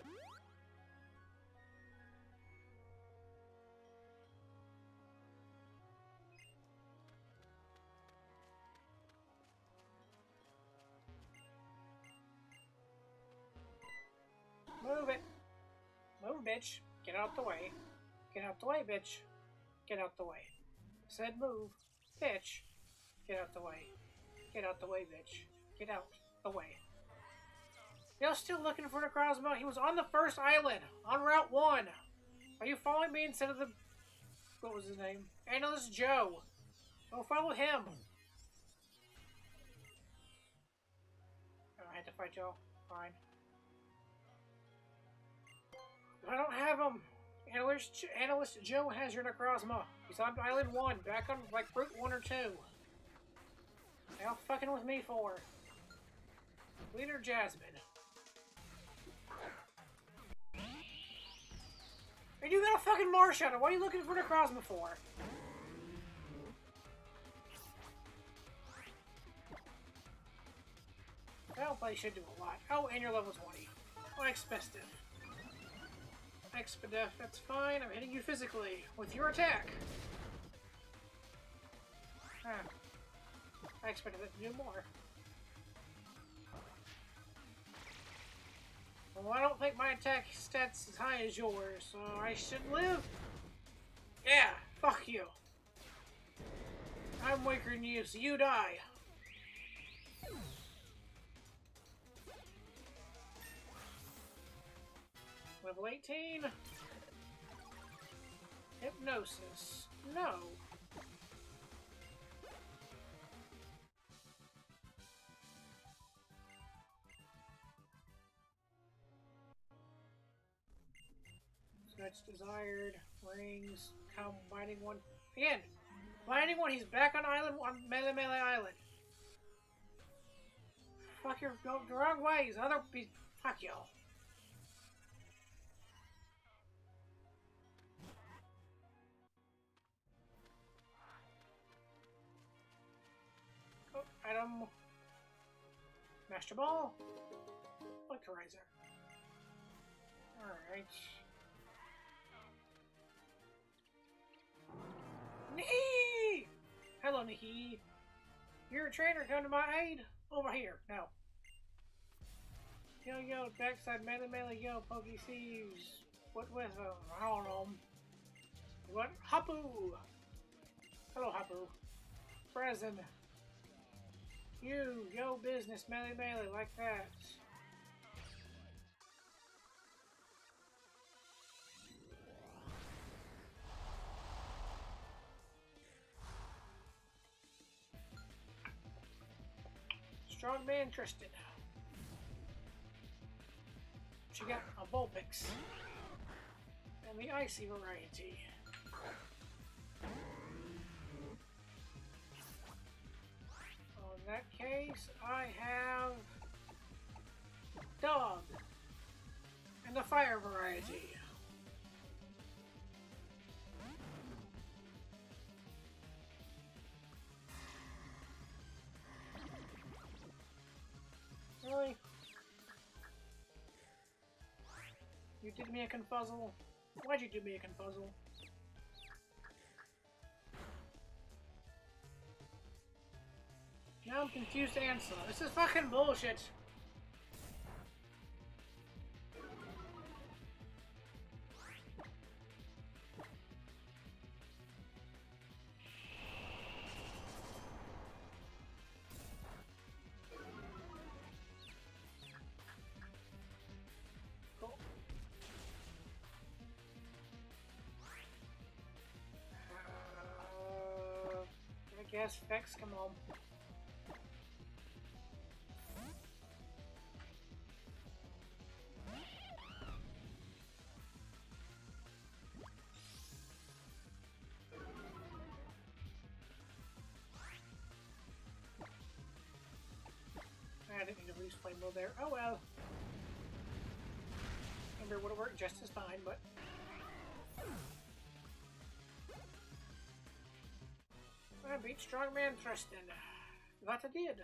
Speaker 1: Move it. Move, bitch. Get out the way. Get out the way, bitch. Get out the way. Said move. Bitch. Get out the way. Get out the way, bitch. Get out the way. Y'all still looking for Necrozma? He was on the first island. On Route 1. Are you following me instead of the... What was his name? Analyst Joe. Go follow him. Oh, I had to fight y'all. Fine. I don't have him. Analyst Joe has your Necrozma. He's on Island 1, back on, like, Route 1 or 2. Y'all fucking with me for? Leader Jasmine. And you got a fucking Marshadow. What are you looking for Necrozma for? That play should do a lot. Oh, and you're level 20. Oh, Expedef. Expedef, that's fine. I'm hitting you physically with your attack. Huh. I expected it to do more. Well, I don't think my attack stats as high as yours, so I should live. Yeah, fuck you. I'm weaker than you, so you die. Level 18. Hypnosis. No. That's desired. Rings. Combining one. Again. Binding one. He's back on island. On Melee Island. Fuck, you're going the wrong ways. Other be. Fuck y'all. Oh, item. Master Ball. Electrolyzer. Alright. Nihi! Hello, Nihi. You're a trainer, come to my aid? Over here, now. Yo, backside, melee, yo, Pokey Thieves. What with them? I don't know. What? Hapu! Hello, Hapu. Present. You, yo, business, melee, like that. Strong man, Tristan. She got a Vulpix. And the icy variety. In that case, I have Dog. And the fire variety. Really? You did me a confuzzle? Why'd you do me a confuzzle? Now I'm confused to answer. This is fucking bullshit. I guess Vex, come on. I didn't need to lose flame mode there. Oh well. Ember would have worked just as fine, but. beat Strongman Tristan. That I did.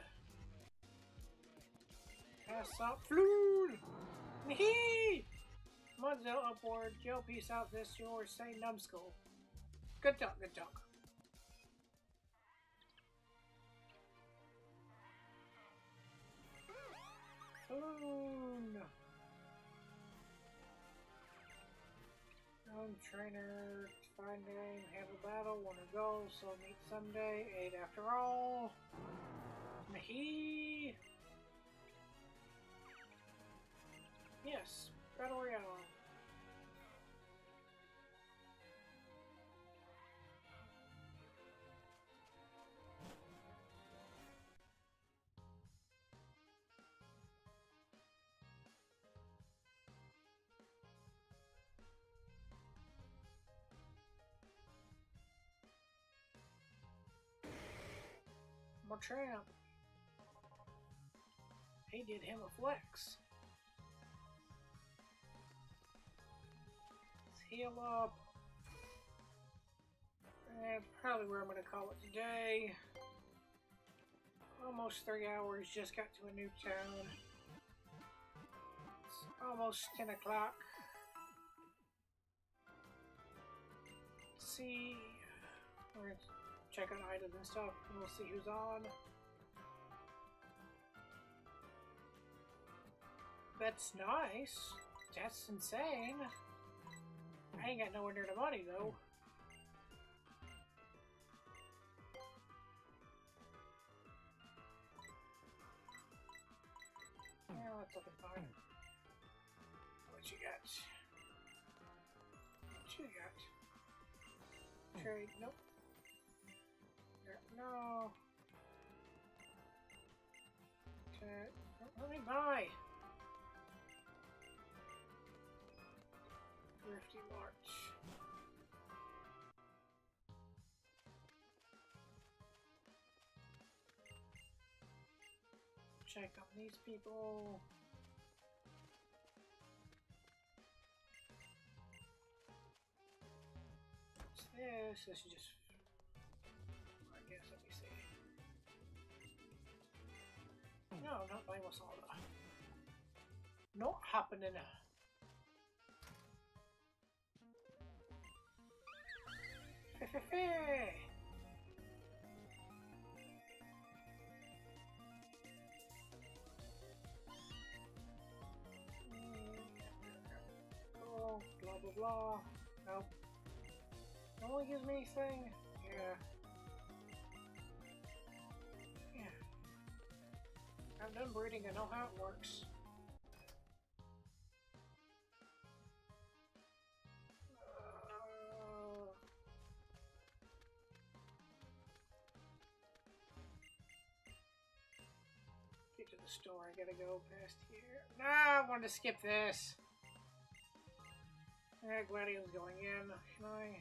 Speaker 1: Pass out Floon! Hee! Mudzo upward. Joe, peace out. This yours. Say numbskull. Good talk, good talk. Floon! Home trainer, find name, have a battle, wanna go, so meet someday, 8 after all. Mahee! Yes, Battle Royale. Machamp. He did him a flex. Let's heal up. That's probably where I'm going to call it today. Almost 3 hours, just got to a new town. It's almost 10 o'clock. See, we're going to check out items and stuff, and we'll see who's on. That's nice. That's insane. I ain't got nowhere near the money, though. Yeah, that's looking fine. What you got? What you got? Trade, nope. No. Okay. Let me buy. Thrifty March. Check on these people. What's this? This is just... I guess, let me see. No, not by Masala. Not happening. Oh, blah blah blah. Nope. It only gives me anything. Yeah. I've done breeding, I know how it works. Get to the store, I gotta go past here. Nah, I wanted to skip this. Gladio's going in. Can I?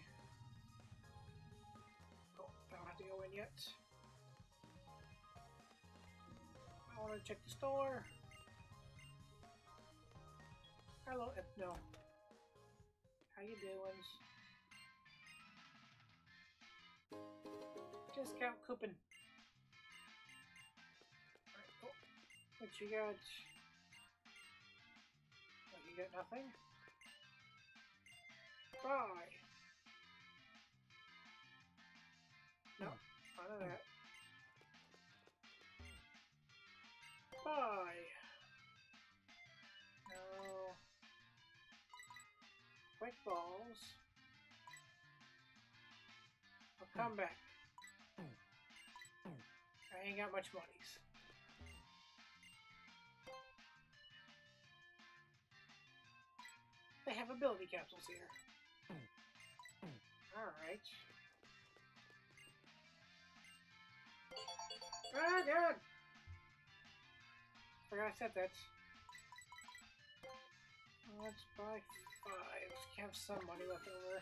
Speaker 1: Oh, I don't have to go in yet. I want to check the store. Hello, no. How you doing? Discount coupon. Alright, cool. What you got? Oh, you got nothing? Buy. No, none of that. Buy. No. Quick balls. I'll come back. I ain't got much monies. They have ability capsules here. Alright. Ah, God! Forgot I said that. Let's buy 5. Have some money left over.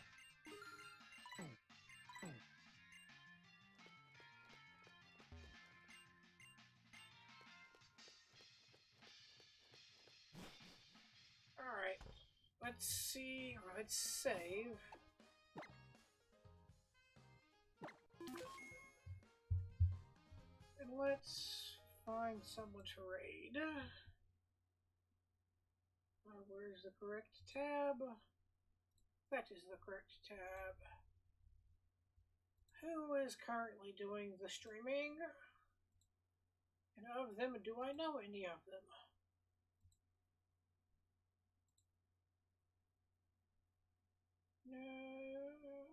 Speaker 1: Alright. Let's see. Let's save. Let's find someone to raid. Where's the correct tab? That is the correct tab. Who is currently doing the streaming? And of them, do I know any of them? No.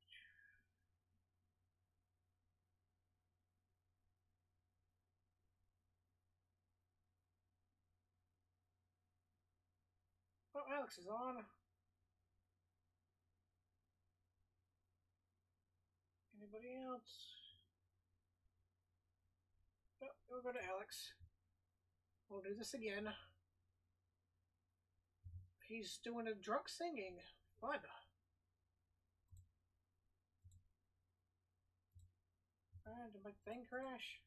Speaker 1: Oh, Alex is on. Anybody else? Oh, we'll go to Alex. We'll do this again. He's doing a drunk singing. Fun. Did my thing crash?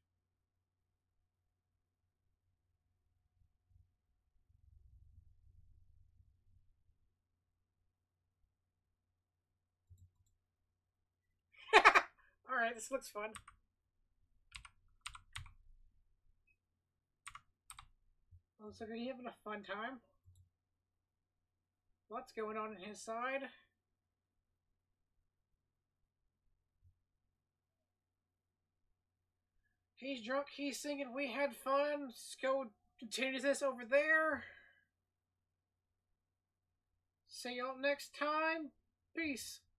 Speaker 1: Alright, this looks fun. Looks like he's having a fun time. What's going on his side? He's drunk, he's singing, we had fun. Let's go continue this over there. See y'all next time. Peace.